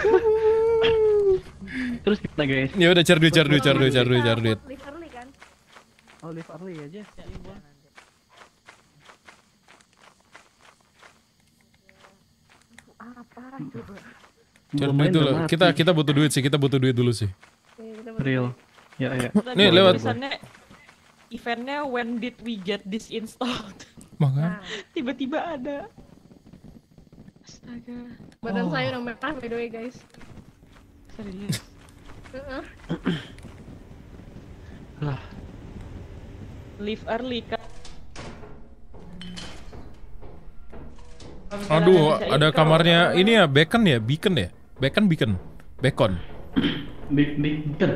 Terus kita guys. Ya udah cari duit. Leave early kan? Oh, leave early aja. Apa coba? Cari duit dulu. Kita butuh duit sih, kita butuh duit dulu sih. Real. Ya. Nih, lewat. Tulisannya eventnya when did we get this installed? Makan. Tiba-tiba ada. Astaga. Badan saya udah merah by the way guys. Serius. Lah. Leave early kan. Aduh, ada kamarnya ini ya, beacon. Beacon. Beacon.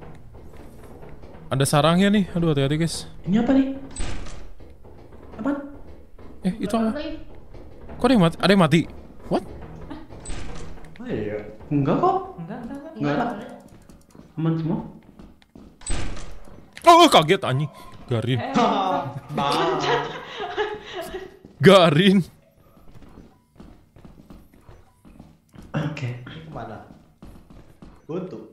Ada sarangnya nih. Aduh, hati-hati guys. Ini apa nih? Apa? Itu apa? Kok ada yang mati? What? Oh iya. Enggak kok. Enggak. Aman semua. Oh, kaget anjing. Garin. Oke. Kemana? Buntu.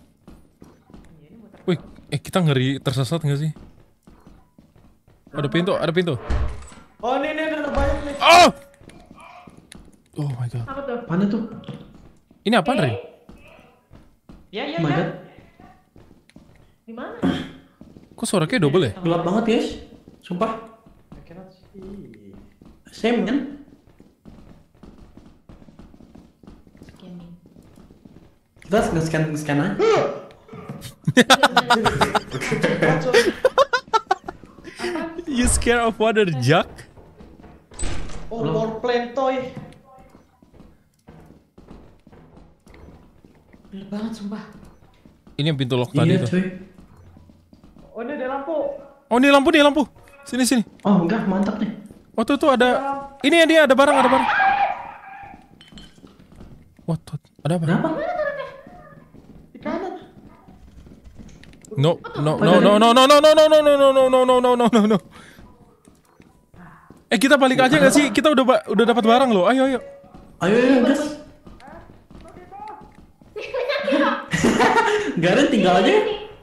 Wih, kita ngeri tersesat nggak sih? Ada pintu. Oh, ini ada banyak nih. Oh! Oh my god. Apa tuh? Mana tuh? Ini apa, Rin? Ya. Oh my god. Di mana? Kok suara kayak double ya? Gelap banget guys. Sumpah. Same kan? Kita nge-scan aja. You scared of water, Jack? Oh, more plane toy. Gelap banget sumpah. Ini yang pintu lock tadi tuh. Cuy. Oh, ini ada lampu. Oh, ini lampu. Sini. Oh enggak, mantap nih. Oh, tuh ada. Ini ya, dia ada barang. What? Ada apa? Kenapa? Di kanan. No. Kita balik aja nggak sih? Kita udah dapat barang loh. Ayo. Ayo gas. Garen tinggal aja.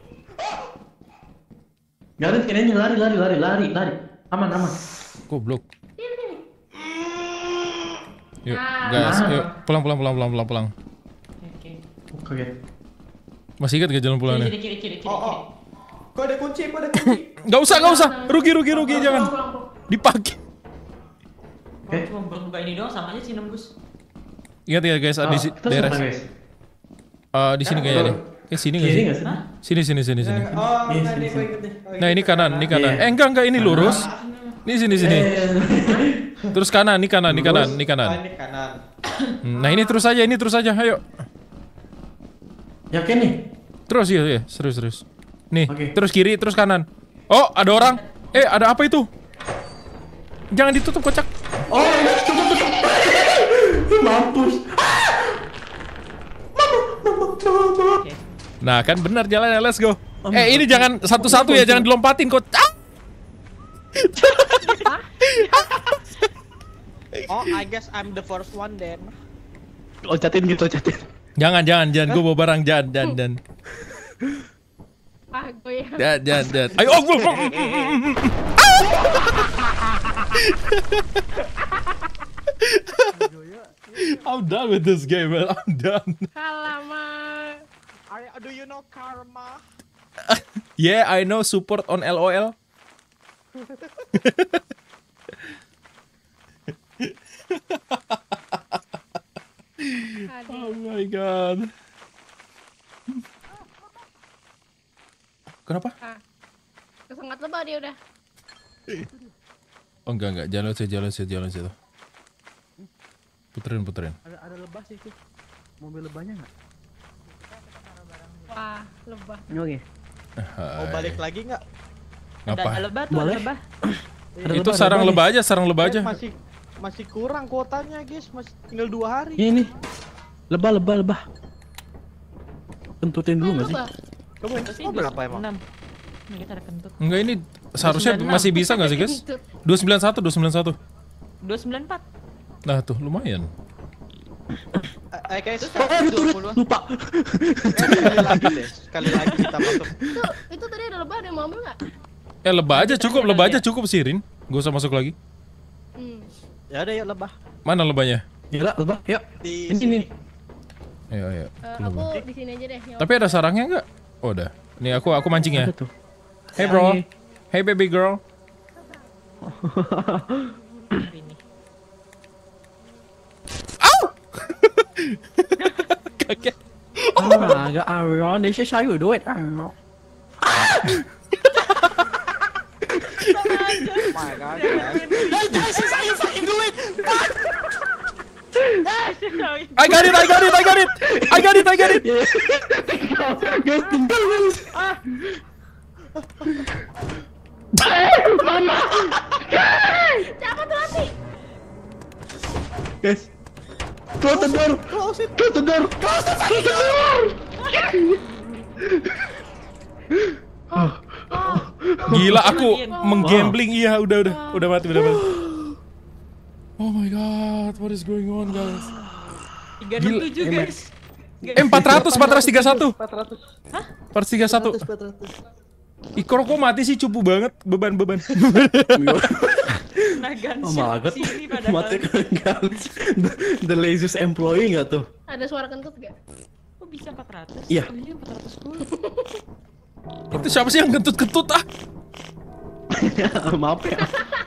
Garen kayaknya lari. Aman. Goblok. Yuk, guys, yuk pulang. Oke. Masih ingat gak jalan pulangnya? Kiri. Kok ada kunci? Gak usah. Rugi, jangan. Dipakai. Cuma buka ini doang, sama aja sih nembus. Ingat ya guys, di daerah. Di sini kayaknya nih. Sini nggak sih? Sini. Oh, tadi gue ikut nih. Nah ini kanan. Enggak ini lurus. Ini sini. Terus kanan, ini kanan. Ini kanan. Nah ini terus aja, ayo. Yakin nih? Terus iya, serius. Nih, terus kiri, terus kanan. Oh, ada orang. Ada apa itu? Jangan ditutup kocak. Oh, tutup. Mampus. Nah kan benar jalannya, let's go. Ini jangan satu-satu ya, jangan dilompatin kok. Oh, I guess I'm the first one then. Loncatin. Jangan, gue bawa barang, jangan. Gue ya. Jangan. Ayo, I'm done with this game, man. I'm done. Halaman. Do you know karma? Yeah, I know support on LOL. Oh my god. Kenapa? Kesengat lebah dia udah. Oh enggak, jalan situ. Puterin. Ada lebah sih tuh. Mobil lebahnya nggak? Wah, lebah. Oke. Mau balik lagi nggak? Ngapa? Ada lebah tuh, lebah. Itu sarang lebah aja. Masih kurang kuotanya guys, masih tinggal 2 hari. Ini lebah. Kentutin dulu nggak sih? Kamu yang berapa emang? 6. Ini kita ada kentut. Enggak, ini seharusnya masih bisa nggak sih guys? 291. 294. Nah tuh lumayan. Guys, lupa. Sekali lagi kita masuk. Itu tadi ada lebah, ada yang mau ambil nggak? Lebah aja cukup sih, Rin. Gak usah masuk lagi. Ya udah, yuk lebah. Mana lebahnya? Gila, lebah. Yuk. Ini. Ayo. Aku di sini aja deh. Tapi ada sarangnya nggak? Oh, udah. Nih aku mancing ya. Hey bro. Hey baby girl. Kaget. Agak Aaron, để saya đuổi Aaron. My god. Saya fucking do it. I got it. Guys, tinggal guys. Mama. Jangan terhenti. Guys. Close the door. Gila, aku menggambling. Iya, udah mati. Oh my god, what is going on guys? 367 guys. 431. Hah? 431. Ikor kok mati sih, cupu banget beban. Nah, oh my god, mati kan the laziest employee nggak tuh? Ada suara kentut gak? Kok bisa 400? Iya. 410. Itu siapa sih yang kentut ah? Maaf ya.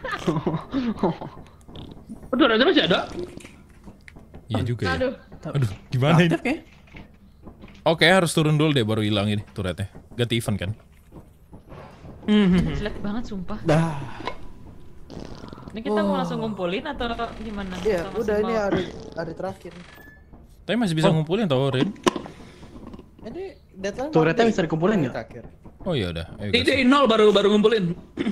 Aduh, ada masih ada? Iya juga ya. Aduh, gimana ini? Oke, harus turun dulu deh baru hilang ini turretnya. Ganti event kan? Jelek banget sumpah. Dah. Ini kita mau langsung ngumpulin atau gimana? Iya, udah ini hari terakhir. Tapi masih bisa ngumpulin tau, Rin? Ini deadline. Turretnya bisa dikumpulin nggak? Oh iya udah. Di 0 baru ngumpulin.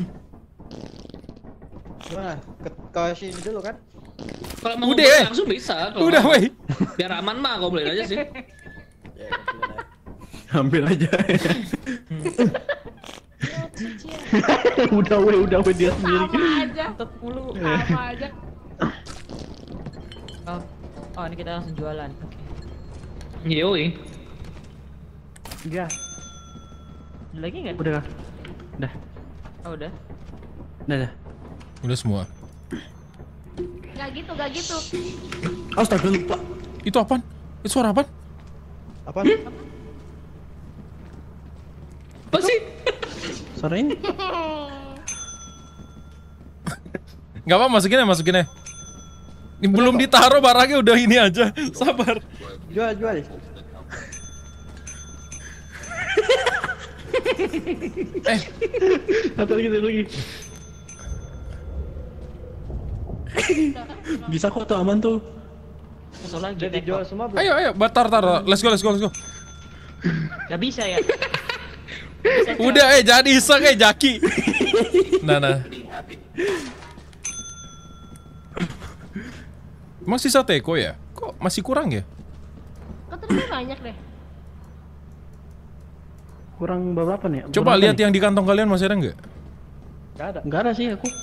Gimana? Ke sini dulu kan? Kalau mau ngumpulin langsung bisa. Udah weh. Biar aman mah ngumpulin aja sih. Ambil aja. Udah weh dia sendiri. Sama aja. Oh, ini kita langsung jualan. Yoi. Enggak. Ada lagi nggak? Udah. Udah. Oh udah. Udah. Udah semua. Gak gitu. Astaga lupa. Itu apaan? Itu suara apaan? Apaan? Apa sih? Suara ini. Gak apa, masukin ya. Ini belum ditaruh barangnya udah ini aja. Sabar. Jual. Satu lagi. Bisa kok tuh, aman tuh. Masuk lagi. Jadi jual semua belum? Ayo, tar. Let's go. Gak bisa ya. Udah, jangan iseng Jaki. Nah. Emang sisa teko ya? Kok masih kurang ya? Kok ternyata banyak deh. Kurang berapa nih? Coba lihat yang di kantong kalian masih ada nggak? Nggak ada sih aku.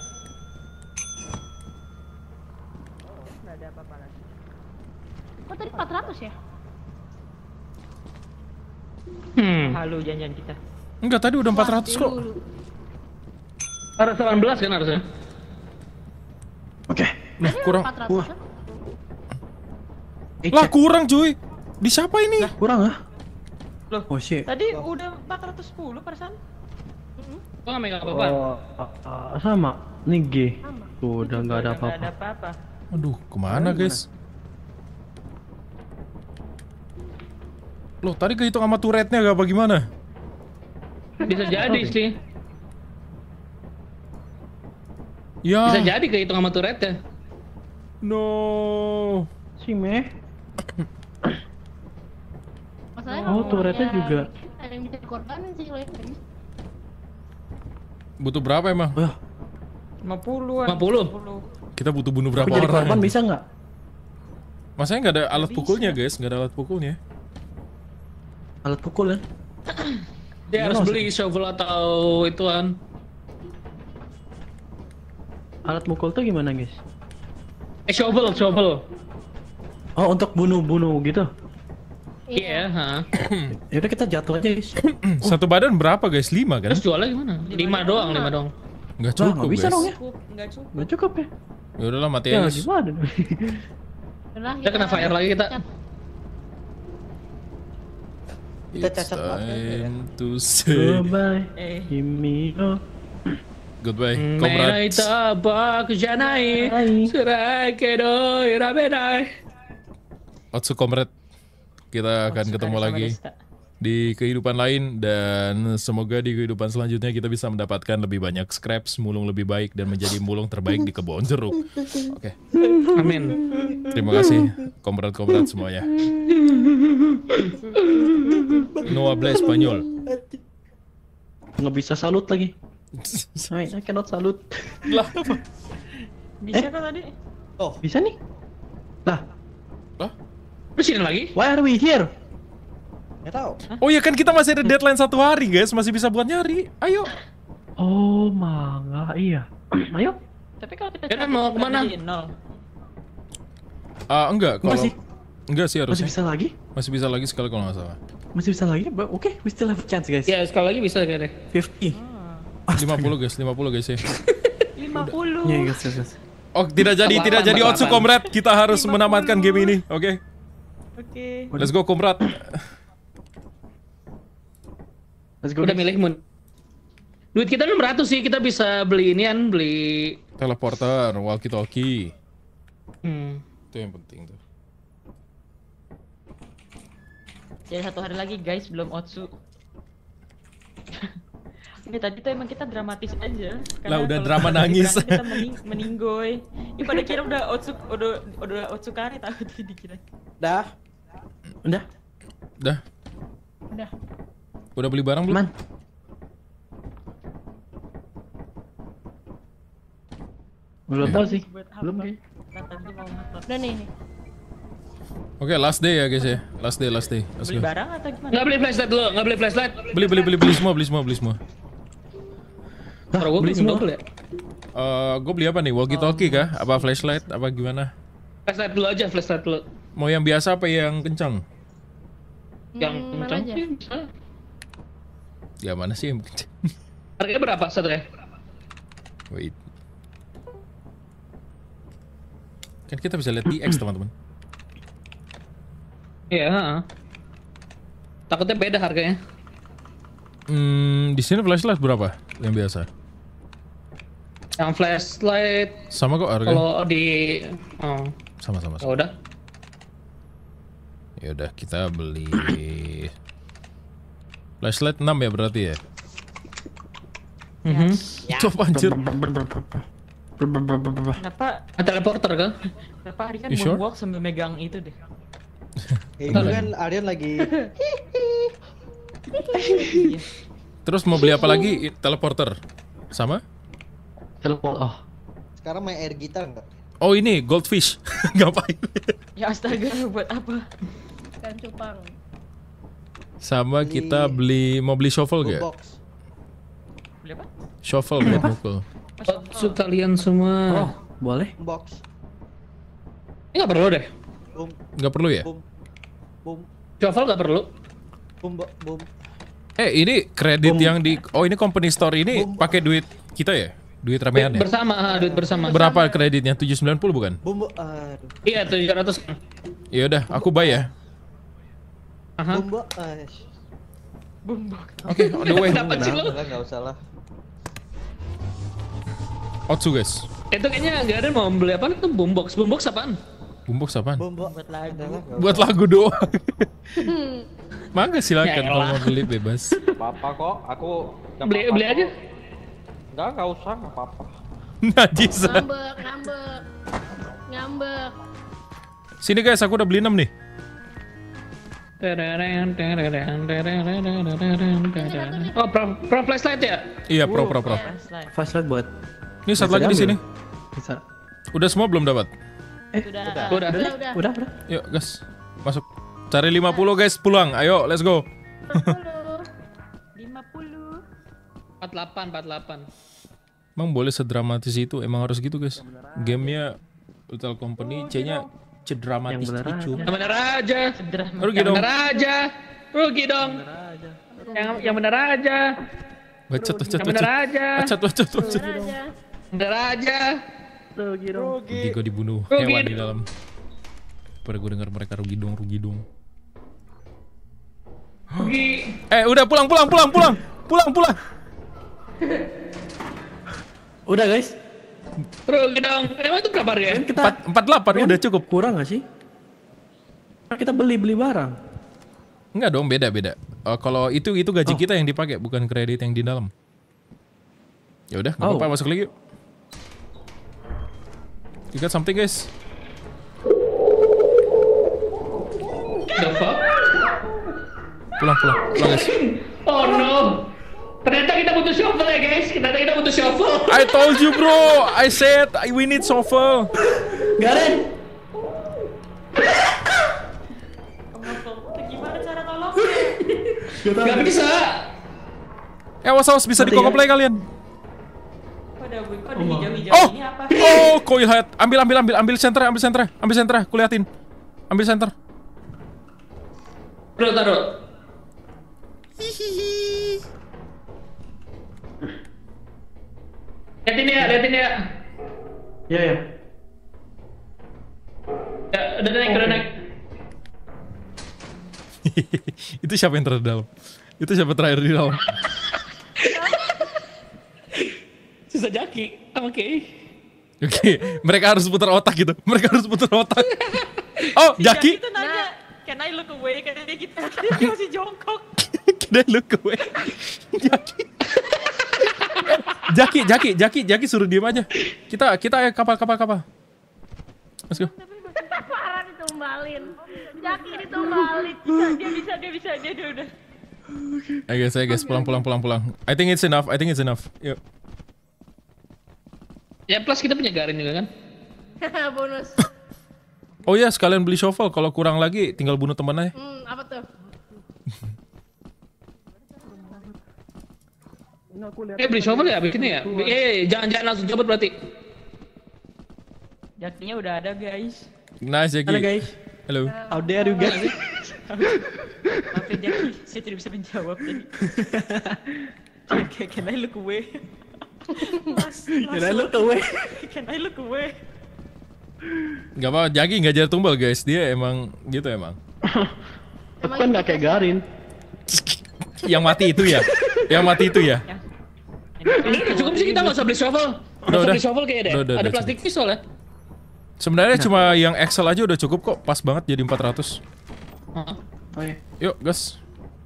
Nggak ada apa-apa lagi. Kok tadi 400 ya? Halo janjian kita. Enggak, tadi udah 400 kok. Ada 19 kan harusnya? Oke. Nah, kurang. 400 kan? Lah kurang cuy. Di siapa ini? Kurang ah? Loh, oh shit. Tadi udah 410 persen. Kok nggak megang apa-apa? Sama. Nih G. Tuh udah nggak ada Nggak ada apa-apa. apa-apa. Aduh, kemana guys? Loh, tadi kehitung sama turretnya gak apa gimana? Bisa jadi sih. Ya. Bisa jadi kehitung sama turretnya. No. Si Meh. Masalahnya Oh, turretnya juga. ada yang bisa dikorbanin sih kalau itu. Butuh berapa emang? 50-an. 50. Kita butuh bunuh berapa Jadi orang? korban bisa nggak? Masanya nggak ada alat pukulnya guys, nggak ada alat pukulnya. Alat pukul ya? Dia harus beli shovel atau ituan. Alat mukul tuh gimana guys? Shovel. Oh untuk bunuh-bunuh gitu? Iya, Yaudah kita jatuh aja guys. Satu badan berapa guys? 5 kan? Terus jualnya gimana? 5 doang. Nggak cukup nggak bisa guys. dong ya? Nggak cukup ya? Ya udahlah mati Ya aja. gimana? Kita kena fire lagi kita. It's time to say Goodbye, Himiro. goodbye, comrades. Otsu comrade, kita akan ketemu lagi di kehidupan lain dan semoga di kehidupan selanjutnya kita bisa mendapatkan lebih banyak scraps, mulung lebih baik dan menjadi mulung terbaik di kebun jeruk. Oke. Amin. Terima kasih comrade-comrade semuanya. No habla Spanyol. Nggak bisa salut lagi. I cannot salut. Lah, Bisa kan tadi? Oh, bisa nih. Lah. Terus sini lagi? Why are we here? Nggak tahu. oh ya kan kita masih ada deadline 1 hari guys, masih bisa buat nyari. Ayo. Oh, mangga iya. Ayo. Tapi kalau kita Kalian mau kemana? Enggak, kalau Masih- enggak sih harusnya. Masih bisa lagi? Masih bisa lagi sekali kalau nggak salah. Masih bisa lagi? Oke, we still have a chance guys. Ya sekali lagi bisa kayaknya. 50. 50 guys ya. 50. Iya guys. Oh, tidak jadi Otsu comrade. Kita harus menamatkan game ini, oke? Oke. Let's go comrade. Let's go. Udah milih Moon. Duit kita 600 sih, kita bisa beli inian, beli Teleporter, walkie-talkie. Itu yang penting tuh. Ya 1 hari lagi guys, belum Otsu. Ini tadi tuh emang kita dramatis aja. Lah, udah kalau drama kita nangis. Kita meninggoy. Ini pada kira udah Otsu kare tahu tadi dikira. Dah. Udah. Udah beli barang belum? Man. Belum tahu sih. Belum kayak. Udah nih. Oke, last day ya guys ya. Last day. Let's Beli go. barang atau gimana? Nggak beli flashlight dulu, nggak beli flashlight. Beli semua. Kalau gue beli semua. double ya. Gue beli apa nih? Walkie-talkie kah? Apa flashlight? Apa gimana? Flashlight dulu aja, flashlight dulu. Mau yang biasa apa yang kencang? Yang mana kencang aja? sih bisa. Ya mana sih yang Harganya berapa satunya? Wait. Kan kita bisa lihat di X teman-teman. Iya, takutnya beda harganya. Di sini flashlight berapa yang biasa? Yang flashlight sama kok harganya. Kalau di sama-sama. Oh, udah. Ya udah kita beli flashlight 6 ya berarti ya. Coba anjir. Kenapa? Teleporter kan? Kenapa Ari kan sure? moonwalk sambil megang itu deh. Itu kan Aryan lagi. Terus mau beli apa lagi? Teleporter. Sama? Teleport. Oh. Sekarang main air gitar enggak? Oh ini goldfish. Ngapain? Ya astaga, buat apa? Ikan cupang. Sama kita mau beli shovel gak? Box. Beli apa? Shovel buat mukul. Maksud kalian semua. Oh, boleh? Box. Ini nggak perlu deh. Boom. Nggak perlu ya? Boom. Boom. Shovel nggak perlu. Boom. Boom. Ini kredit yang di ini company store ini pakai duit kita ya? Duit ramean ya? Duit bersama. Berapa kreditnya? 790 bukan? Boom. Aduh. Iya 700. Ya udah, aku buy ya. Boom. Boombox. Oke, on the way. Enggak usah lah. Otsu guys. Itu kayaknya nggak ada mau beli apa tuh boombox. Boombox apaan? Boombox apaan? Buat lagu. Buat lagu doang. Mangga silakan Ya kalau mau beli bebas. Apa kok? Aku Beli aja. Enggak usah, enggak apa-apa. Najis. Ngambek. Sini guys, aku udah beli 6 nih. Oh, pro flashlight ya? Iya, pro. Flashlight buat. Ini satu lagi di sini. Bisa. Udah semua belum dapat? Udah. Udah. Yuk, guys. Masuk. Cari 50 guys, pulang. Ayo, let's go. 50. 48. Emang boleh sedramatis itu? Emang harus gitu, guys. Gamenya Hotel Company C-nya cedramatis itu. Yang bener aja. Rugi dong. Rugi dong. Yang bener aja. Bacot. Yang bener aja. Bacot. Bener aja. Rugi gue dibunuh Rugi. hewan di dalam. Pada gue dengar mereka rugi dong. Rugi. Udah pulang. Udah guys. Rugi dong. Emang itu berapa harganya? Kita 48 udah cukup. kurang gak sih? Kita beli barang. Enggak dong, beda. Kalau itu gaji kita yang dipakai, bukan kredit yang di dalam. Ya udah, nggak apa-apa, masuk lagi yuk. You got something guys? The fuck? Pulang guys. Oh no. Ternyata kita butuh shovel ya guys. I told you bro. I said we need shovel. Garen. Gimana cara tolongnya? Gak bisa. Awas bisa dikokoplay kalian. Kok ada hijau-hijau ini apa? Oh, coil head. Ambil sentra, kuliatin. Ambil center. Taruh. Liatin ya. Iya. Ya, udah naik. Itu siapa yang terdalam? Itu siapa terakhir di dalam? Sisa Jaki sama Kei. Oke, mereka harus putar otak gitu. Oh, Jaki. Itu nanya, can I look away? Karena dia gitu, dia masih jongkok. Can I look away? Jaki suruh diem aja. Kita kapal. Let's go. Parah ditumbalin. Jaki ditumbalin. Dia udah. Ayo guys, pulang. I think it's enough. Yuk. Ya plus kita punya Garin juga kan? Bonus. Oh ya, sekalian beli shovel. Kalau kurang lagi, tinggal bunuh teman aja. Apa tuh? Beli shovel ya abis ini ya? Jangan langsung coba berarti. Jakinya udah ada guys. Nice Jaki. Halo guys. Hello. How dare you guys? Maaf ya Jaki, saya tidak bisa menjawab tadi. Can I look away? Can I look away? Can I look away? Gak apa, Jaki nggak jadi tumbal guys, dia emang gitu emang. Aku kan nggak kayak Garin. Yang mati itu ya? Yang mati itu ya? Ini cukup sih, kita nggak usah beli shovel. Nggak usah beli shovel kayaknya deh. Ada plastik pistol ya. Sebenarnya cuma yang Excel aja udah cukup kok, pas banget jadi 400. Oh iya. Yuk gas.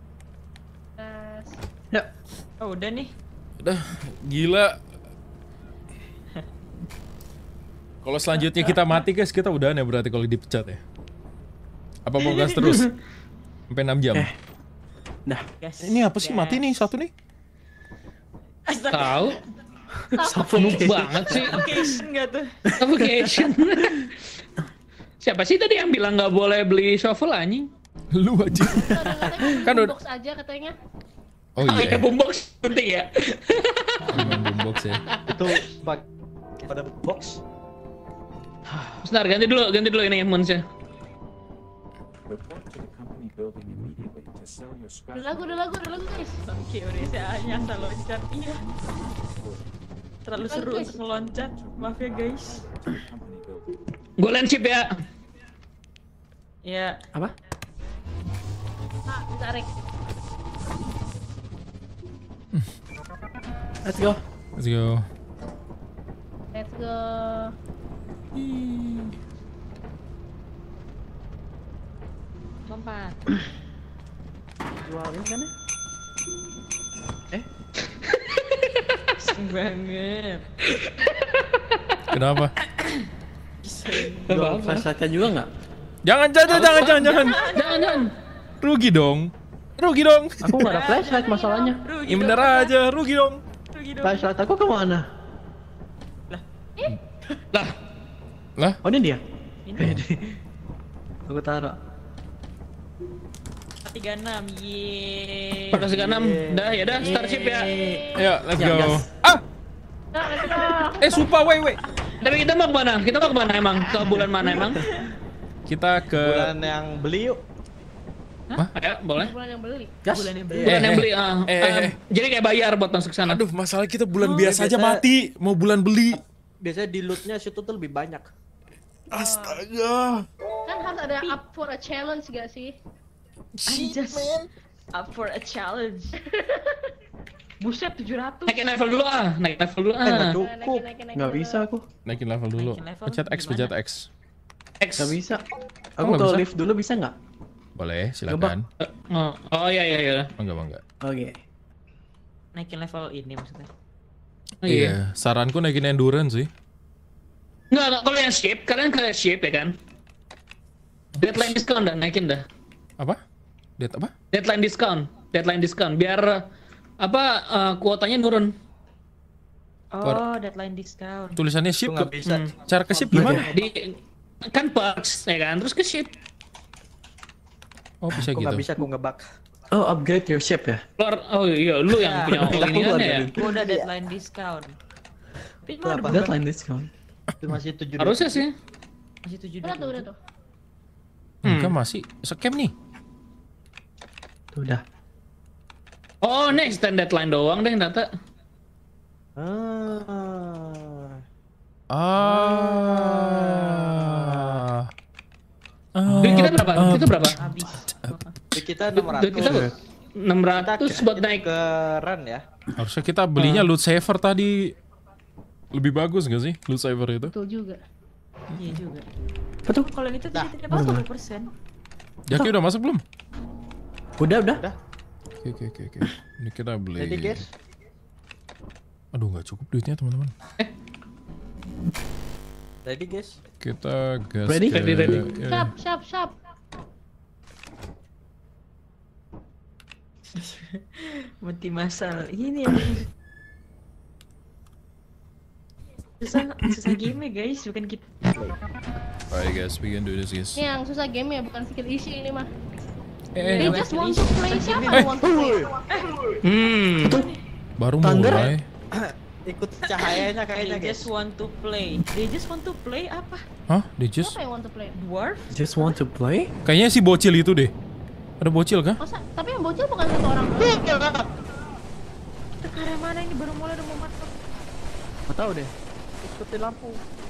Ya. Oh udah nih. Udah, gila. Kalau selanjutnya kita mati guys, kita udahan ya berarti kalau dipecat ya. Apa mau gas terus? Sampai 6 jam. Nah, ini apa sih mati nih satu nih? Tahu. Suffocation banget sih. Suffocation nggak tuh? Suffocation. Siapa sih tadi yang bilang nggak boleh beli shovel anjing? Lu aja. Kan udah boombox aja katanya. Oh iya. Boombox penting ya. Boombox ya. Itu pada box. Sebentar, ganti dulu ini Mons-nya. Udah lagu guys. Oke, udah saya nyasar loncat. Iya. Terlalu seru untuk meloncat. Maaf ya guys. Gue land chip ya. Ya. Apa? Tarik. Let's go. Let's go. Let's go. Lompat. Jual ini kan ya? Seng banget. Kenapa? Jual flashlight-nya juga nggak? Jangan. Rugi dong. Aku nggak ada flashlight masalahnya. Ya bener aja, rugi dong. Flashlight aku kemana? Lah? Oh ini dia? Aku taruh. 36, yeay. 36, dah ya dah, Starship ya. Ayo, let's go. Ah! Sumpah, wait. Tapi kita mau kemana? Emang? Ke bulan mana emang? Kita ke bulan yang beli yuk. Hah? Ayo, boleh. Bulan yang beli. Bulan yang beli. Bulan yang beli. Jadi kayak bayar buat masuk sana. Aduh, masalah kita bulan biasa aja mati, mau bulan beli. Biasanya di lootnya situ tuh lebih banyak. Astaga. Kan harus ada up for a challenge gak sih? Just up for a challenge. Buset 700. Naikin level dulu Nggak cukup. Nggak bisa aku. Naikin level dulu. Pencet X. Nggak bisa. Aku ke lift dulu bisa nggak? Boleh, silakan. Oh iya. Enggak. Oke. Naikin level ini maksudnya. Iya, saranku naikin endurance sih. Enggak, kalau yang ship, kalian ke ship ya kan? Deadline discount dah, naikin dah. Apa? Deadline discount, biar kuotanya nurun. Oh, deadline discount. Tulisannya ship nggak bisa. Cara ke ship gimana? Kan perks ya kan, terus ke ship. Oh bisa Aku gitu. nggak bisa, aku ngebug. Oh upgrade your ship ya? Oh iya, lu yang punya ini ya. Udah deadline discount. Itu apa? Deadline discount. Itu masih 7. Harusnya sih. Masih 7. Udah tuh. Enggak masih scam nih. Udah. Oh, next extend deadline doang deh Tata. Kita berapa? Habis. Kita 600. 600 buat naik ke run ya. Harusnya kita belinya loot saver tadi. Lebih bagus gak sih loot saver itu? Betul juga. Iya juga. Betul. Kalau itu tidak apa 10%. Jaki udah masuk belum? Udah. Oke. Ini kita beli. Ready guys? Aduh nggak cukup duitnya teman-teman. Ready guys? Kita gas. Ready? Siap. Mati masal. Ini yang susah game guys, bukan kita. Alright guys, we can do this guys. Ini yang susah game ya, bukan skill issue ini mah. They just want to play. Siapa yang want to play? Baru mulai. Ikut cahayanya kayaknya They guys. just want to play. They just want to play apa? Hah? They just Siapa yang want to play? Dwarf? Just want to play? Kayaknya si bocil itu deh. Ada bocil kah? Masa? Tapi yang bocil bukan satu orang. Itu ke arah mana ini? Baru mulai udah mau masuk. Nggak tahu deh. Ikutin lampu.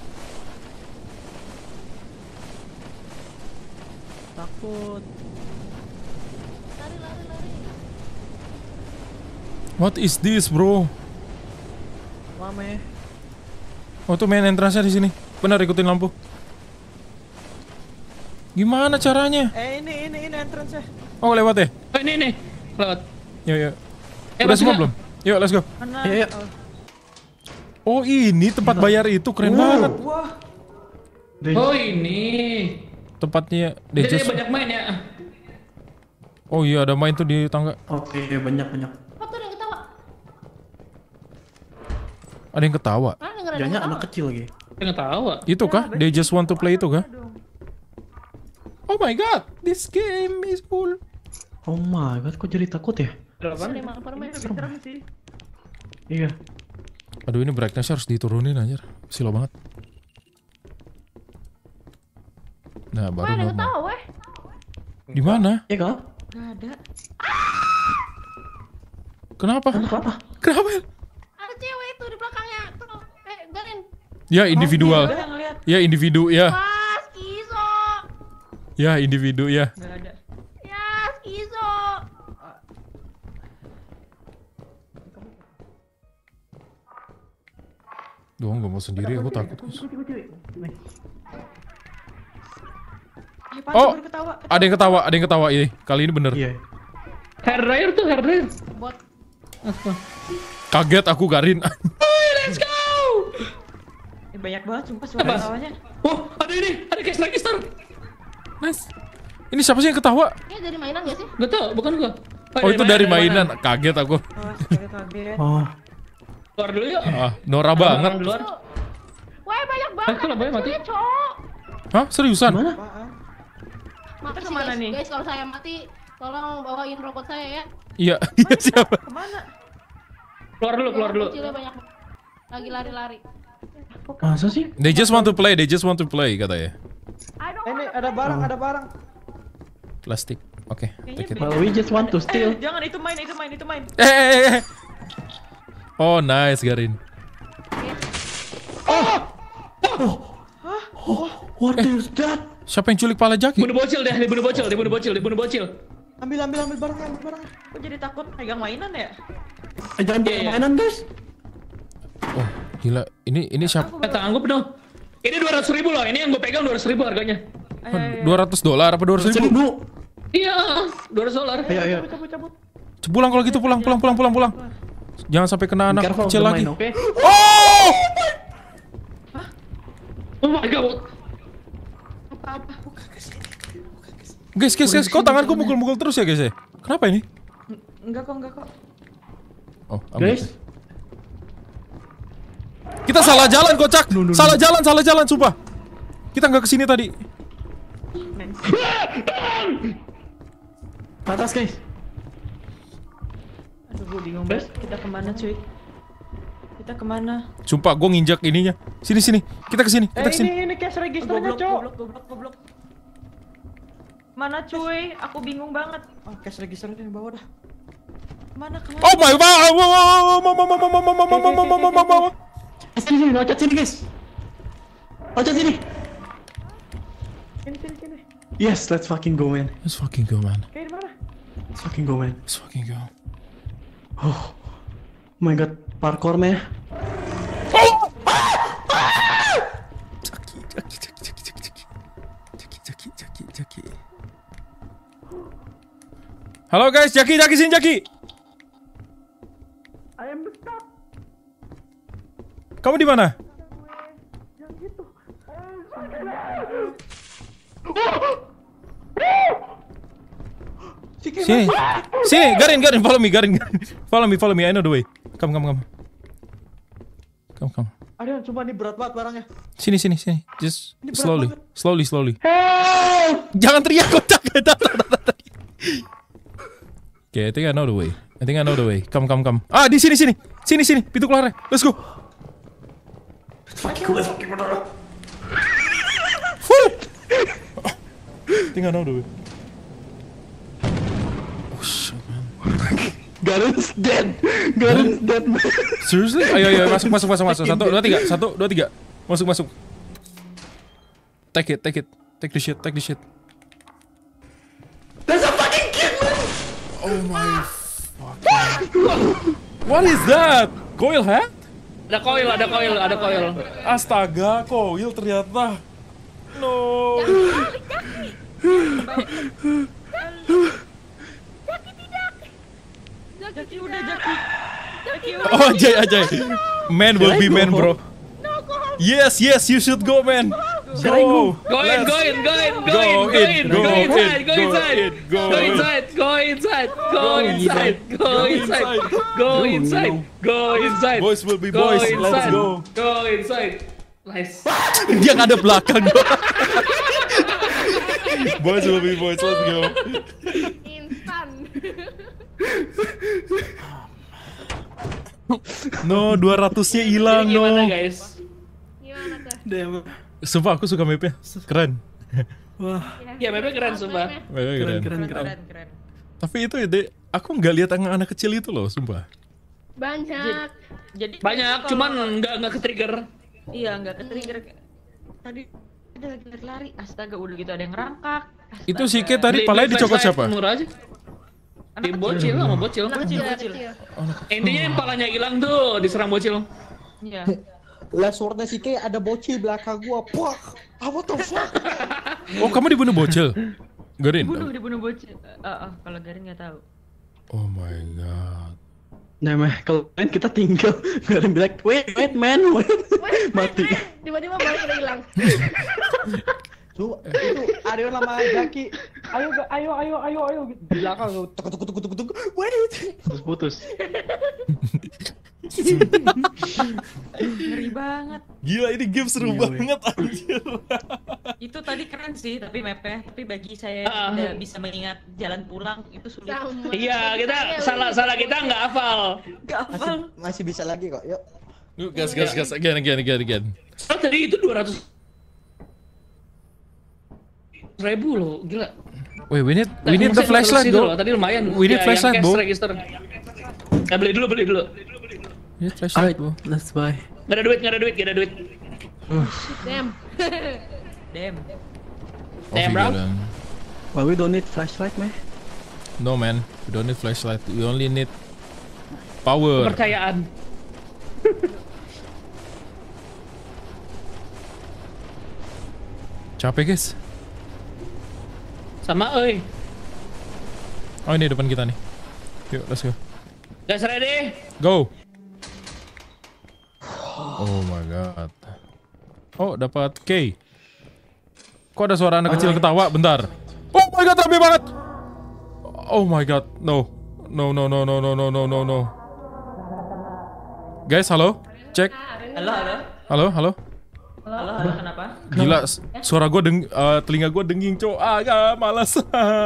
Takut. Lari. What is this, bro? Mame. Oh, tuh main entrance-nya di sini. Benar, ikutin lampu. Gimana caranya? Ini entrance-nya. Oh, lewat ya? Oh, ini. Lewat. Yuk. Udah semua belum? Yuk, let's go. Iya. Oh, ini tempat bayar itu keren banget. Wah. Oh, ini. Tempatnya Jadi banyak main ya. Oh iya, ada main tuh di tangga. Oke, banyak. Oh, tuh ada yang ketawa. Ada yang ketawa. Jangan anak kecil lagi. Yang ketawa. Itu kah? They just want to play itu kah? Oh my god, this game is cool. Oh my god, kok jadi takut ya? Serem sih. Iya. Aduh, ini brightness harus diturunin anjir. Silo banget. Nah, baru Ada yang normal. ketawa, weh. Di mana? Iya kah? Gak ada. Kenapa? Kenapa? Kenapa? Ada cewek itu di belakangnya. Tuh, Garin. Ya individual. Ya individu ya. Wah, skizo. Ya individu ya. Gak ada. Ya, skizo. Doang gak mau sendiri, aku takut. Oh, ada yang ketawa. Iya, kali ini bener. Iya. Hair dryer tuh, hair dryer. Bot. Kaget aku, Garin. Let's go. Banyak banget sumpah suara ketawanya. Oh, ada ini, ada case lagi star. Nice. Ini siapa sih yang ketawa? Ini dari mainan gak sih? Gak tau, bukan gua. Oh, itu dari mainan. Kaget aku. Kaget. Oh. Keluar dulu yuk. Norak banget. Keluar. Wah, banyak banget. Kok lampunya mati? Cowok. Hah? Seriusan? Mana? Makasih Kemana guys. nih? Guys, kalau saya mati, tolong bawain robot saya ya. Iya, siapa? Kemana? Keluar dulu. Kecilnya banyak. Lagi lari-lari. Masa sih? They just want to play katanya. Ini ada barang. Plastik. Oke, take it. Well, we just want to steal. Jangan, itu main. Oh, nice, Garin. What is that? Siapa yang culik pala Jaki? Dibunuh bocil. Ambil barangnya. Kok jadi takut pegang mainan ya? Jangan pakai mainan, guys. Oh, gila. Ini siapa? Kata anggap dong. Ini 200.000 loh. Ini yang gue pegang 200.000 harganya. $200 apa 200.000? Iya, $200. Ayo. Pulang kalau gitu, pulang. Jangan sampai kena anak Careful kecil the lagi. mine, okay? Oh! Oh my god. Guys, kok tanganku mukul-mukul terus ya, guys ya? Kenapa ini? Enggak kok. Oh, Guys, kita salah jalan, kocak. Salah jalan, sumpah. Kita nggak kesini tadi. atas guys. Aduh, gue bingung banget. Kita kemana, cuy? Kita kemana? Sumpah, gue nginjak ininya. Sini. Kita kesini. Ini cash registernya, Cok. Goblok. Mana, cuy? Aku bingung banget. Oh, cash registernya di bawah dah. Kemana? Oh my god. Sini, loncat sini guys. Loncat sini. Sini. Yes, let's fucking go, man. Let's fucking go, man. Kayak di mana? Let's fucking go, man. Let's fucking go. Oh my god, parkour, man. Jaki. Halo guys, Jaki sini, Jaki. Ayam besar. Kamu di mana? Yang gitu. Sini, Garin, follow me, I know the way. Come. Aduh, coba nih berat banget barangnya. Sini. Just Ini berat slowly. Jangan teriak, kocak. Okay, I think I know the way. Come. Ah, di sini. Sini, pintu keluar. Let's go. Fucking go. Full. I think I know the way. Garen's dead. Garen's dead. Seriously? Ayo, masuk. 1, 2, 3. 1, 2, 3. Masuk. Take it. Take the shit. There's a fucking kid, man. Oh my fucking. What is that? Coil hat? Ada koil. Astaga, coil ternyata. No. Jaki udah. Oh, Ajay. Man will be man, bro. Yes, you should go, man. Go. Go inside. Boys will be boys. Let's go. Go inside. Nice. Dia nggak ada belakang. Boys will be boys. Let's go. Instan. No, 200-nya hilang, no. Gimana guys? Gimana tuh? Sumpah aku suka mapnya, keren. Wah. Ya mapnya keren sumpah. Keren. Tapi itu ide, aku nggak lihat anak kecil itu loh, sumpah. Banyak. Jadi Banyak, cuman nggak ke-trigger. Iya, nggak ke-trigger. Tadi ada lagi lari, astaga udah gitu ada yang ngerangkak. Itu si Ke tadi palanya dicokot siapa? Murah aja. Di bocil sama bocil. Intinya yang palanya hilang tuh diserang bocil. Iya. Last wordnya si Ke ada bocil belakang gua. Wah, what the fuck? Oh, kamu dibunuh bocil? Garin? Dibunuh bocil. Kalau Garin nggak tahu. Oh my god. Nah, kalau main kita tinggal. Garin bilang, wait man, mati. Tiba-tiba balik udah hilang. Tuh, itu Aryo sama Jaki. Ayo gitu. Di belakang tuk. Wait. Terus putus. Ngeri banget. Gila, ini game seru banget anjir. Itu tadi keren sih, tapi mapnya. Tapi bagi saya tidak bisa mengingat jalan pulang itu sulit. Iya, kita salah kita nggak hafal. Masih bisa lagi kok. Yuk. Yuk, gas. Again. Oh, tadi itu 200.000 loh, gila. Wait, we need the flashlight though. Tadi lumayan. We need flashlight, bro. Register. Beli dulu. We need flashlight, bro. Let's buy. Gak ada duit. Damn. Bro. Well, we don't need flashlight, man. No, man. We don't need flashlight. We only need power. Kepercayaan. Capek, guys. Sama, oi. Oh, ini depan kita nih. Yuk, let's go. Guys, ready? Go. Oh my god. Oh, dapat K. Kok ada suara anak kecil ketawa? Bentar. Oh my god, rame banget. Oh my god, no. No. Guys, halo? Cek. Halo. Halo, Kenapa? gila, suara gue telinga gue denging, cowok. Malas.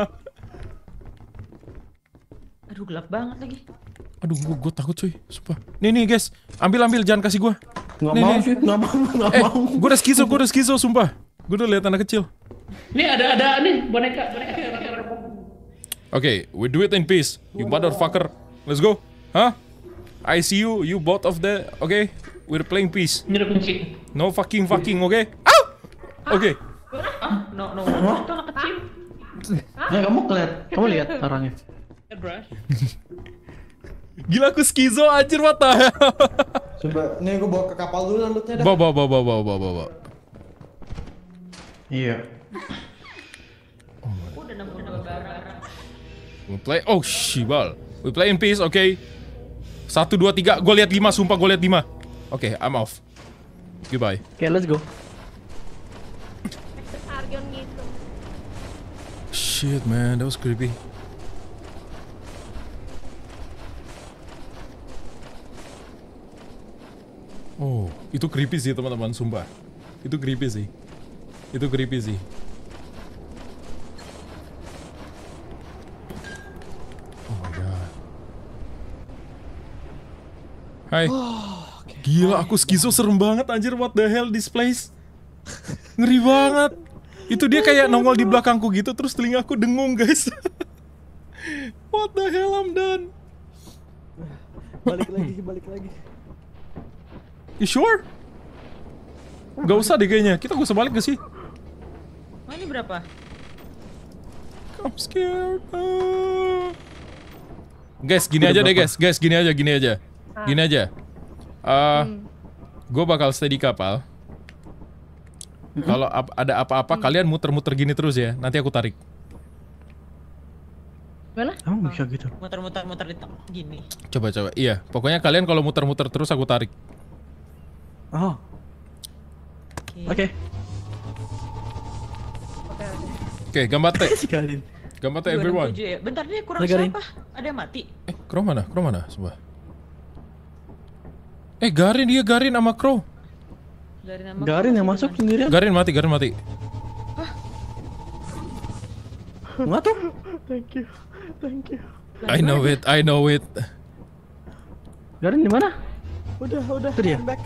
Aduh, gelap banget lagi. Aduh, gue takut cuy, sumpah. Nih guys, ambil, jangan kasih gue. Nggak mau. Gue udah skizo, sumpah. Gue udah lihat anak kecil. Nih ada nih boneka. Okay, we do it in peace, you motherfucker. Let's go. Huh? I see you both of the. Okay, we're playing peace. Ini ada kunci. No fucking, okay? Ow! Okay. No. Itu anak kecil. Nah, kamu lihat orangnya. Gila, aku skizo anjir, what the hell? Coba, nih gue bawa ke kapal dulu lootnya dah. Bawa. Iya. Udah nemu barang. We play, oh shibal. We play in peace, okay? 1, 2, 3, gue lihat 5, sumpah gue lihat 5. Okay, I'm off. Goodbye. Okay, let's go. Argon gitu. Shit man, that was creepy. Oh, itu creepy sih teman-teman, sumpah. Itu creepy sih. Oh my god. Hai. Gila, aku skizo serem banget anjir, what the hell this place. Ngeri banget. Itu dia kayak nongol di belakangku gitu, terus telingaku dengung guys. What the hell, I'm done. Balik lagi. You sure? Gak usah deh kayaknya. Kita gak usah balik gak sih? Oh, ini berapa? I'm scared. Guys, gini aja deh guys. Gini aja. Gue bakal stay di kapal. Kalau ada apa-apa, kalian muter-muter gini terus ya. Nanti aku tarik. Mana? Emang bisa gitu? Muter-muter di gini. Coba. Iya, pokoknya kalian kalau muter-muter terus aku tarik. Oh. Oke. Oke, gambate. Gambate everyone. Ya. Bentar deh, kurang siapa? Ada yang mati? Crow mana? Coba. Garin sama Crow. Garin yang masuk sendirian. Garin mati. Hah? Enggak tuh. Thank you. I know it. Garin di mana? Udah. Itu dia. Back.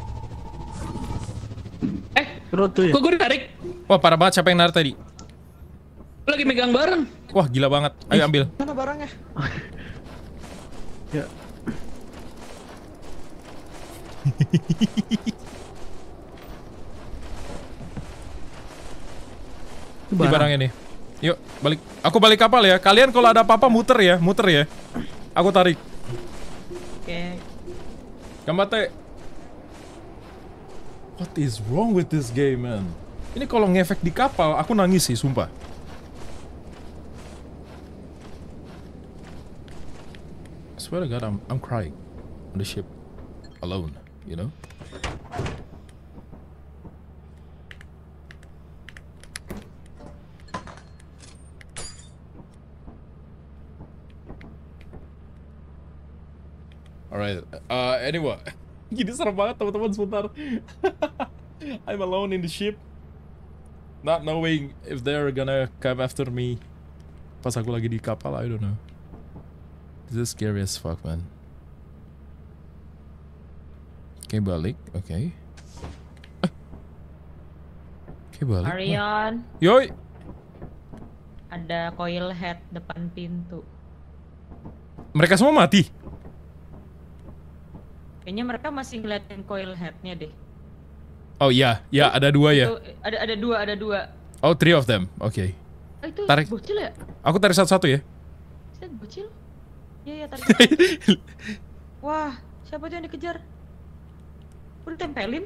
Crow tuh ya. Kok gue ditarik? Wah, parah banget siapa yang narik tadi? Lagi megang bareng. Wah, gila banget. Ayo ambil. Mana barangnya? Ya. Di barangnya nih. Yuk, balik. Aku balik kapal ya. Kalian kalau ada apa-apa muter ya. Aku tarik. Oke. Gambate. What is wrong with this game, man? Ini kalau ngefek di kapal, aku nangis sih, sumpah. I swear to God, I'm crying on the ship alone, you know? Alright, anyway. Gini serem banget teman-teman, sebentar. I'm alone in the ship, not knowing if they're gonna come after me pas aku lagi di kapal. I don't know. This is scary as fuck, man. Oke, balik. Oke, balik. Arion. Yoi. Ada coil head depan pintu. Mereka semua mati. Kayaknya mereka masih ngeliatin coil headnya deh. Oh iya, ada dua ya. Ada dua. Oh, 3 of them. Oke. Itu Tarik. bocil ya? Aku tarik satu-satu ya. Set bocil? Iya, tarik. Wah, siapa tuh yang dikejar? Udah tempelin?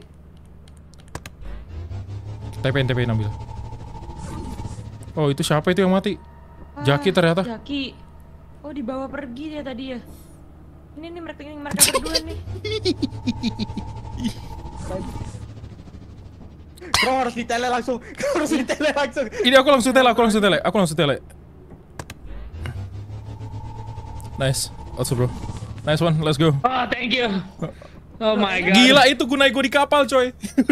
TPN ambil. Oh, itu siapa itu yang mati? Jaki ternyata. Jaki. Oh, dibawa pergi dia tadi ya. Ini mereka berdua nih. Bro, harus ditele langsung. Ini aku langsung tele. Nice. Also bro. Nice one, let's go. Oh, thank you. Oh my god. Gila, itu gunai gue di kapal, coy.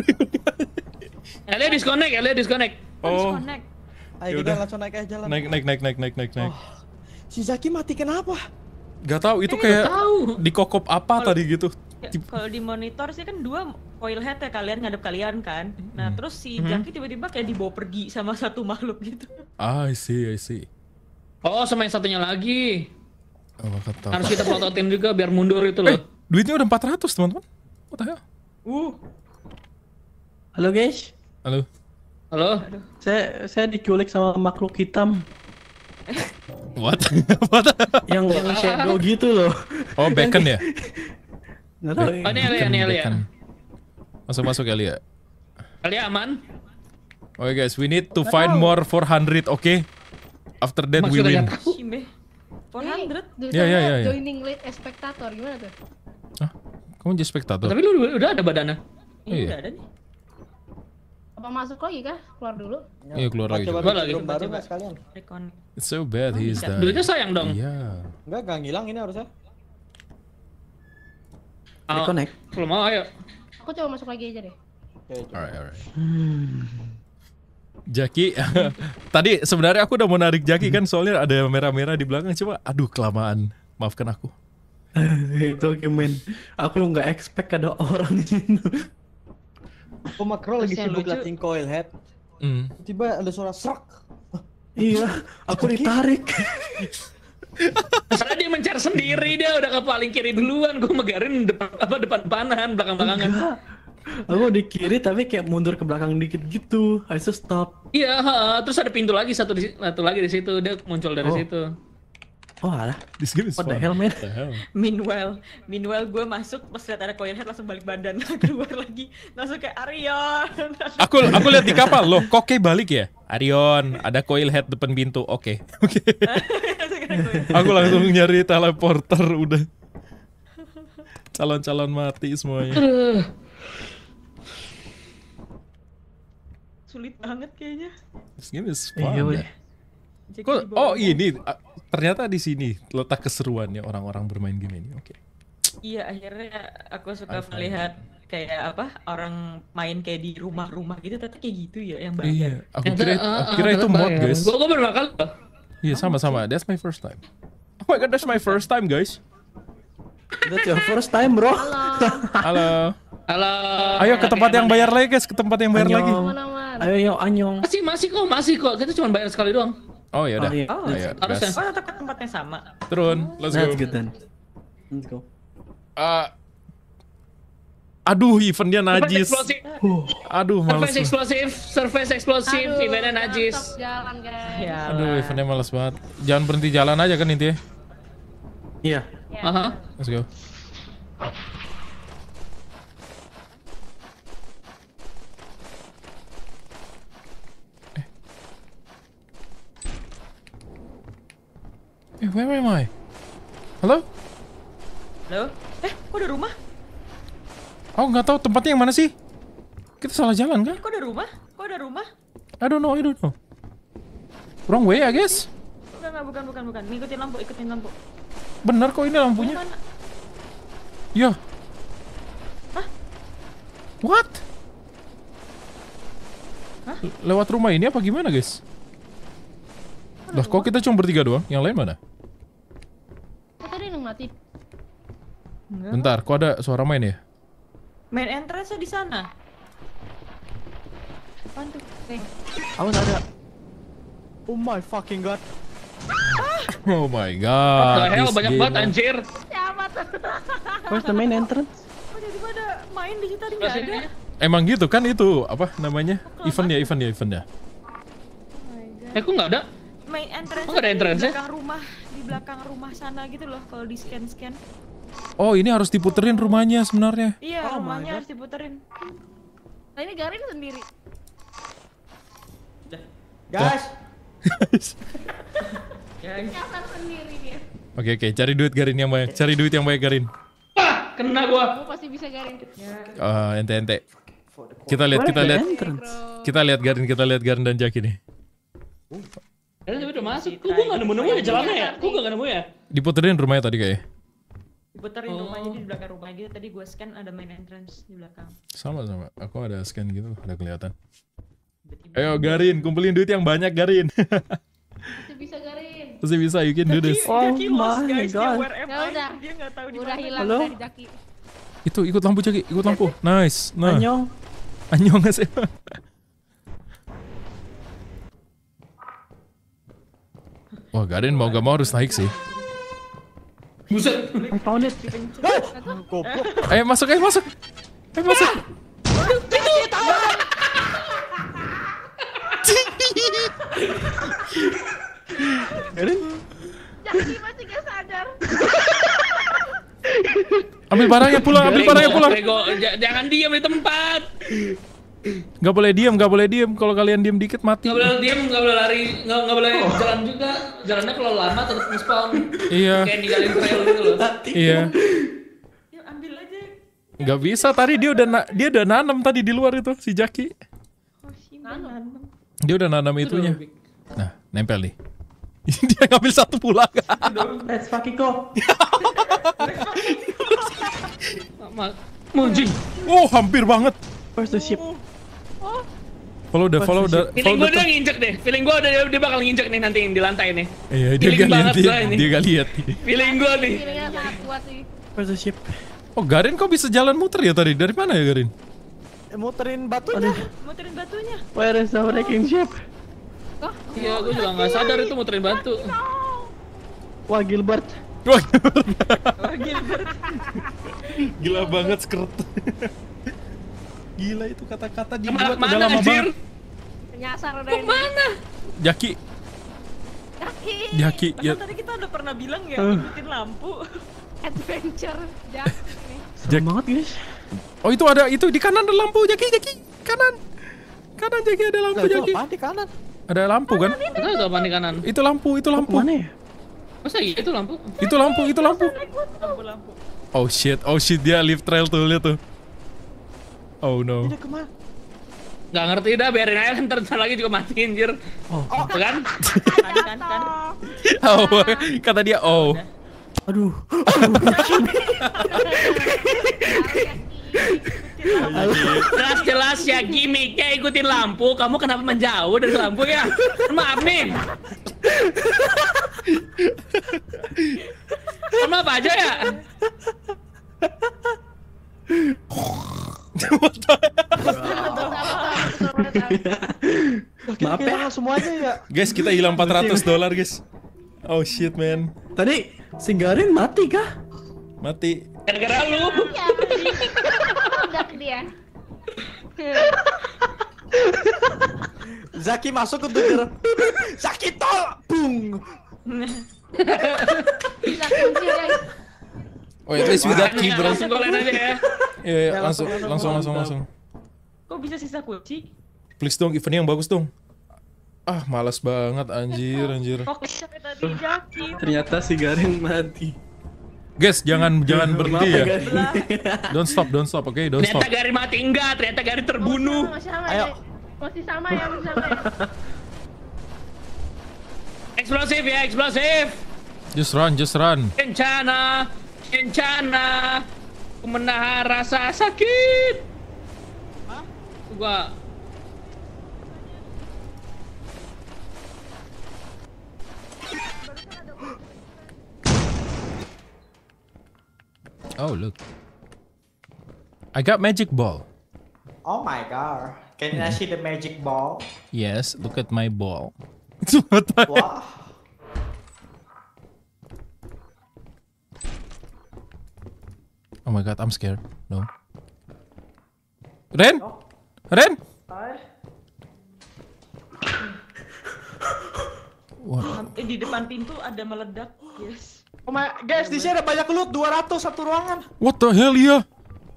Elia disconnect. Oh. Ayo kita langsung naik aja jalan. Naik. Si Zaki mati kenapa? Gak tahu, itu kayak dikokop apa tadi gitu. Ya, kalau di monitor sih kan 2 coil head ya, kalian ngadep kalian kan. Nah terus si Jaki tiba-tiba kayak dibawa pergi sama satu makhluk gitu. I see. Oh, sama yang satunya lagi. Oh, kata. Harus kita plototin juga biar mundur itu loh. Duitnya udah 400 teman-teman. What the hell? Halo guys. Halo. Saya diculik sama makhluk hitam. What? Yang shadow gitu loh. Oh, Bacon ya? Nggak tahu. Oh, ini Elia. Masuk Elia. Elia aman? Okay guys, we need to find more 400, okay? After that we win. 400? Iya. Joining late spectator gimana tuh? Hah? Kamu jadi spektator? Tapi lu udah ada badannya. Iya, udah ada nih. Apa masuk lagi kah? Keluar dulu. Iya, keluar lagi. Coba lagi baru nggak sekalian? It's so bad he's dead. Duitnya sayang dong. Iya. Enggak ngilang ini harusnya. Reconnect. Belum mau, ayo. Aku coba masuk lagi aja deh. Alright. Jaki, tadi sebenarnya aku udah mau narik Jaki kan, soalnya ada merah-merah di belakang. Coba, aduh kelamaan. Maafkan aku. Itu oke men. Aku nggak expect ada orang itu. Aku makro lagi sibuk liatin coil head. Tiba ada suara serak. Iya, aku ditarik. Karena dia mencari sendiri, dia udah ke paling kiri duluan. Gue megarin depan-depanan, belakang-belakangan. Aku di kiri tapi kayak mundur ke belakang dikit gitu. I just stop. Iya, terus ada pintu lagi satu lagi di situ. Dia muncul dari situ. Oh alah, this game is what the fun. hell man? Meanwhile gue masuk pas lihat ada coil head langsung balik badan keluar lagi langsung kayak Arion. Aku lihat di kapal loh, kok kayak balik ya? Arion, ada coil head depan pintu. Oke. Aku langsung nyari teleporter udah. Calon-calon mati semuanya. Sulit banget kayaknya. This game is fun. Ya. Oh ini ternyata di sini letak keseruannya orang-orang bermain game ini. Oke. Iya, akhirnya aku suka melihat kayak apa orang main kayak di rumah-rumah gitu, tapi kayak gitu ya yang banyak. Iya, aku kira itu mod guys. Gue baru kali. Iya sama-sama. That's my first time. Oh my god, that's my first time guys. That's your first time bro. Halo. Halo. Ayo ke tempat yang bayar lagi guys, ke tempat yang bayar lagi. Ayo anyong. Masih kok. Kita cuma bayar sekali doang. Oh ya udah. Harusnya. Tetap ke tempatnya sama. Turun. Let's go. That's good then. Let's go. Aduh, eventnya najis. Aduh, males. Surface explosive, eventnya najis. Jalan guys. Aduh, eventnya males banget. Jangan berhenti jalan aja kan intinya. Iya. Aha. Let's go. Where am I? Halo? Halo? Kok ada rumah? Aku nggak tahu tempatnya yang mana sih? Kita salah jalan kan? Kok ada rumah? I don't know. Wrong way, I guess. Bukan. Ikutin lampu. Bener kok ini lampunya. Ya. Hah? What? Hah? Lewat rumah ini apa gimana, guys? Loh, kok kita cuma bertiga doang? Yang lain mana? Tadi yang mati. Bentar, kok ada suara main ya? Main entrance di sana. Apaan tuh? Awas ada. Oh my fucking god. Oh my god. What the hell, banyak banget anjir. Siapa tuh? Where's the main entrance? Oh jadi pada main di situ tadi nggak ada. Emang gitu kan itu apa namanya? Eventnya. Kok nggak ada? Main entrance. Nggak ada entrance ya? Di belakang rumah sana gitu loh kalau di scan. Oh ini harus diputerin rumahnya sebenarnya. Iya, rumahnya harus diputerin. Nah ini Garin sendiri. Guys. Nyasar sendiri dia. Oke, cari duit Garin yang banyak. Cari duit yang banyak Garin. Kena gua. Kamu pasti bisa Garin. Ente. Kita lihat Garin dan Jaki nih. Kalian udah masuk. Kok gua nggak nemu ya jalannya ya? Kok nggak nemu ya? Diputerin rumahnya tadi kayaknya. Diputerin rumahnya di belakang rumah gitu. Tadi gua scan ada main entrance di belakang. Sama. Aku ada scan gitu, ada kelihatan. Ayo Garin, kumpulin duit yang banyak Garin. Masih bisa Garin. Masih bisa, you can do this. Oh my god. Ya udah. Dia nggak tahu di Udah mana. hilang Halo? dari Jaki. Itu ikut lampu Jaki, ikut lampu. Nice. Nah. Anyong nggak sih? Wah, Garin mau gak mau harus naik sih. Buset. I found it. Ayo masuk. Garin? Jaki masih gak sadar. Ambil barangnya pulang. Bego, jangan diam di tempat. Gak boleh diem. Kalau kalian diem dikit mati. Gak boleh diam, gak boleh lari, gak boleh jalan juga. Jalannya kalau lama tetap nge-spawn. Iya. Kayak ninggalin trail gitu loh. Iya. Yuk ambil aja. Gak bisa, tadi dia udah nanam tadi di luar itu si Jaki. Oh sih nanam. Dia udah nanam itunya. Nah, nempel nih. Dia ngambil satu pulang. Let's fucking go. Munjing. Oh, hampir banget. Where's the ship? Follow the. Feeling gue dia nginjek deh. Feeling gue dia bakal nginjek nih nanti di lantai nih. Iya, dia gak lihat. Feeling gue nih. Feelingnya sangat kuat sih. Where's the ship? Oh, Garin kok bisa jalan muter ya tadi? Dari mana ya Garin? Muterin batunya. Where is the wrecking ship? Iya, gue juga nggak sadar itu muterin batu. Wah Gilbert. Wah, Gilbert. gila banget skirt. Gila itu kata-kata dibuat udah Mana lama anjir? banget. Nyasar udah ini. Kemana? Jaki, Padahal ya. tadi kita udah pernah bilang ya, ikutin lampu. Adventure Jack nih. Jack banget guys. Oh itu ada, itu di kanan ada lampu Jaki, kanan Jaki ada lampu Lah, itu Jaki. apaan di kanan? Ada lampu kan? Itu apa di kanan? Itu lampu. Mana ya? Masa iya itu lampu? Itu lampu. Lampu. Oh shit, dia lift trail tuh, lihat tuh. Oh no. Ini kemana? Gak ngerti dah, biarin aja ntar lagi juga mati anjir. Oh, kan? Kan. Oh, kata dia oh. Aduh. Jelas ya gimmicknya ikutin lampu, kamu kenapa menjauh dari lampu ya? Maaf nih. Maaf aja ya. Maaf ya semuanya ya. Guys, kita hilang $400 guys. Oh shit man. Tadi si Garin mati kah? Mati. Gara-gara lu. Iya, udah dia. Zaki masuk ke denger. Zaki tol, bung. Bisa kunci ya. Oh at least we got key bro. Langsung golen aja ya. Iya, langsung. Kok bisa sisa kunci? Please dong, eventnya yang bagus dong. Ah, malas banget anjir. Fokusnya tadi Jaki. Ternyata si Garin mati. Guys, jangan berhenti ya. Don't stop, oke? Don't stop. Ternyata Garin mati enggak, ternyata Garin terbunuh. Ayo. Masih sama ya. Eksplosif ya, eksplosif. Just run. Kencana. Ku menahan rasa sakit. Gua. Oh look, I got magic ball. Oh my god. Can I see the magic ball? Yes, look at my ball. Wah. Oh my god, I'm scared. No. Ren? What? Di depan pintu ada meledak, yes. Oh my, guys, di sini ada banyak loot, 200 satu ruangan. What the hell ya?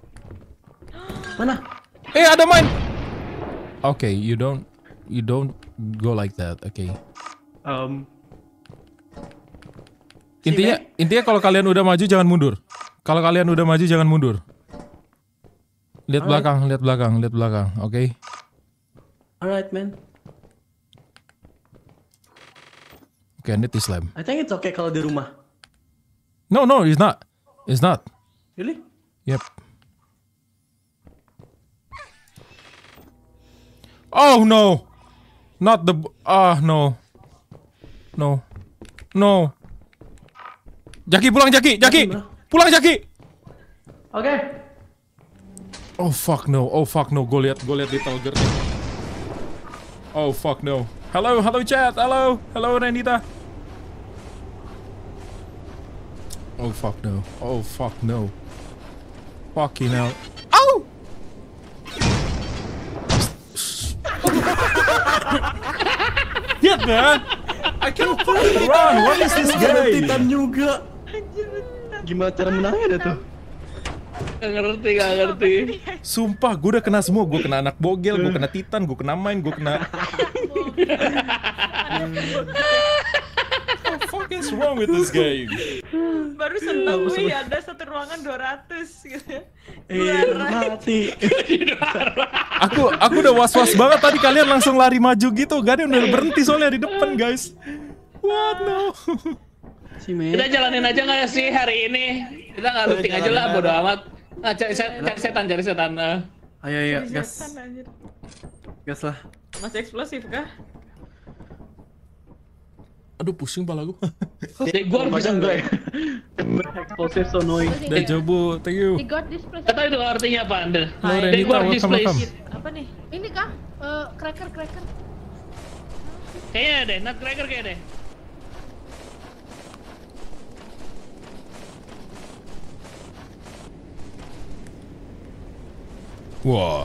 Mana? Ada main. Okay, you don't go like that, okay. Intinya kalau kalian udah maju jangan mundur. Lihat belakang, okay? Alright, man. Okay, I need this lamp. I think it's okay kalau di rumah. No, it's not. Really? Yep. Oh no! Not the... no. Jaki, pulang Jaki! Pulang Jaki! Oke. Oh fuck no. Gue liat Little Girl. Oh fuck no. Hello chat. Hello Renita. Oh fuck no. Fucking hell. Ow! Shit man. I can't fucking run. What is this game? Titan juga. Gimana cara menangnya tuh? Gak ngerti. Sumpah, gue udah kena semua. Gue kena anak bogel, gue kena titan, gue kena main, gue kena... What the fuck is wrong with this game? Baru seneng gue ada satu ruangan 200 gitu. Mati. Aku udah was-was banget tadi, kalian langsung lari maju gitu. Gak udah berhenti soalnya di depan guys. What no? Kita jalanin aja nggak sih hari ini? Kita nggak looting aja lah, bodo amat. Nah, cari setan. Ayo, gas. Gas lah. Masih eksplosif kah? Aduh, pusing pala gue. Jadi gue bisa enggak ya? Explosive so annoying. Udah coba, thank you. Gak tau itu artinya apa anda. They guard this place. Apa nih? Ini kah? Cracker. Kayaknya deh, nutcracker kayak deh. Wah.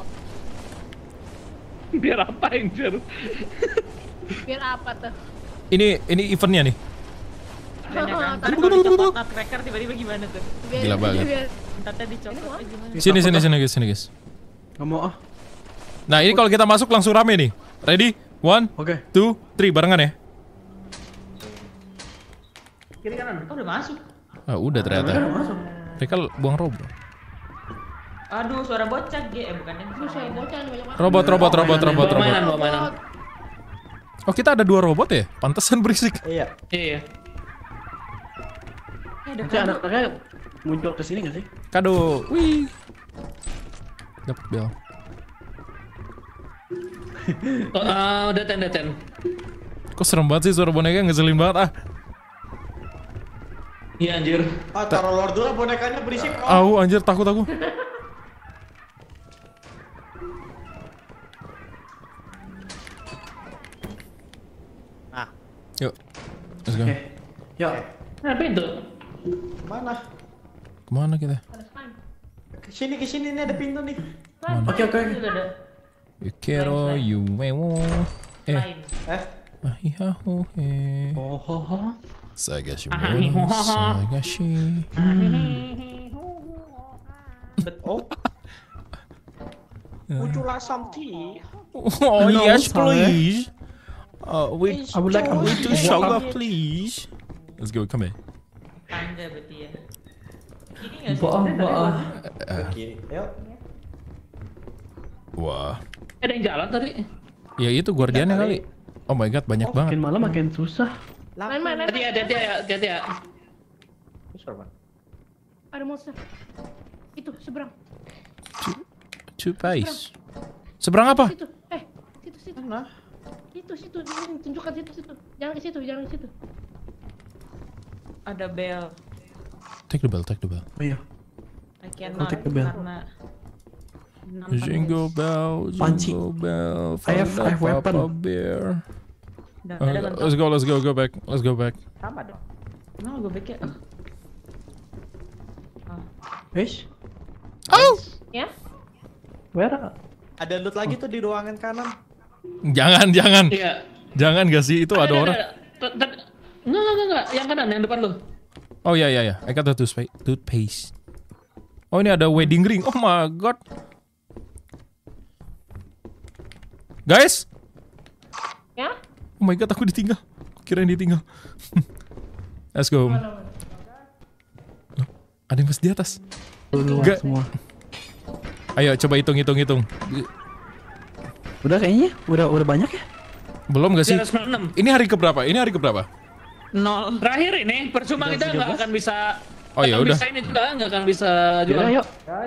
Biar apa anjir? Biar apa tuh? Ini eventnya nih. Tadi kalau dicopot nutcracker tiba-tiba gimana tuh? Gila banget. Tadi dicopot gimana? Sini guys. Nggak mau ah. Nah ini kalau kita masuk langsung rame nih. Ready? 1, 2, 3 barengan ya. Kiri kanan. Oh udah masuk. Ah udah ternyata. Mereka buang robot. Aduh suara bocah bukan yang Suara bocah banyak banget. Robot. Mainan. Oh kita ada 2 robot ya? Pantesan berisik. Iya. Nanti anak-anaknya muncul ke sini nggak sih? Kado. Wih. Dapat bel. Udah 10. Kok serem banget sih suara boneka, ngeselin banget ah. Iya anjir. Taruh luar dulu bonekanya berisik. Anjir takut aku. Nah. Yuk. Let's go. Yuk. Nah pintu. Kemana kita? Ke sini nih ada pintu nih. Oke. Yukero yumewo. Ahihaho he. Sagashi mono. Sagashi. Would you like some tea? Oh yes please. I would like to sugar please. Let's go, come here. Tangga berarti ya. Ini nggak sih? Bohong. Kiri. Ayo. Wah. Ada yang jalan tadi. Ya itu guardiannya kali. Oh my god, banyak banget. Makin malam makin susah. Hati-hati ya. Ada monster. Itu seberang. Cupais. Seberang apa? Situ. Situ. Mana? Situ. Tunjukkan situ. Jangan ke situ. Ada bel. Take the bell. Oh iya. I cannot take the bell. karena Jingle bell. I have weapon. Bear. Let's Go back. Sama dong. Kenapa gue back ya? Wish? Oh! Ya? Where? Ada loot lagi tuh di ruangan kanan. Jangan. Iya. Jangan gak sih, itu ada orang. Enggak. Yang kanan, yang depan lu. Oh iya. I got the toothpaste. Oh ini ada wedding ring. Oh my god. Guys. Ya? Oh my god, aku ditinggal. Kirain ditinggal. Let's go. Ada yang masih di atas. Enggak. Semua. Ayo coba hitung. Udah kayaknya, udah banyak ya? Belum gak sih? 396. Ini hari keberapa? 0. Terakhir ini, percuma kita nggak akan bisa. Oh ya udah. Bisa ini juga nggak akan bisa jual. Yuk.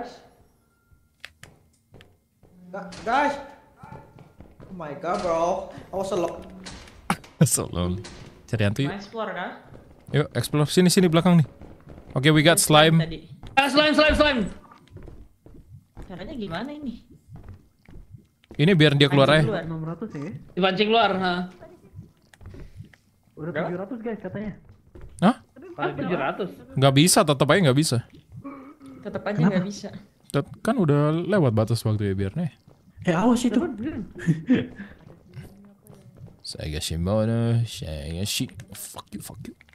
Guys. Oh my god, bro. I was alone. So lonely. Cari hantu yuk. Explore kah? Yuk, explore sini belakang nih. Oke, we got slime. Slime. Caranya gimana ini? Ini biar dia keluar aja. 600 ya? Dipancing keluar. Nah. Udah 700 guys katanya. Hah? 700. Nggak bisa, tetap aja nggak bisa. Tetap aja nggak bisa. Kan udah lewat batas waktu ya biar nih. Awas itu. Saya Shimono, fuck you.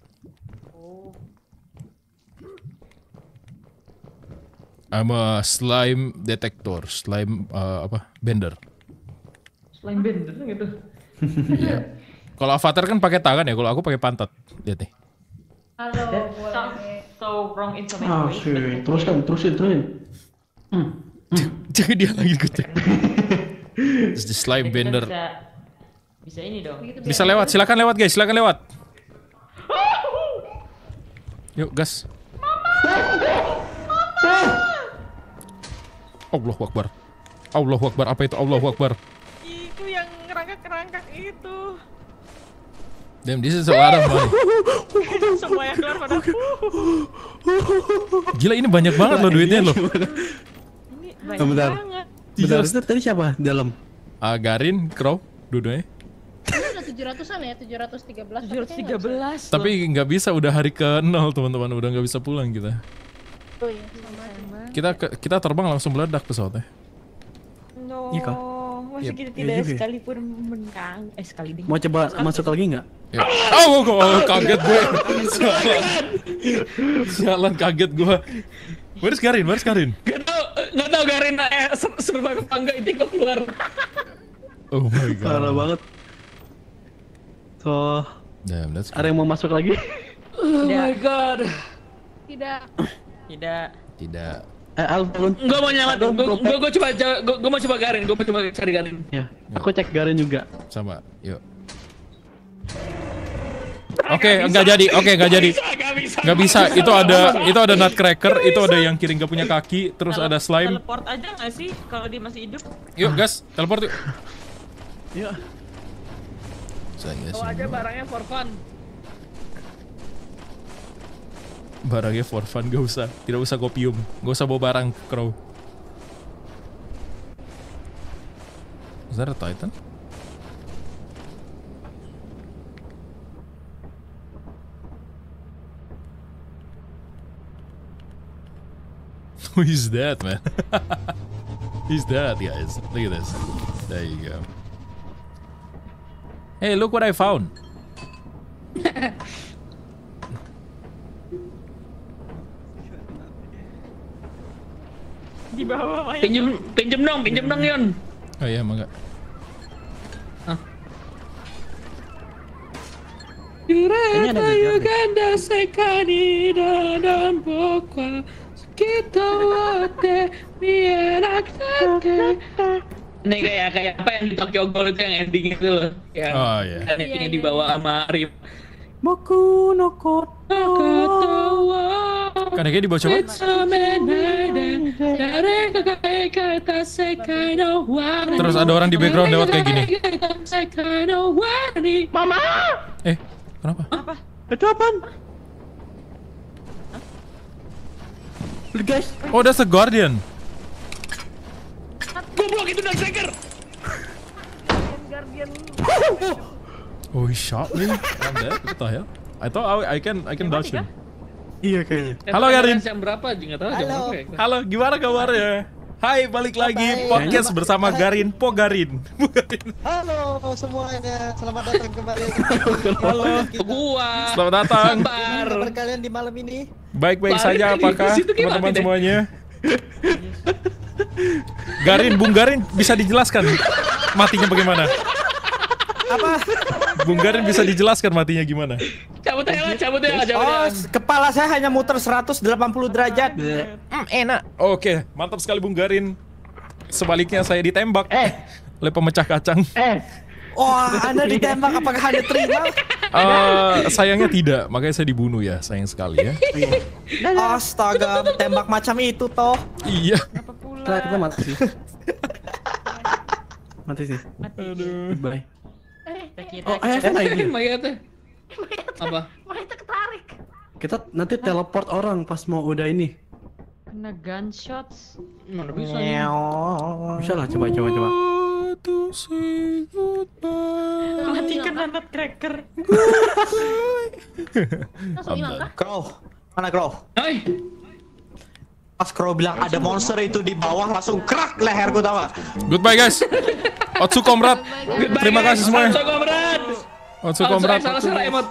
I'm a slime detector, bender. Slime bender gitu. Iya. Kalau Avatar kan pakai tangan ya, kalau aku pakai pantat. Lihat nih. Halo, So wrong in so many Ah, ways. sih. Terusin. Jangan dia lagi kucing. It's the slime bender. Bisa ini dong. Bisa lewat, silakan lewat guys, silakan lewat. Yuk gas. Allahu Akbar, apa itu Allahu Akbar? Itu yang ngerangkak itu. Damn, this is a lot of money. Semua yang keluar pada. Gila ini banyak banget loh duitnya loh. Ini banyak banget. Bentar, itu tadi siapa dalam? Garin, Crow, dua-duanya. Ini udah 700-an ya, 713. Tapi nggak bisa, udah hari ke-0 teman-teman, udah nggak bisa pulang kita. Oh iya, sama. Kita terbang langsung meledak pesawatnya. Iya kah? Masih kita tidak sekalipun menang. Sekali deh. Mau coba masuk lagi nggak? Ya. Oh, kaget gue. Sialan kaget gue. Where's Garin? Gak tau Garin survive apa enggak, itu keluar. Oh my god. Parah banget. So, damn, that's ada yang mau masuk lagi? Oh my god. Tidak. Al, belum. Gue mau nyalatin. Gue mau coba Garin. Gue mau coba cari Garin. Ya, aku cek Garin juga. Sama, yuk. Oke, enggak jadi. Nggak bisa. Itu ada nutcracker, itu ada yang kiri nggak punya kaki, terus ada slime. Teleport aja nggak sih kalau dia masih hidup? Yuk, gas, teleport yuk. Iya. Bawa aja barangnya for fun. Barangnya for fun, tidak usah kopium, gak usah bawa barang, Crow. Is that a Titan? He's dead, man. He's dead, guys. Look at this. There you go. Hey, look what I found. Di bawah Maya. Pinjem dong Yon. Oh iya, mangga. Kayaknya ada Uganda sekali dan pokok kita wate mirak tete. Ini kayak apa yang di Tokyo Ghoul itu yang ending itu loh. Yang endingnya dibawa sama Rip. Boku no Katawa. Kan kayak dibawa coba? Terus ada orang di background lewat kayak gini. Mama. Kenapa? Apa? Itu apaan? Guys. Oh, that's a guardian. Goblok, itu nutcracker. Oh, he shot me. I'm dead. What the hell? I thought I can dodge him. Iya kayaknya. Halo Garin. Jam berapa? Nggak tahu jam berapa ya. Halo, gimana kabarnya? Hai, balik lagi podcast bersama Garin Pogarin. Halo semuanya, selamat datang kembali. Halo, gua. Selamat datang. Gimana kabar kalian di malam ini? Baik-baik saja, apakah teman-teman semuanya? Garin, Bung Garin bisa dijelaskan matinya bagaimana? Apa? Bung Garin bisa dijelaskan matinya gimana? Cabut aja. Oh, kepala saya hanya muter 180 derajat. Enak. Oke, mantap sekali Bung Garin. Sebaliknya saya ditembak oleh pemecah kacang. Wah, Anda ditembak, apakah Anda terima? Sayangnya tidak, makanya saya dibunuh ya, sayang sekali ya. Astaga, tembak macam itu toh. Iya. Kita mati sih. Mati sih. Aduh. Bye. Lagi mayatnya. Apa? Mayatnya ketarik. Kita nanti teleport orang pas mau udah ini. Kena gunshots. Mana bisa? Bisa lah, coba. Mati kena nutcracker. Langsung hilang kah? Crow, mana Crow? Hai. Pas Crow bilang ada monster itu di bawah, langsung krak leherku tau gak? Goodbye guys. Otsu Komrad. Terima kasih semuanya. Otsu Komrad. Salah emot.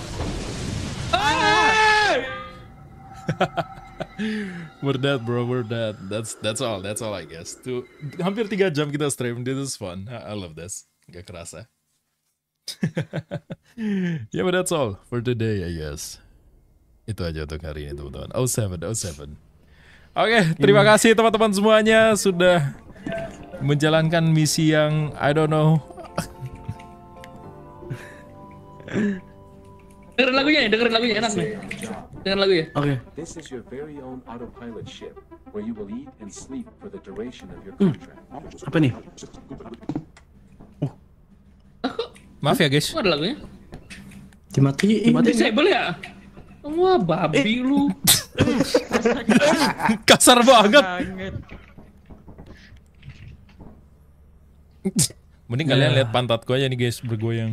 We're dead bro, we're dead. That's all I guess. Hampir 3 jam kita stream. This is fun. I love this. Gak kerasa. Yeah, but that's all for today I guess. Itu aja untuk hari ini teman-teman. 07. Oke, terima kasih teman-teman semuanya sudah menjalankan misi yang I don't know. Dengerin lagunya enak nih. Dengerin lagu ya. Oke. This is your very own autopilot ship where you will eat and sleep for the duration of your contract. Apa nih? Maaf ya guys. Ada lagunya. Dimatiin. Disable ya? Wah, babi lu. Kasar banget. Mending kalian lihat pantatku aja nih guys bergoyang.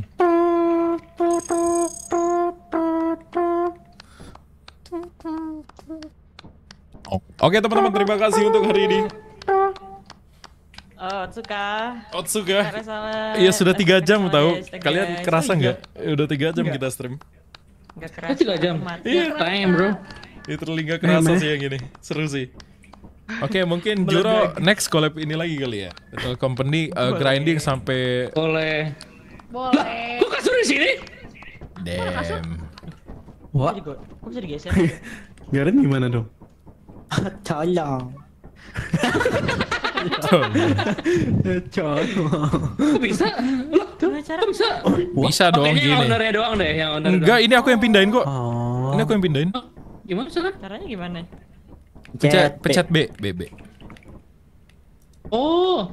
Oke teman-teman, terima kasih untuk hari ini. Otsuka. Iya sudah 3 jam tahu. Kalian kerasa nggak? Udah 3 jam kita stream. Nggak kerasa. 3 jam. Iya. Time bro. Itu telinga kerasa sih yang ini. Seru sih. Oke, mungkin Juro next collab ini lagi kali ya. Little Company grinding sampai. Boleh. Boleh. Kok kasur di sini? Damn. Wah. Kok bisa digeser? Garin gimana dong? Tolong. Kok bisa? Kok bisa? Bisa dong Kayaknya gini. ownernya doang deh, yang owner Enggak, doang. ini aku yang pindahin kok. Ini aku yang pindahin. Gimana caranya? Caranya gimana? Pencet B. Oh.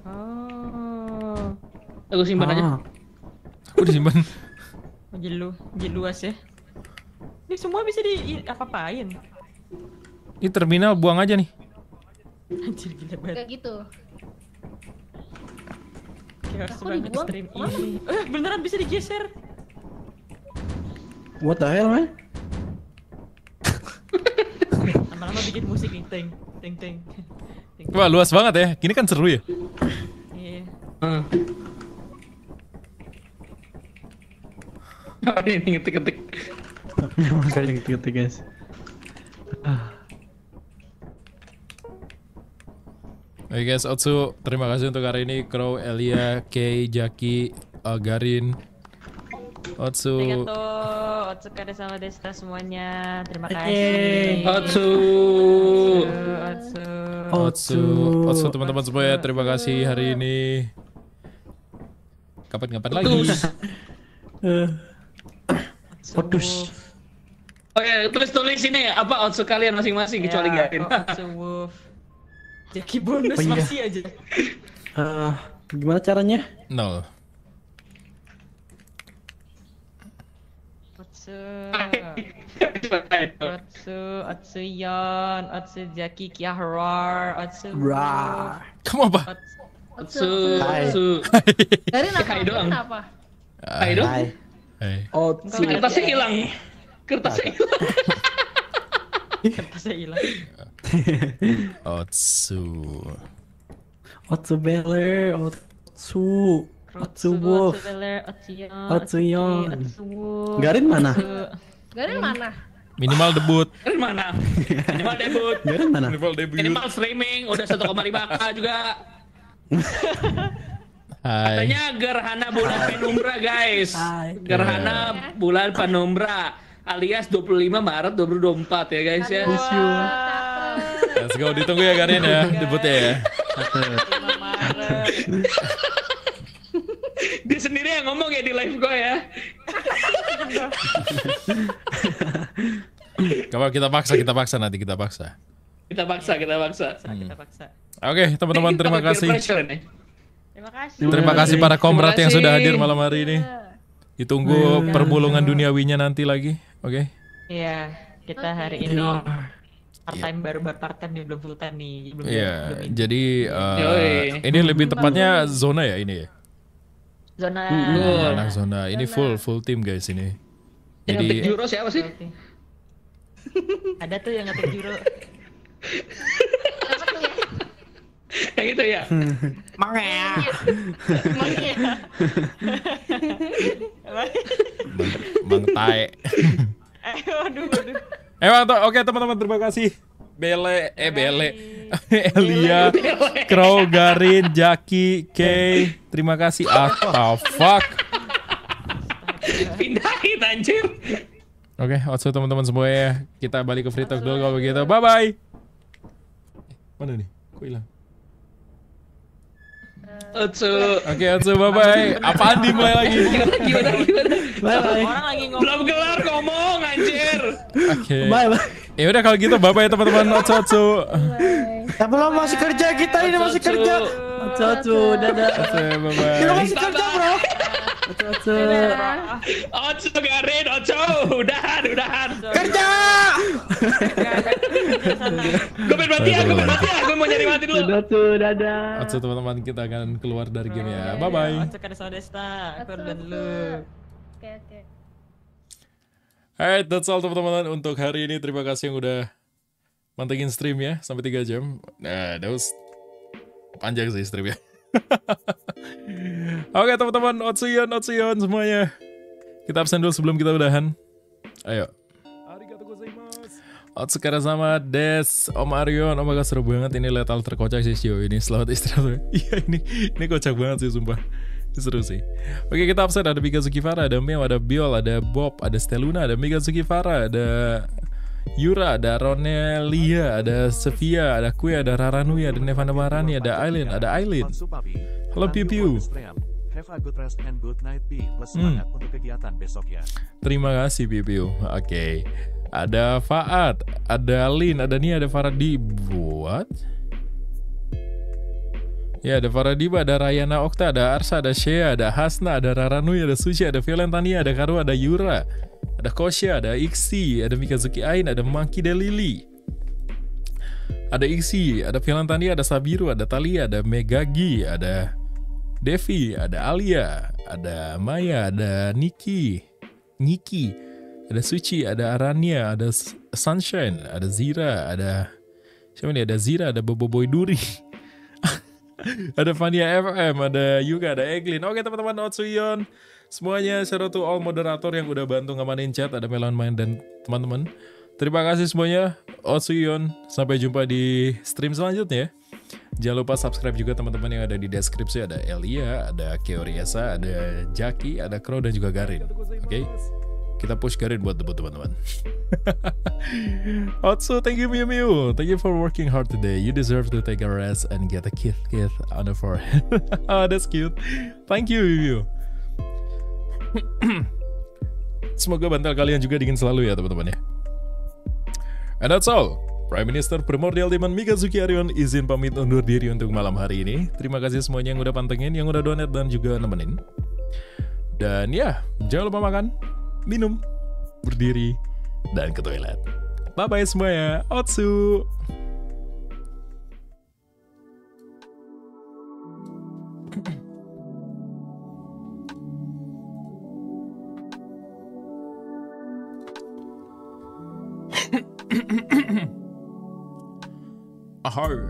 Aku simpan aja. Aku disimpan. Jadi luas ya. Ini semua bisa di apa-apain. Ini terminal buang aja nih. Anjir gila banget. Kayak gitu. Chaos Aku banget dibuang. stream ini. Beneran bisa digeser. What the hell, man? Lama-lama bikin musik nih, ting. Wah, luas banget ya. Gini kan seru ya. Iya. Ini ngetik-ngetik. Makanya ngetik-ngetik guys. Oke guys, Otsu, terima kasih untuk hari ini. Crow, Elia, Kei, Jaki, Garin, Otsu. Arigato, Otsuka sama Desta semuanya. Terima kasih. Otsu, teman-teman semua ya, terima kasih hari ini. Kapan-kapan lagi. Putus. Oh ya, tulis ini apa Otsu kalian masing-masing kecuali Garin. Otsu Wolf. Jaki bonus Oh, iya. masih aja. Gimana caranya? 0. Otsu Yon, Otsu Jaki Kiahrar, Otsu Rar. Kamu apa? Otsu. Garin apa? Hai doang. Garin apa? Hai dong. Otsu. Kertasnya hilang. Kertasnya hilang. Otsu. Otsu Beller, Otsu. Otsu Wolf. Otsu Yon. Garin mana? Garin mana? Minimal debut. Garin mana? Minimal debut. Garin mana? Minimal streaming udah 1,5K juga. Hai. Katanya gerhana bulan penumbra guys. Gerhana bulan penumbra alias 25 Maret 2024 ya guys ya. Let's go, ditunggu ya Garin ya, debutnya ya. Dia sendiri yang ngomong ya di live gue ya. Kalau kita paksa nanti kita paksa. Kita paksa. Oke, teman-teman, terima kasih. Terima kasih. Terima kasih para komrad yang sudah hadir malam hari ini. Ditunggu permulungan duniawinya nanti lagi. Oke. Iya, kita hari ini part time baru part time nih, belum full time nih. Iya, jadi ini lebih tepatnya zona ya ini ya. Zona. Anak zona. Ini full team guys ini. Yang Jadi ngetik Juro siapa sih? Ada tuh yang ngetik Juro. Kayak gitu ya. Bang Tae. Aduh. Oke teman-teman, terima kasih. Bele, Elia, Crow, Garin, Jaki, Kay. Terima kasih. Fuck. Pindahin anjir. Oke, Otsu teman-teman semua ya. Kita balik ke free talk dulu kalau begitu. Bye bye. Mana nih? Kok hilang? Otsu. Oke, Otsu, bye bye. Apaan dimulai lagi? Gimana? Bye. Orang lagi ngomong. Belum kelar ngomong anjir. Oke. Bye. Ya udah kalau gitu bye bye teman-teman. Otsu. Tapi lo masih kerja, kita ini masih kerja. Otsu, dadah. Otsu, bye bye. Kita masih kerja, bro. Otsu. Otsu Garin, Otsu. Udahan. Kerja. Gue main mati ya. Gue mau nyari mati dulu. Otsu, dadah. Otsu teman-teman, kita akan keluar dari game ya. Bye bye. Otsu kada sama Desta. Aku udah dulu. Oke. Alright, that's all teman-teman untuk hari ini. Terima kasih yang udah mantengin stream ya sampai 3 jam. Nah, that was Panjang sih streamnya. Oke teman-teman, Otsuyon semuanya. Kita absen dulu sebelum kita udahan. Ayo. Otsukara sama Des, Om Arion, oh my god seru banget ini lethal terkocak sih Shio ini. Selamat istirahat. Iya ini kocak banget sih sumpah. Ini seru sih. Oke kita absen, ada Mikazuki Farah, ada Meo, ada Biol, ada Bob, ada Steluna, ada Mikazuki Farah, ada Yura, ada Ronelia, ada Sevia, ada Kue, ada Raranui, ada Nevanda Marani, ada Aileen, Halo Piu Piu. Have a good rest and good night, Pi. Plus semangat untuk kegiatan besok ya. Terima kasih Piu Piu. Oke. Ada Faat, ada Lin, ada Nia, ada Faradi. What? Ya ada Faradiba, ada Rayana Okta, ada Arsa, ada Shea, ada Hasna, ada Raranui, ada Sushi, ada Violentania, ada Karu, ada Yura, ada Kosha, ada Ixi, ada Mikazuki Ain, ada Monkey Delili, ada Ixi, ada Violentania, ada Sabiru, ada Talia, ada Megagi, ada Devi, ada Alia, ada Maya, ada Niki, ada Suci, ada Arania, ada Sunshine, ada Zira, ada siapa nih? Ada Zira, ada Boboiboy Duri. Ada Fania FM, ada Yuga, ada Eglin. Oke teman-teman Otsuyon semuanya, shout out to all moderator yang udah bantu ngamanin chat, ada Melon Main dan teman-teman. Terima kasih semuanya Otsuyon. Sampai jumpa di stream selanjutnya. Jangan lupa subscribe juga teman-teman yang ada di deskripsi. Ada Elia, ada Keoriasa, ada Jaki, ada Crow dan juga Garin. Oke? Kita push Garin buat debut teman-teman. Also, thank you Miu Miu. Thank you for working hard today. You deserve to take a rest and get a kiss on the forehead. Oh, that's cute. Thank you Miu Miu. Semoga bantal kalian juga dingin selalu ya teman-teman ya. And that's all. Prime Minister Primordial Demon Mikazuki Arion izin pamit undur diri untuk malam hari ini. Terima kasih semuanya yang udah pantengin, yang udah donate dan juga nemenin. Dan ya, jangan lupa makan, minum, berdiri, dan ke toilet. Bye-bye semuanya. Otsu! Ahar.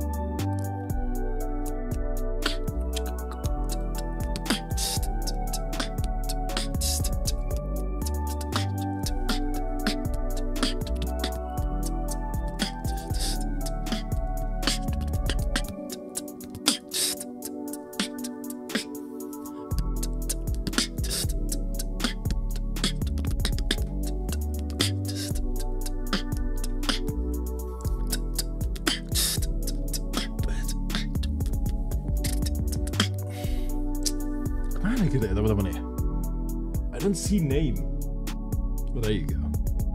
Mana kita ya teman-teman ya? I don't see name. But there you go.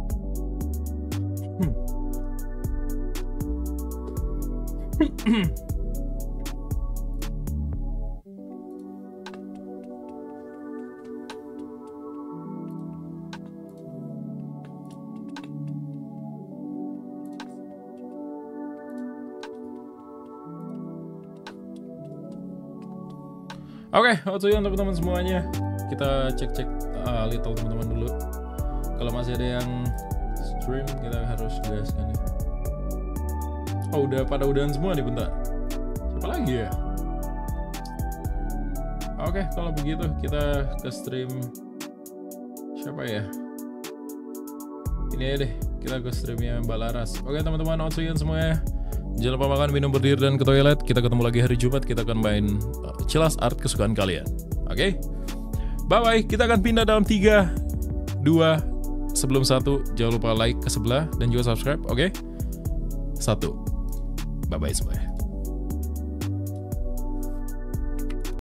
Oke, Otsuyon teman-teman semuanya. Kita cek little teman-teman dulu. Kalau masih ada yang stream, kita harus gaskan ya. Oh, udahan semua nih, bentar. Siapa lagi ya? Oke, kalau begitu kita ke stream siapa ya? Ini aja deh, kita ke streamnya Mbak Laras. Oke teman-teman Otsuyon semuanya, jangan lupa makan, minum, berdiri, dan ke toilet. Kita ketemu lagi hari Jumat, kita akan main Chilas Art kesukaan kalian. Oke? Bye-bye, kita akan pindah dalam 3, 2, sebelum 1. Jangan lupa like ke sebelah dan juga subscribe, oke? 1. Bye-bye semuanya.